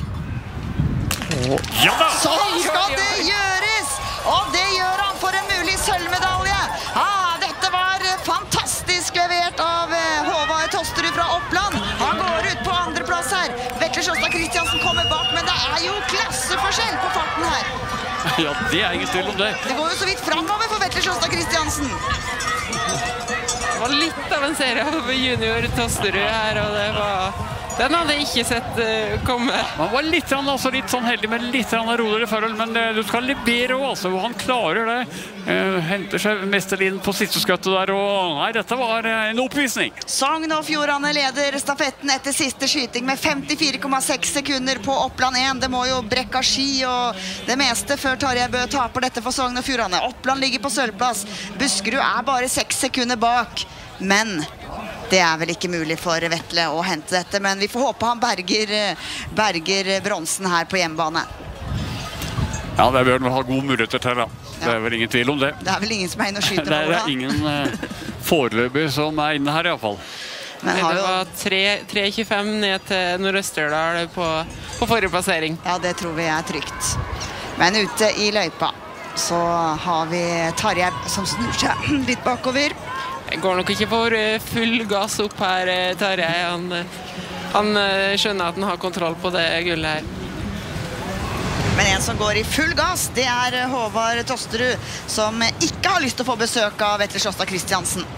Ja da! Sånn skal det gjøres! Og det gjør han for en mulig sølvmedalje. Dette var fantastisk levert av Håvard Tosterud fra Oppland. Han går ut på 2. plass her. Vetle Sjåstad Christiansen kommer bak, men det jo klasseforskjell på farten her. Ja, det ingen tvil om det. Det går jo så vidt fremover for Vetle Sjåstad Christiansen. Det var litt av en serie av junior Tosterud her, og den hadde jeg ikke sett komme. Han var litt sånn heldig med litt roligere forhold, men du skal levere også, og han klarer det. Henter seg mesterlig inn på siste skøttet der, og nei, dette var en oppvisning. Sogn og Fjordane leder stafetten etter siste skyting med 54,6 sekunder på Oppland 1. Det må jo brekke ski og det meste før Tarjei Bø taper dette for Sogn og Fjordane. Oppland ligger på sølvplass. Buskerud bare 6 sekunder bak, men det vel ikke mulig for Vetle å hente dette, men vi får håpe han berger bronsen her på hjemmebane. Ja, det bør han ha gode muligheter til da. Det vel ingen tvil om det. Det vel ingen som inne og skyter over da. Det ingen foreløpig som inne her i hvert fall. Men det var 3.25 ned til Nord-Østerdal på forrige passering. Ja, det tror vi trygt. Men ute i løypa så har vi Tarjei som snur seg litt bakover. Jeg går nok ikke for full gass opp her, Tarjei. Han skjønner at han har kontroll på det gullet her. Men en som går i full gass, det Håvard Tosterud, som ikke har lyst til å få besøk av Vetle Sjåstad Christiansen.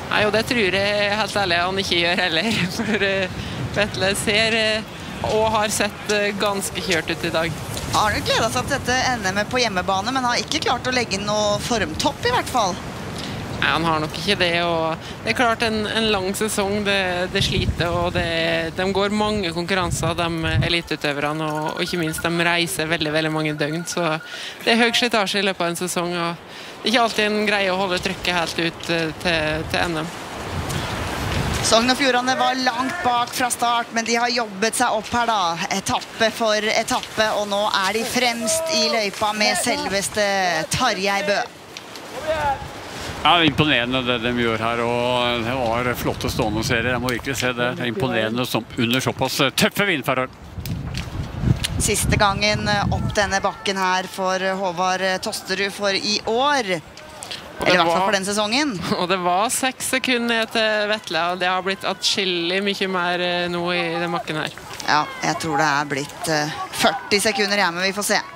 Nei, og det tror jeg helt ærlig han ikke gjør heller. For Vetle ser og har sett ganske kjørt ut i dag. Har nok gledet seg til dette NM på hjemmebane, men har ikke klart å legge inn noe formtopp i hvert fall. Nei, han har nok ikke det, og det er klart en lang sesong, det sliter, og de går mange konkurranser, de eliteutøverne, og ikke minst de reiser veldig mange døgn, så det er høy slitasje i løpet av en sesong, og det er ikke alltid en greie å holde trykket helt ut til NM. Sogn og Fjordane var langt bak fra start, men de har jobbet seg opp her da, etappe for etappe, og nå er de fremst i løypa med selveste Tarjei Bø. Ja, det er imponerende det de gjør her, og det var flotte stående serier. Jeg må virkelig se det. Det er imponerende under såpass tøffe vindforhold. Siste gangen opp denne bakken her for Håvard Tosterud for i år. Eller i hvert fall for den sesongen. Og det var 6 sekunder ned til Vetle, og det har blitt atskillig mye mer nå i den bakken her. Ja, jeg tror det er blitt 40 sekunder hjemme, vi får se.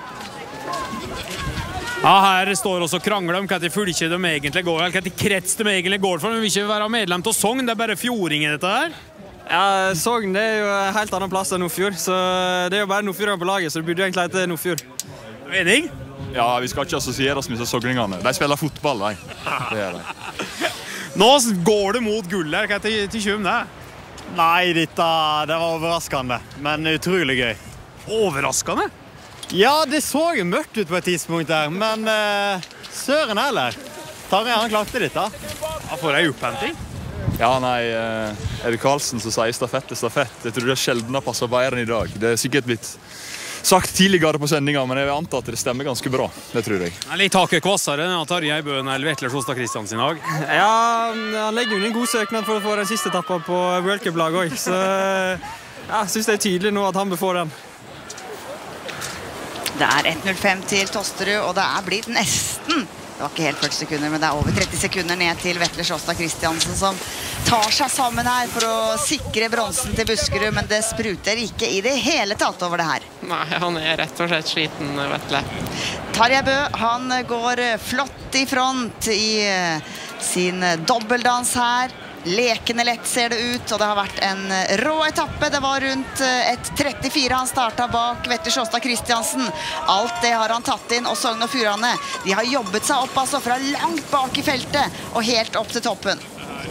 Ja, her står også krangler om hva til fylke de egentlig går, eller hva til krets de egentlig går for. Men vi vil ikke være medlem til Sogn, det er bare fjordingen dette her. Ja, Sogn det er jo en helt annen plass enn Nordfjord, så det er jo bare Nordfjordene på laget, så det burde egentlig hete Nordfjord. Enig? Ja, vi skal ikke assosiere oss med sogningene. De spiller fotball, de. Det er de. Nå går det mot gull her, hva til Tjum det? Nei, det var overraskende, men utrolig gøy. Overraskende? Ja, det så jo mørkt ut på et tidspunkt der, men søren heller. Tarjei, han klarte dette. Ja, får jeg opphenting? Ja, nei, Erik Karlsen som sier stafett er stafett. Jeg tror det sjelden har passet bedre enn i dag. Det er sikkert blitt sagt tidligere på sendinga, men jeg vil anta at det stemmer ganske bra. Det tror jeg. Litt hakket kvassere enn Tarjei Bø eller Vetle Sjåstad Kristiansen i dag. Ja, han legger jo en god søknad for å få den siste etappen på World Cup-laget også, så jeg synes det er tydelig nå at han bør få den. Det er 1.05 til Tosterud, og det er blitt nesten, det var ikke helt 40 sekunder, men det er over 30 sekunder ned til Vetle Sjåstad Kristiansen, som tar seg sammen her for å sikre bronsen til Buskerud, men det spruter ikke i det hele tatt over det her. Nei, han er rett og slett sliten, Vetle. Tarjei Bø, han går flott i front i sin dobbeldans her. Lekende lett ser det ut, og det har vært en rå etappe. Det var rundt 1.34 han startet bak Vetle Sjåstad Kristiansen. Alt det har han tatt inn, og Sogn og Fjordane, de har jobbet seg opp altså fra langt bak i feltet og helt opp til toppen.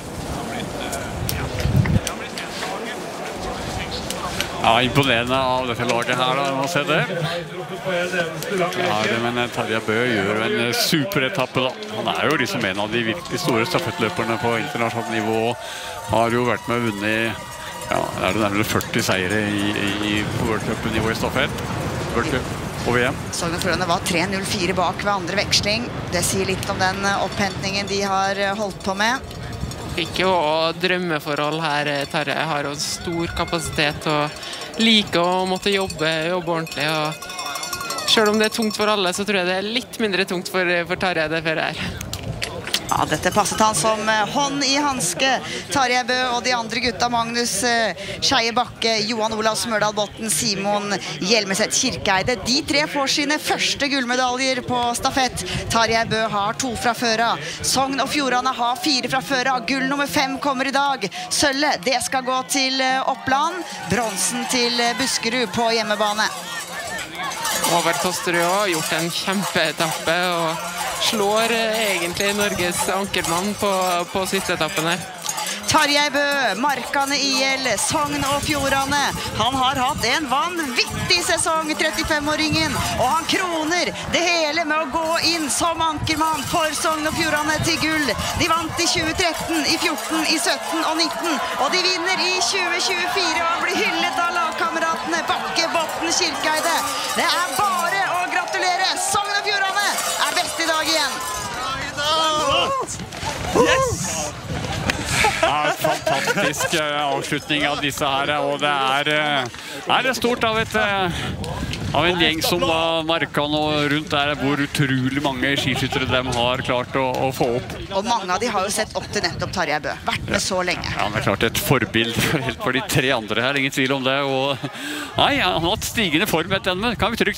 Ja, imponerende av dette laget her, da, må se det. Ja, men Tarjei Bø gjør en superetappe, da. Han er jo liksom en av de virkelig store stafettløperne på internasjonalt nivå. Har jo vært med å vunne i, ja, er det nærmere 40 seire i World Cup-nivå i stafett. World Cup og VM. Sogn og Fjordane var 3.04 bak ved andre veksling. Det sier litt om den opphentningen de har holdt på med. Fikk jo drømmeforhold her. Tarjei har jo stor kapasitet og liker å måtte jobbe ordentlig. Og selv om det er tungt for alle, så tror jeg det er litt mindre tungt for Tarjei det før her. Ja, dette passet han som hånd i handske. Tarjei Bø og de andre gutta, Magnus Skeie Bakke, Johan Olav Smørdal Botten, Simon Hjelmeset Kirkeide. De 3 får sine første gullmedaljer på stafett. Tarjei Bø har 2 fra før av. Sogn og Fjordane har 4 fra før av. Gull nummer 5 kommer i dag. Sølvet, det skal gå til Oppland. Bronsen til Buskerud på hjemmebane. Håvard Tosterud har gjort en kjempeetappe og slår egentlig Norges ankermann på siste etappen her. Tarjei Bø, Markane IL, Sogn og Fjordane. Han har hatt en vanvittig sesong, 35-åringen, og han kroner det hele med å gå inn som ankermann for Sogn og Fjordane til gull. De vant i 2013, i 14, i 17 og 19, og de vinner i 2024, og han blir hyllet av lagkameratene Bakke, Botten, Kirkeide. Det er bare å gratulere. Sogn og Fjordane er best i dag igjen. Yes! Ja, fantastisk avslutning av disse her, og det er stort av en gjeng som Markan og rundt der, hvor utrolig mange skiskyttere de har klart å få opp. Og mange av de har jo sett opp til nettopp Tarjei Bø, vært med så lenge. Ja, det er klart et forbild for de 3 andre her, ingen tvil om det, og nei, han har hatt stigende form etter denne, kan vi trygt si.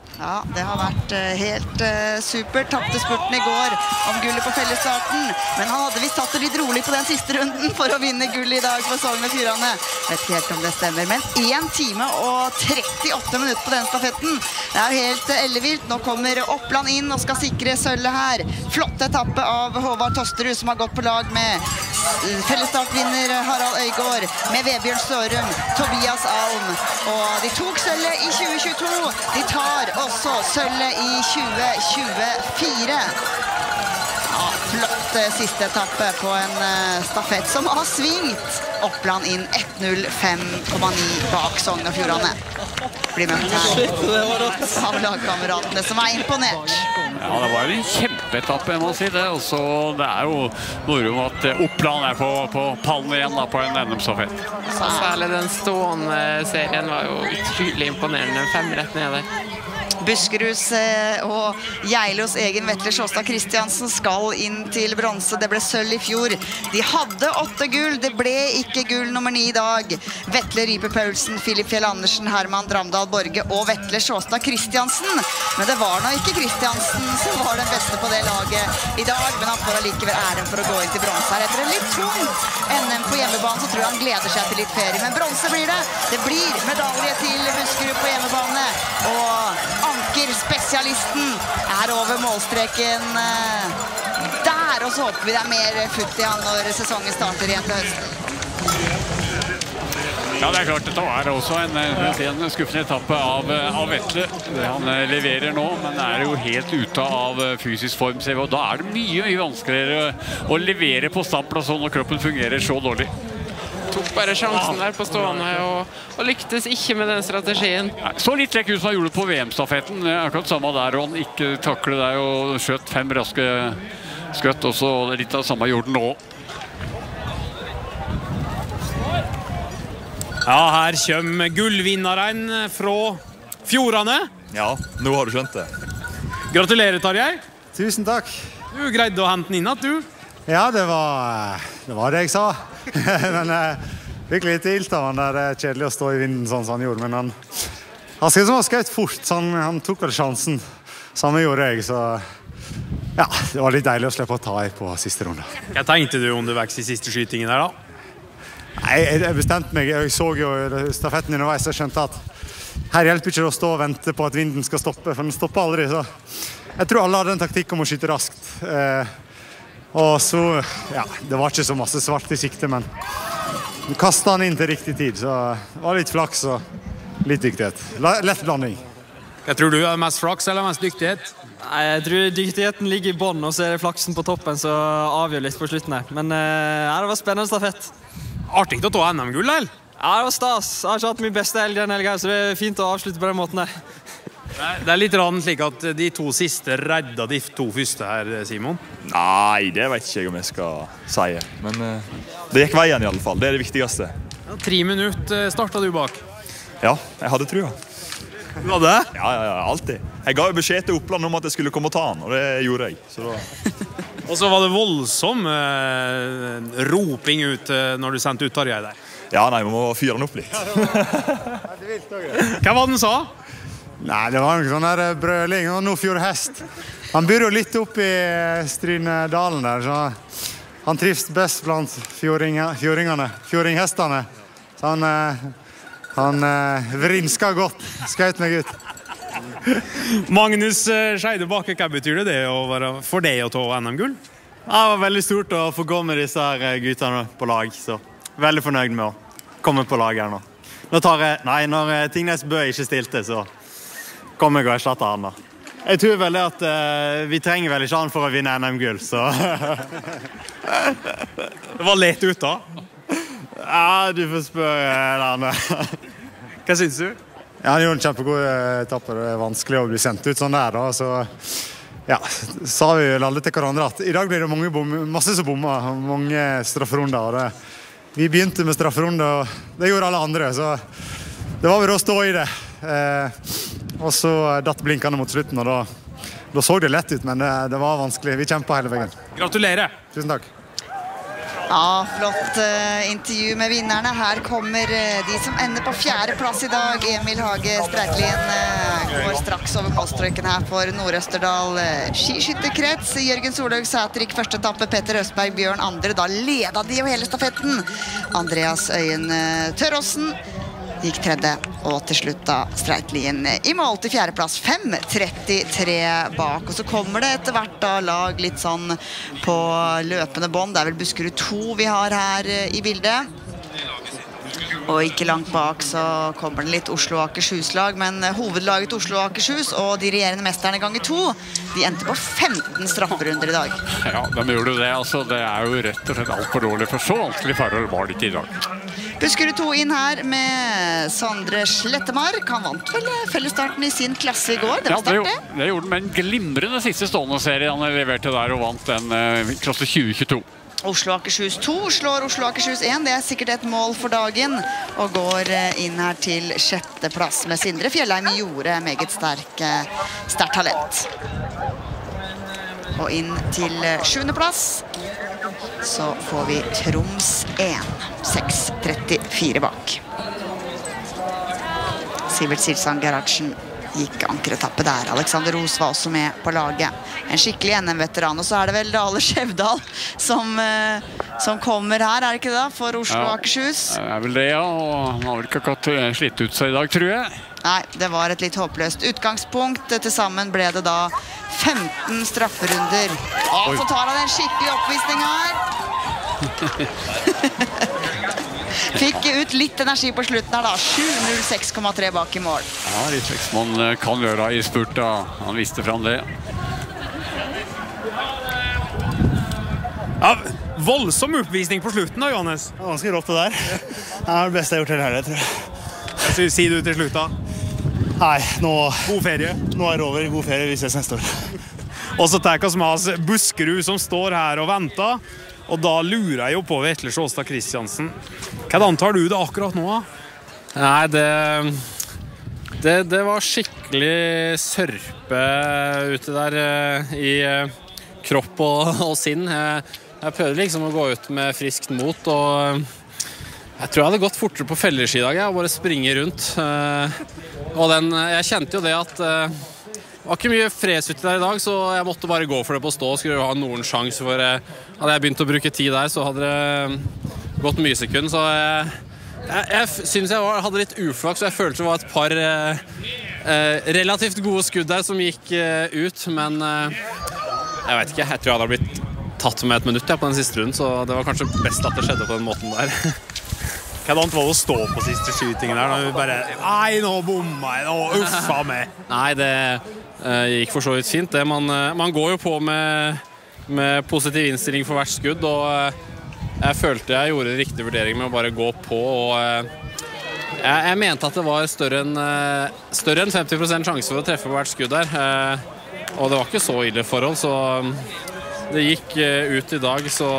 Ja, det har vært helt super. Tappte spurten i går om gullet på fellesstarten. Men han hadde visst tatt det litt rolig på den siste runden for å vinne gull i dag for Sogn og Fjordane. Vet ikke helt om det stemmer, men 1 time og 38 minutter på den stafetten. Det er jo helt ellevilt. Nå kommer Oppland inn og skal sikre sølvet her. Flott etappe av Håvard Tosterud, som har gått på lag med fellesstartvinner Harald Øygård, med Vebjørn Sørum, Tobias Alm. Og de tok sølvet i 2022. De tar også sølvet i 2024. Ja, flott siste etappe på en stafett som har svingt. Oppland inn 1:05,9 bak Sogn og Fjordane. Blir møtt her av lagkameratene som er imponert. Ja, det var jo en kjempeetappe, jeg må si det. Og så det er jo moro at Oppland er på pallen igjen da, på en NM-stafett. Særlig den stående serien var jo utrolig imponerende. 5 rett ned der. Buskeruds og Geilos egen Vetle Sjåstad Kristiansen skal inn til bronse. Det ble sølv i fjor. De hadde 8 gull. Det ble ikke gull nummer 9 i dag. Vetle Rype Paulsen, Filip Fjell Andersen, Herman Dramdal Borge og Vetle Sjåstad Kristiansen. Men det var nå ikke Kristiansen som var den beste på det laget i dag. Men han får allikevel æren for å gå inn til bronse her. Etter en litt tungt NM på hjemmebane så tror jeg han gleder seg til litt ferie. Men bronse blir det. Det blir medalje til Buskerud på hjemmebane. Og ankerspesialisten er over målstreken der, og så håper vi det er mer futt i han når sesongen starter igjen til høsten. Ja, det er klart, dette er også en skuffende etappe av Vetle. Han leverer nå, men er jo helt ute av fysisk form, og da er det mye vanskeligere å levere på stamplass når kroppen fungerer så dårlig. Tok bare sjansen der på stående og lyktes ikke med den strategien. Så litt lekk ut som han gjorde på VM-stafetten. Akkurat samme der, og han ikke taklet der og skjøt 5 raske skøtt, og så litt av det samme gjorde han nå. Ja, her kommer gullvinneren fra Fjordane. Ja, nå har du skjønt det. Gratulerer, Tarjei. Tusen takk. Du greide å hente den inn at du? Ja, det var det jeg sa. Men fikk litt ilt av han der. Det er kjedelig å stå i vinden sånn som han gjorde. Men han skjøt fort, så han tok vel sjansen. Samme gjorde jeg, så ja, det var litt deilig å slippe å ta i på siste runde. Hva tenkte du underveis i siste skytingen der da? Nei, jeg bestemte meg. Jeg så jo stafetten underveis og skjønte at her hjelper ikke det å stå og vente på at vinden skal stoppe, for den stopper aldri. Så jeg tror alle hadde en taktikk om å skyte raskt. Og så, ja, det var ikke så masse svart i sikte, men du kastet han inn til riktig tid, så det var litt flaks og litt dyktighet. Lett blanding. Hva tror du er mest flaks eller mest dyktighet? Nei, jeg tror dyktigheten ligger i bånd, og så er det flaksen på toppen som avgjør litt på slutten her. Men ja, det var spennende stafett. Artig å ta NM-gull, eller? Ja, det var stas. Jeg har ikke hatt min beste helg den helgen, så det er fint å avslutte på den måten der. Det er litt slik at de 2 siste redda de 2 første her, Simon. Nei, det vet ikke jeg om jeg skal si. Men det gikk veien i alle fall. Det er det viktigste. Ja, 3 minutter startet du bak. Ja, jeg hadde trua. Du hadde? Ja, alltid. Jeg ga jo beskjed til Oppland om at jeg skulle komme og ta han, og det gjorde jeg. Så da... Og så var det voldsom roping ut når du sendte ut Tarjei der. Ja, nei, vi må fyre han opp litt. Hva var det den sa? Nei, det var noe sånn der brøling og Nordfjord hest. Han bor jo litt opp i Strynedalen der, så han trives best blant fjordinghestene. Så han vrinska godt, skjøt meg ut. Magnus Scheide Bakke, hva betyr det for deg å ta NM-gull? Det var veldig stort å få gå med disse her guttene på lag, så veldig fornøyd med å komme på lag her nå. Når Tingnes Bø ikke stilte, så kommer jeg og erstatter han da. Jeg tror vel at vi trenger vel ikke han for å vinne NM-gull, så... Det var lett ut da? Ja, du får spørre han. Hva synes du? Ja, han gjorde en kjempegod etappe. Det er vanskelig å bli sendt ut sånn der da, så... Ja, sa vi vel alle til hverandre at i dag blir det masse som bommer, mange strafferunder. Vi begynte med strafferunder, og det gjorde alle andre, så det var vel å stå i det. Og så datt blinkene mot slutten, og da så det lett ut, men det var vanskelig. Vi kjempet hele veien. Gratulerer! Tusen takk. Ja, flott intervju med vinnerne. Her kommer de som ender på 4. plass i dag. Emil Hage Streitlien Går straks over målstrøyken her for Nord-Østerdal skiskytterkrets. Jørgen Solhaug Sæter gikk første etappe, Petter Østberg, Bjørn andre. Da leda de jo hele stafetten. Andreas Øyen Tørråsen gikk tredje, og til slutt da Streitlien i mål til fjerdeplass, 5.33 bak. Og så kommer det etter hvert da lag litt sånn på løpende bånd. Det er vel Buskerud 2 vi har her i bildet. Og ikke langt bak så kommer det litt Oslo og Akershus-lag, men hovedlaget Oslo og Akershus og de regjerende mesterne ganger 2, de endte på 15 strafferunder i dag. Ja, de gjorde det, altså. Det er jo rett og slett alt for dårlig, for så vanskelig forhold var det ikke i dag. Buskerud 2 inn her med Sondre Slettemark. Han vant vel fellesstarten i sin klasse i går. Det var sterkt, det. Det gjorde han med en glimrende siste stående serie. Han leverte der og vant den klasse 2022. Oslo Akershus 2 slår Oslo Akershus 1. Det er sikkert et mål for dagen. Og går inn her til 6. plass med Sindre Fjellheim Jorde. Meget sterkt talent. Og inn til 7. plass så får vi Troms 1. 6.34 bak. Sivert Silsang Gerhardsen gikk ankeretappe der. Alexander Ros var også med på laget. En skikkelig NM-veteran. Og så er det vel Dale Skjevdal som kommer her, er det ikke det, for Oslo og Akershus? Det er vel det, ja. Og han har vel ikke akkurat slitt ut seg i dag, tror jeg. Nei, det var et litt håpløst utgangspunkt. Til sammen ble det da 15 strafferunder. Og så tar han en skikkelig oppvisning her. Fikk ut litt energi på slutten her da. 7.06,3 bak i mål. Ja, litt man kan gjøre i spurt da. Han visste fram det. Ja, voldsom oppvisning på slutten da, Johannes. Det var ganske rått det der. Det er det beste jeg har gjort hele helgen, tror jeg. Så sier du til slutt da? Nei, nå... God ferie. Nå er det over. God ferie, vi ses neste år. Og så tar vi med oss Buskerud som står her og venter. Og da lurer jeg jo på Vetle Sjåstad Kristiansen. Hvordan tar du det akkurat nå? Nei, det var skikkelig sørpe ute der i kropp og sinn. Jeg prøvde liksom å gå ut med friskt mot, og jeg tror jeg hadde gått fortere på felleski i dag, og bare springe rundt. Og jeg kjente jo det at det var ikke mye fres ute der i dag, så jeg måtte bare gå for det på stå. Skulle jo ha noen sjanse, for hadde jeg begynt å bruke tid der, så hadde det gått mye sekund. Så jeg synes jeg hadde litt uflaks, så jeg følte det var et par relativt gode skudd der som gikk ut, men jeg vet ikke, jeg tror jeg hadde blitt tatt med et minutt på den siste runden, så det var kanskje best at det skjedde på den måten der. Hvordan var det å stå på siste skytingen der, når vi bare, nei, nå bomma jeg, nå uffa meg. Nei, det gikk for så vidt fint. Man går jo på med positiv innstilling for hvert skudd, og jeg følte jeg gjorde riktig vurdering med å bare gå på, og jeg mente at det var større enn 50% sjanse for å treffe på hvert skudd der, og det var ikke så ille forhold, så det gikk ut i dag, så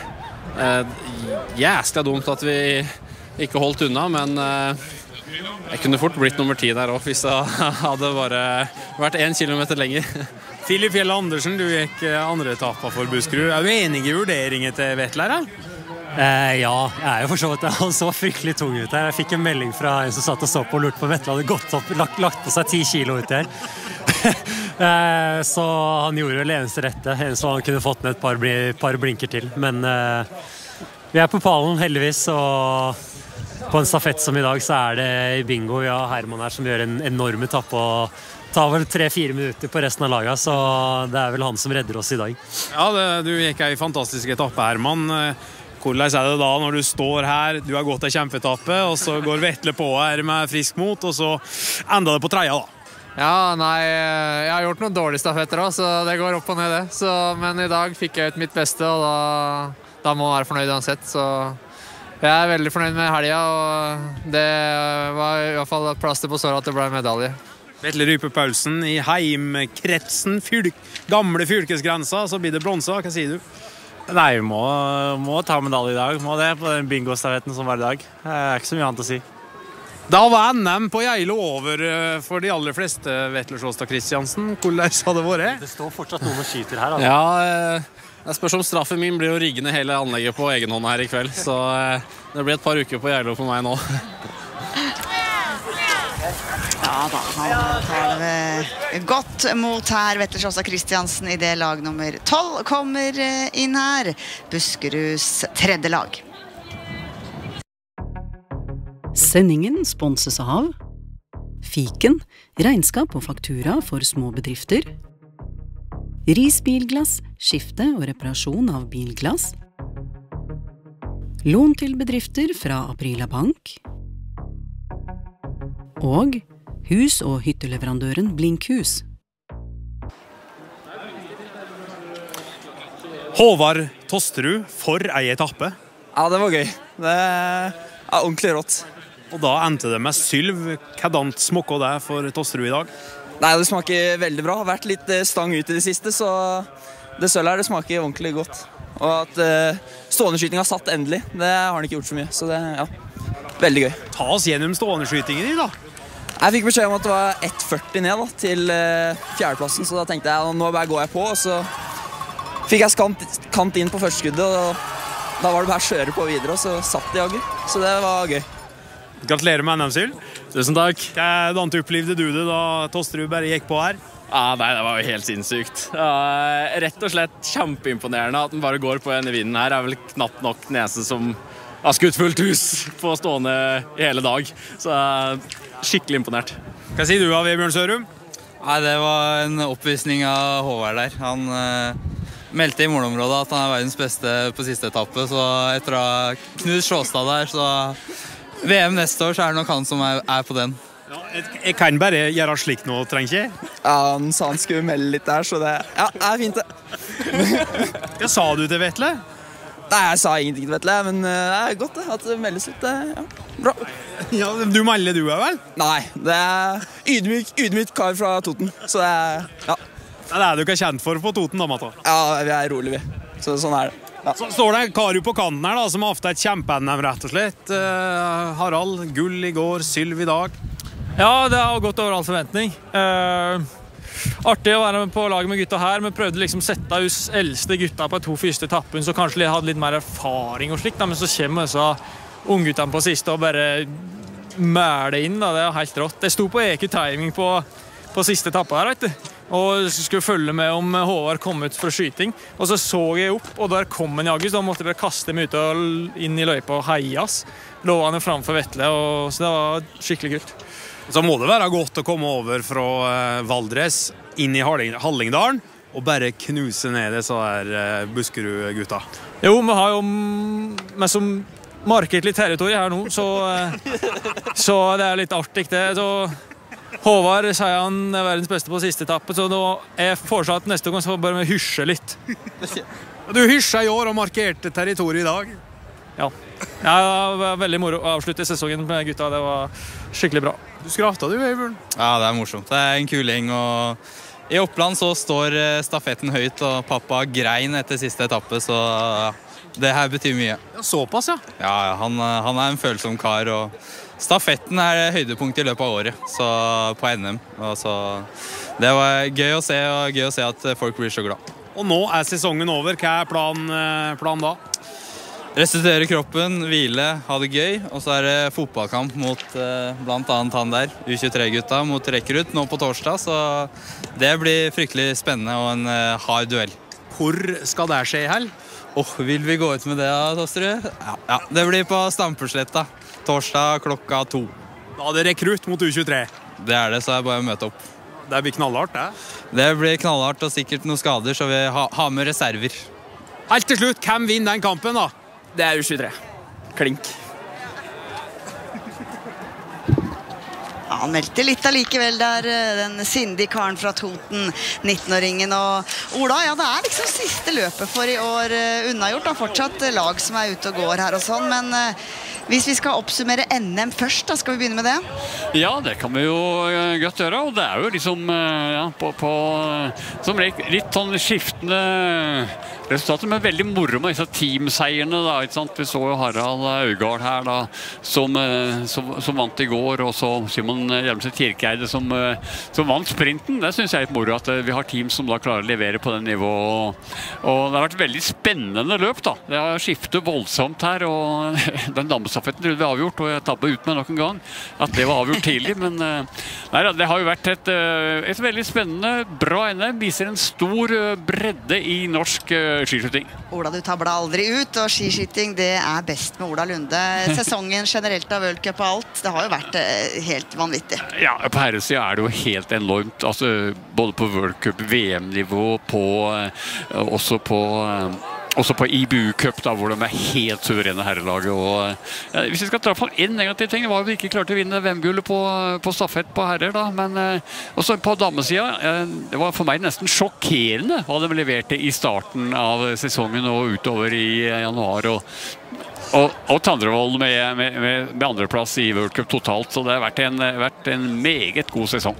jæskla dumt at vi ikke holdt unna, men jeg kunne fort blitt nummer 10 der også, hvis jeg hadde bare vært 1 kilometer lenger. Filip Fjell Andersen, du gikk andre etappa for Buskerud. Er du enig i vurderingen til Vetle her? Ja, jeg er jo for så vidt. Han så fryktelig tung ut her. Jeg fikk en melding fra en som satt og så på og lurte på Vetle hadde gått opp, lagt på seg 10 kilo ut her. Så han gjorde vel eneste rette, så han kunne fått med et par blinker til. Men vi er på pallen heldigvis, og på en stafett som i dag så er det bingo. Ja, Herman her som gjør en enorm etappe og tar vel 3-4 minutter på resten av laget, så det er vel han som redder oss i dag. Ja, du gikk en fantastisk etappe, Herman. Hvordan er det da når du står her, du har gått en kjempeetappe, og så går Vetle på her med frisk mot, og så enda det på treia da? Ja, nei, jeg har gjort noen dårlige stafetter også, så det går opp og ned det. Men i dag fikk jeg ut mitt beste, og da må jeg være fornøyd uansett. Så jeg er veldig fornøyd med helga, og det var i hvert fall plaster på såret at det ble medalje. Vetle Rype Paulsen i heimkretsen, gamle fylkesgrensa, så blir det bronse. Hva sier du? Nei, vi må ta medalje i dag, må det, på den bingo-stafetten som var i dag. Det er ikke så mye annet å si. Da var NM på Geilo over for de aller fleste, Vetle Sjåstad Kristiansen. Hvordan har det vært? Det står fortsatt noen og skyter her. Altså. Ja, jeg spørs om straffen min blir å rigge ned hele anlegget på egen hånd her i kveld. Så det blir et par uker på Geilo for meg nå. Ja, Ja da, han tar det godt mot her. Vetle Sjåstad Kristiansen I det lag nummer 12 kommer inn her. Buskeruds tredje lag. Sendingen sponses av Fiken, regnskap og faktura for små bedrifter. Ris bilglass, skifte og reparasjon av bilglass. Lån til bedrifter fra Aprila Bank. Og hus- og hytteleverandøren Blinkhus. Håvard Tosterud, for ei etappe. Ja, det var gøy. Det ordentlig rått. Og da endte det med sylv. Hvordan smaker det for Tosterud I dag? Nei, det smaker veldig bra. Det har vært litt stang ut I det siste, så det sølv her, det smaker ordentlig godt. Og at ståendeskytingen har satt endelig, det har han ikke gjort så mye. Så det, ja, veldig gøy. Ta oss gjennom ståendeskytingen I da. Jeg fikk beskjed om at det var 1,40 ned da, til fjerdeplassen, så da tenkte jeg, nå bare går jeg på, og så fikk jeg kant inn på første skuddet, og da var det bare å kjøre på videre, og så satt det jaggu. Så det var gøy. Gratulerer med NM-syl. Tusen takk. Hvordan opplevde du det da Tosterud bare gikk på her? Ja, nei, det var jo helt sinnssykt. Ja, rett og slett kjempeimponerende at den bare går på en I vinden her. Det vel knapt nok nese som har skutt fullt hus på stående I hele dag. Så skikkelig imponert. Hva sier du av Vebjørn Sørum? Nei, det var en oppvisning av Håvard der. Han meldte I målområdet at han verdens beste på siste etappe, så etter å ha knust Sjåstad der, så VM neste år så det nok han som på den. Ja, jeg kan bare gjøre slik nå, trenger ikke? Ja, han sa han skulle melde litt der, så det fint det. Hva sa du til Vetle? Nei, jeg sa ingenting til Vetle, men det godt det, at det meldes litt, ja, bra. Ja, du melder du vel? Nei, det ydmyk kar fra Toten, så det ja. Det du ikke kjent for på Toten da, Matta? Ja, vi rolig vi, så sånn det. Ja. Så står det Karu på kanten her da, som har hatt et kjempe-NM rett og slett. Harald, gull I går, sylv I dag. Ja, det har gått over all forventning. Artig å være med på laget med gutta her, men prøvde liksom sette hos eldste gutta på 2 første etappen, så kanskje de hadde litt mer erfaring og slikt, men så kommer disse ungguttene på siste og bare mæler inn, da. Det helt rått. Jeg sto på EQ-timing på siste etappe her, vet du. Og skulle følge med om Håvard kom ut fra skyting. Og så jeg opp, og der kom en jaggu, så da måtte jeg bare kaste meg ut og inn I løypa og heias. Lå han framfor Vetle, og så det var skikkelig kult. Så må det være godt å komme over fra Valdres inn I Hallingdalen og bare knuse ned disse her Buskerud-gutta. Jo, vi har jo som markert litt territori her nå, så det litt artig det. Så Håvard sier han verdens beste på siste etappe, så nå foreslått at neste gang så bør vi hysje litt. Du hysja I år og markerte territori I dag. Ja, det var veldig moro å avslutte sesongen med gutta, det var skikkelig bra. Du skrafta du, Vebjørn? Ja, det morsomt. Det en kul gjeng, og I Oppland så står stafetten høyt, og pappa grein etter siste etappe, så det her betyr mye. Ja, såpass, ja. Ja, han en følsom kar, og stafetten høydepunkt I løpet av året, så på NM. Og så det var gøy å se, og gøy å se at folk blir så glad. Og nå sesongen over. Hva plan da? Restituere kroppen, hvile, ha det gøy, og så det fotballkamp mot blant annet han der, U23-gutta mot Rekkerud nå på torsdag, så det blir fryktelig spennende og en hard duell. Hvor skal det skje I hell? Vil vi gå ut med det, Tosterud? Ja, det blir på Stampesletta, torsdag klokka 2. Da det Rekkerud mot U23? Det det, så bare å møte opp. Det blir knallhardt, det? Det blir knallhardt og sikkert noen skader, så vi har med reserver. Helt til slutt, hvem vinner den kampen da? Det U23. Klink. Ja, han meldte litt allikevel der, den sindige karen fra Toten, 19-åringen. Og Ola, ja, det liksom siste løpet for I år unnagjort. Det fortsatt lag som ute og går her og sånn, men hvis vi skal oppsummere NM først, da skal vi begynne med det? Ja, det kan vi jo godt gjøre, og det jo liksom ja, som litt sånn skiftende resultater, men veldig moro med disse teamseierne da, ikke sant? Vi så jo Harald Augard her da, som vant I går, og så Simon Hjelmseth Kirkeide som vant sprinten. Det synes jeg litt moro at vi har team som da klarer å levere på den nivået, og det har vært veldig spennende løp da. Det har skiftet voldsomt her, og den damestafetten herrestafetten trodde vi avgjort, og jeg tabbet ut meg nok en gang at det var avgjort tidlig, men nei, det har jo vært et veldig spennende, bra NM, viser en stor bredde i norsk skiskyting. Ola, du tabla aldri ut, og skiskyting det er best med Ola Lunde. Sesongen generelt av World Cup og alt, det har jo vært helt vanvittig. Ja, på herresiden er det jo helt enormt, altså både på World Cup, VM-nivå, også på IBU Cup, da, hvor de er helt suverene herrelaget. Og hvis vi skal ta fram en negativ ting, var jo vi ikke klarte å vinne VM-gullet på stafett på herrer, da. Men også på damesiden, det var for meg nesten sjokkerende hva de leverte i starten av sesongen og utover i januar. Og Tandrevold med andreplass i World Cup totalt, så det har vært en meget god sesong.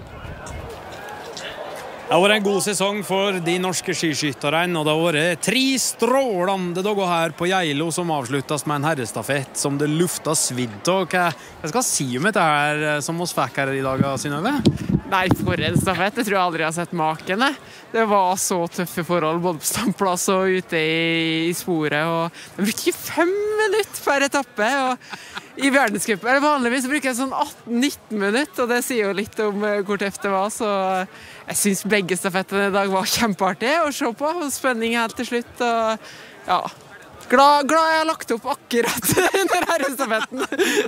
Det har vært en god sesong for de norske skiskytterne, og det har vært 3 strålende dager her på Geilo som avsluttes med en herrestafett som det lufta svidd. Og hva skal jeg si om dette her som oss fikk her i dag, Synnøve? Nei, for en stafett. Jeg tror jeg aldri har sett maken. Det var så tøffe forhold, både på standplass og ute i sporet. Og det brukte 5 minutter per etappe. Og i verdenscupen vanligvis bruker jeg sånn 18-19 minutter, og det sier jo litt om hvor tøft det var. Så jeg synes begge stafettene i dag var kjempeartige å se på, og spenning helt til slutt. Og ja, glad jeg har lagt opp akkurat under herrestafetten.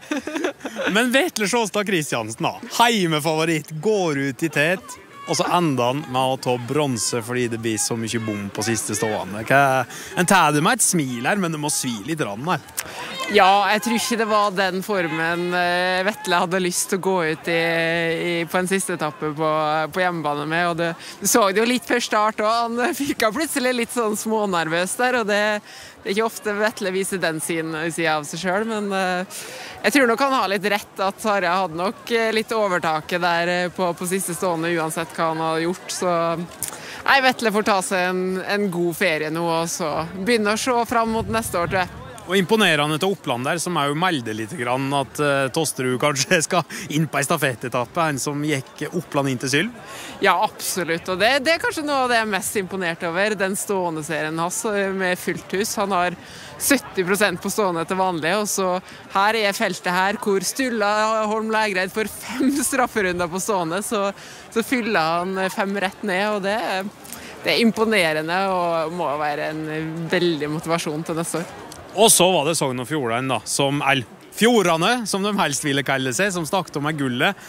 Men Vetle Sjåstad Kristiansen da, heimefavoritt, går ut i tet, og så enda han med å ta bronse fordi det blir så mye bom på siste stående. En tar det med et smil her, men det må svi litt rann her. Ja, jeg tror ikke det var den formen Vetle hadde lyst til å gå ut på en siste etappe på hjemmebane med, og du så det jo litt før start, og han virket plutselig litt sånn smånervøs der, og det er ikke ofte Vetle viser den siden av seg selv, men jeg tror nok han har litt rett at Tarjei hadde nok litt overtaket der på siste stående, uansett hva han har gjort, så nei, Vetle får ta seg en god ferie nå, og så begynne å se frem mot neste år, tror jeg. Og imponerende til Oppland der, som er jo melder litt grann at Tosterud kanskje skal inn på en stafettetappe, han som gikk Oppland inn til sølv. Ja, absolutt, og det er kanskje noe av det jeg er mest imponert over, den stående serien hans med fullt hus. Han har 70% på stående til vanlig, og så her er feltet her, hvor Stulla Holm Lægreid får 5 strafferunder på stående, så fyller han 5 rett ned, og det er imponerende, og må være en veldig motivasjon til neste år. Og så var det Sogn og Fjordane da, Fjordane, som de helst ville kalle seg, som snakket om gullet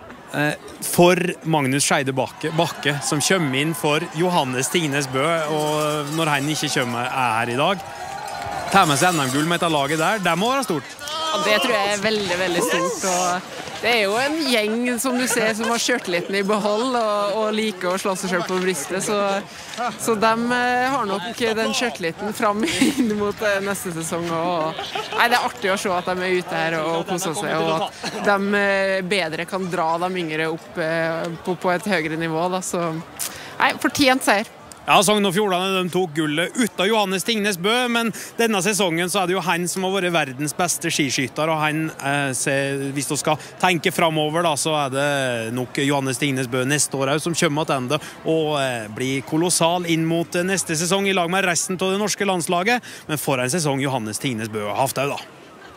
for Magnus Skeide Bakke, som kommer inn for Johannes Tingnes Bø, og når han ikke kommer her i dag, tar med seg NM-gull med dette laget der, det må være stort. Ja, det tror jeg er veldig, veldig stort, og det er jo en gjeng som du ser som har kjørtliten i behold og liker å slå seg selv på brystet, så de har nok den kjørtliten frem inn mot neste sesong. Nei, det er artig å se at de er ute her og koser seg, og at de bedre kan dra de yngre opp på et høyere nivå. Da. Så nei, fortjent seier. Ja, Sogn og Fjordane de tok gullet ut av Johannes Tingnes Bø, men denne sesongen så er det jo han som har vært verdens beste skiskytter, og han, hvis du skal tenke fremover da, så er det nok Johannes Tingnes Bø neste år som kommer til og blir kolossal inn mot neste sesong i lag med resten av det norske landslaget, men for en sesong Johannes Tingnes Bø har haft da.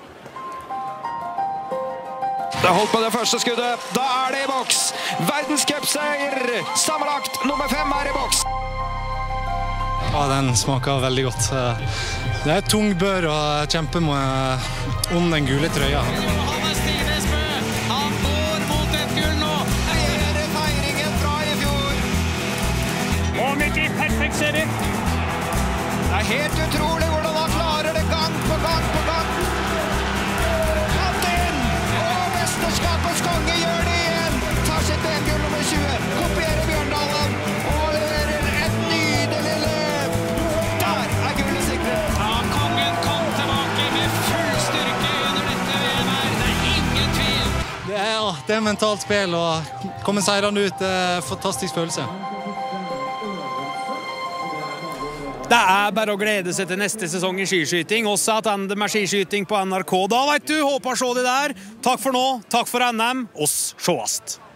Det holdt på det første skuddet, da er det i boks! Verdenscupseier, sammenlagt nummer 5 er i boks! Ja, den smaker veldig godt. Det er tung bør å kjempe om den gule trøya. Johannes Tingnes Bø, han går mot et gull nå. Her er feiringen fra i fjor. Og midt i perfekt serie. Det er helt utrolig hvordan han klarer det gang på gang på gang. Hatt inn! Og mesterskapets konge gjør det igjen. Tar sitt VM-gull nummer 20. Kopierer Bjørndalen og leverer et nydelig løp. Det er mentalt spill, og komme seirende ut, det er en fantastisk følelse. Det er bare å glede seg til neste sesong i skiskyting, også at ende med skiskyting på NRK. Da vet du, håper å se det der. Takk for nå, takk for NM, oss sjåast.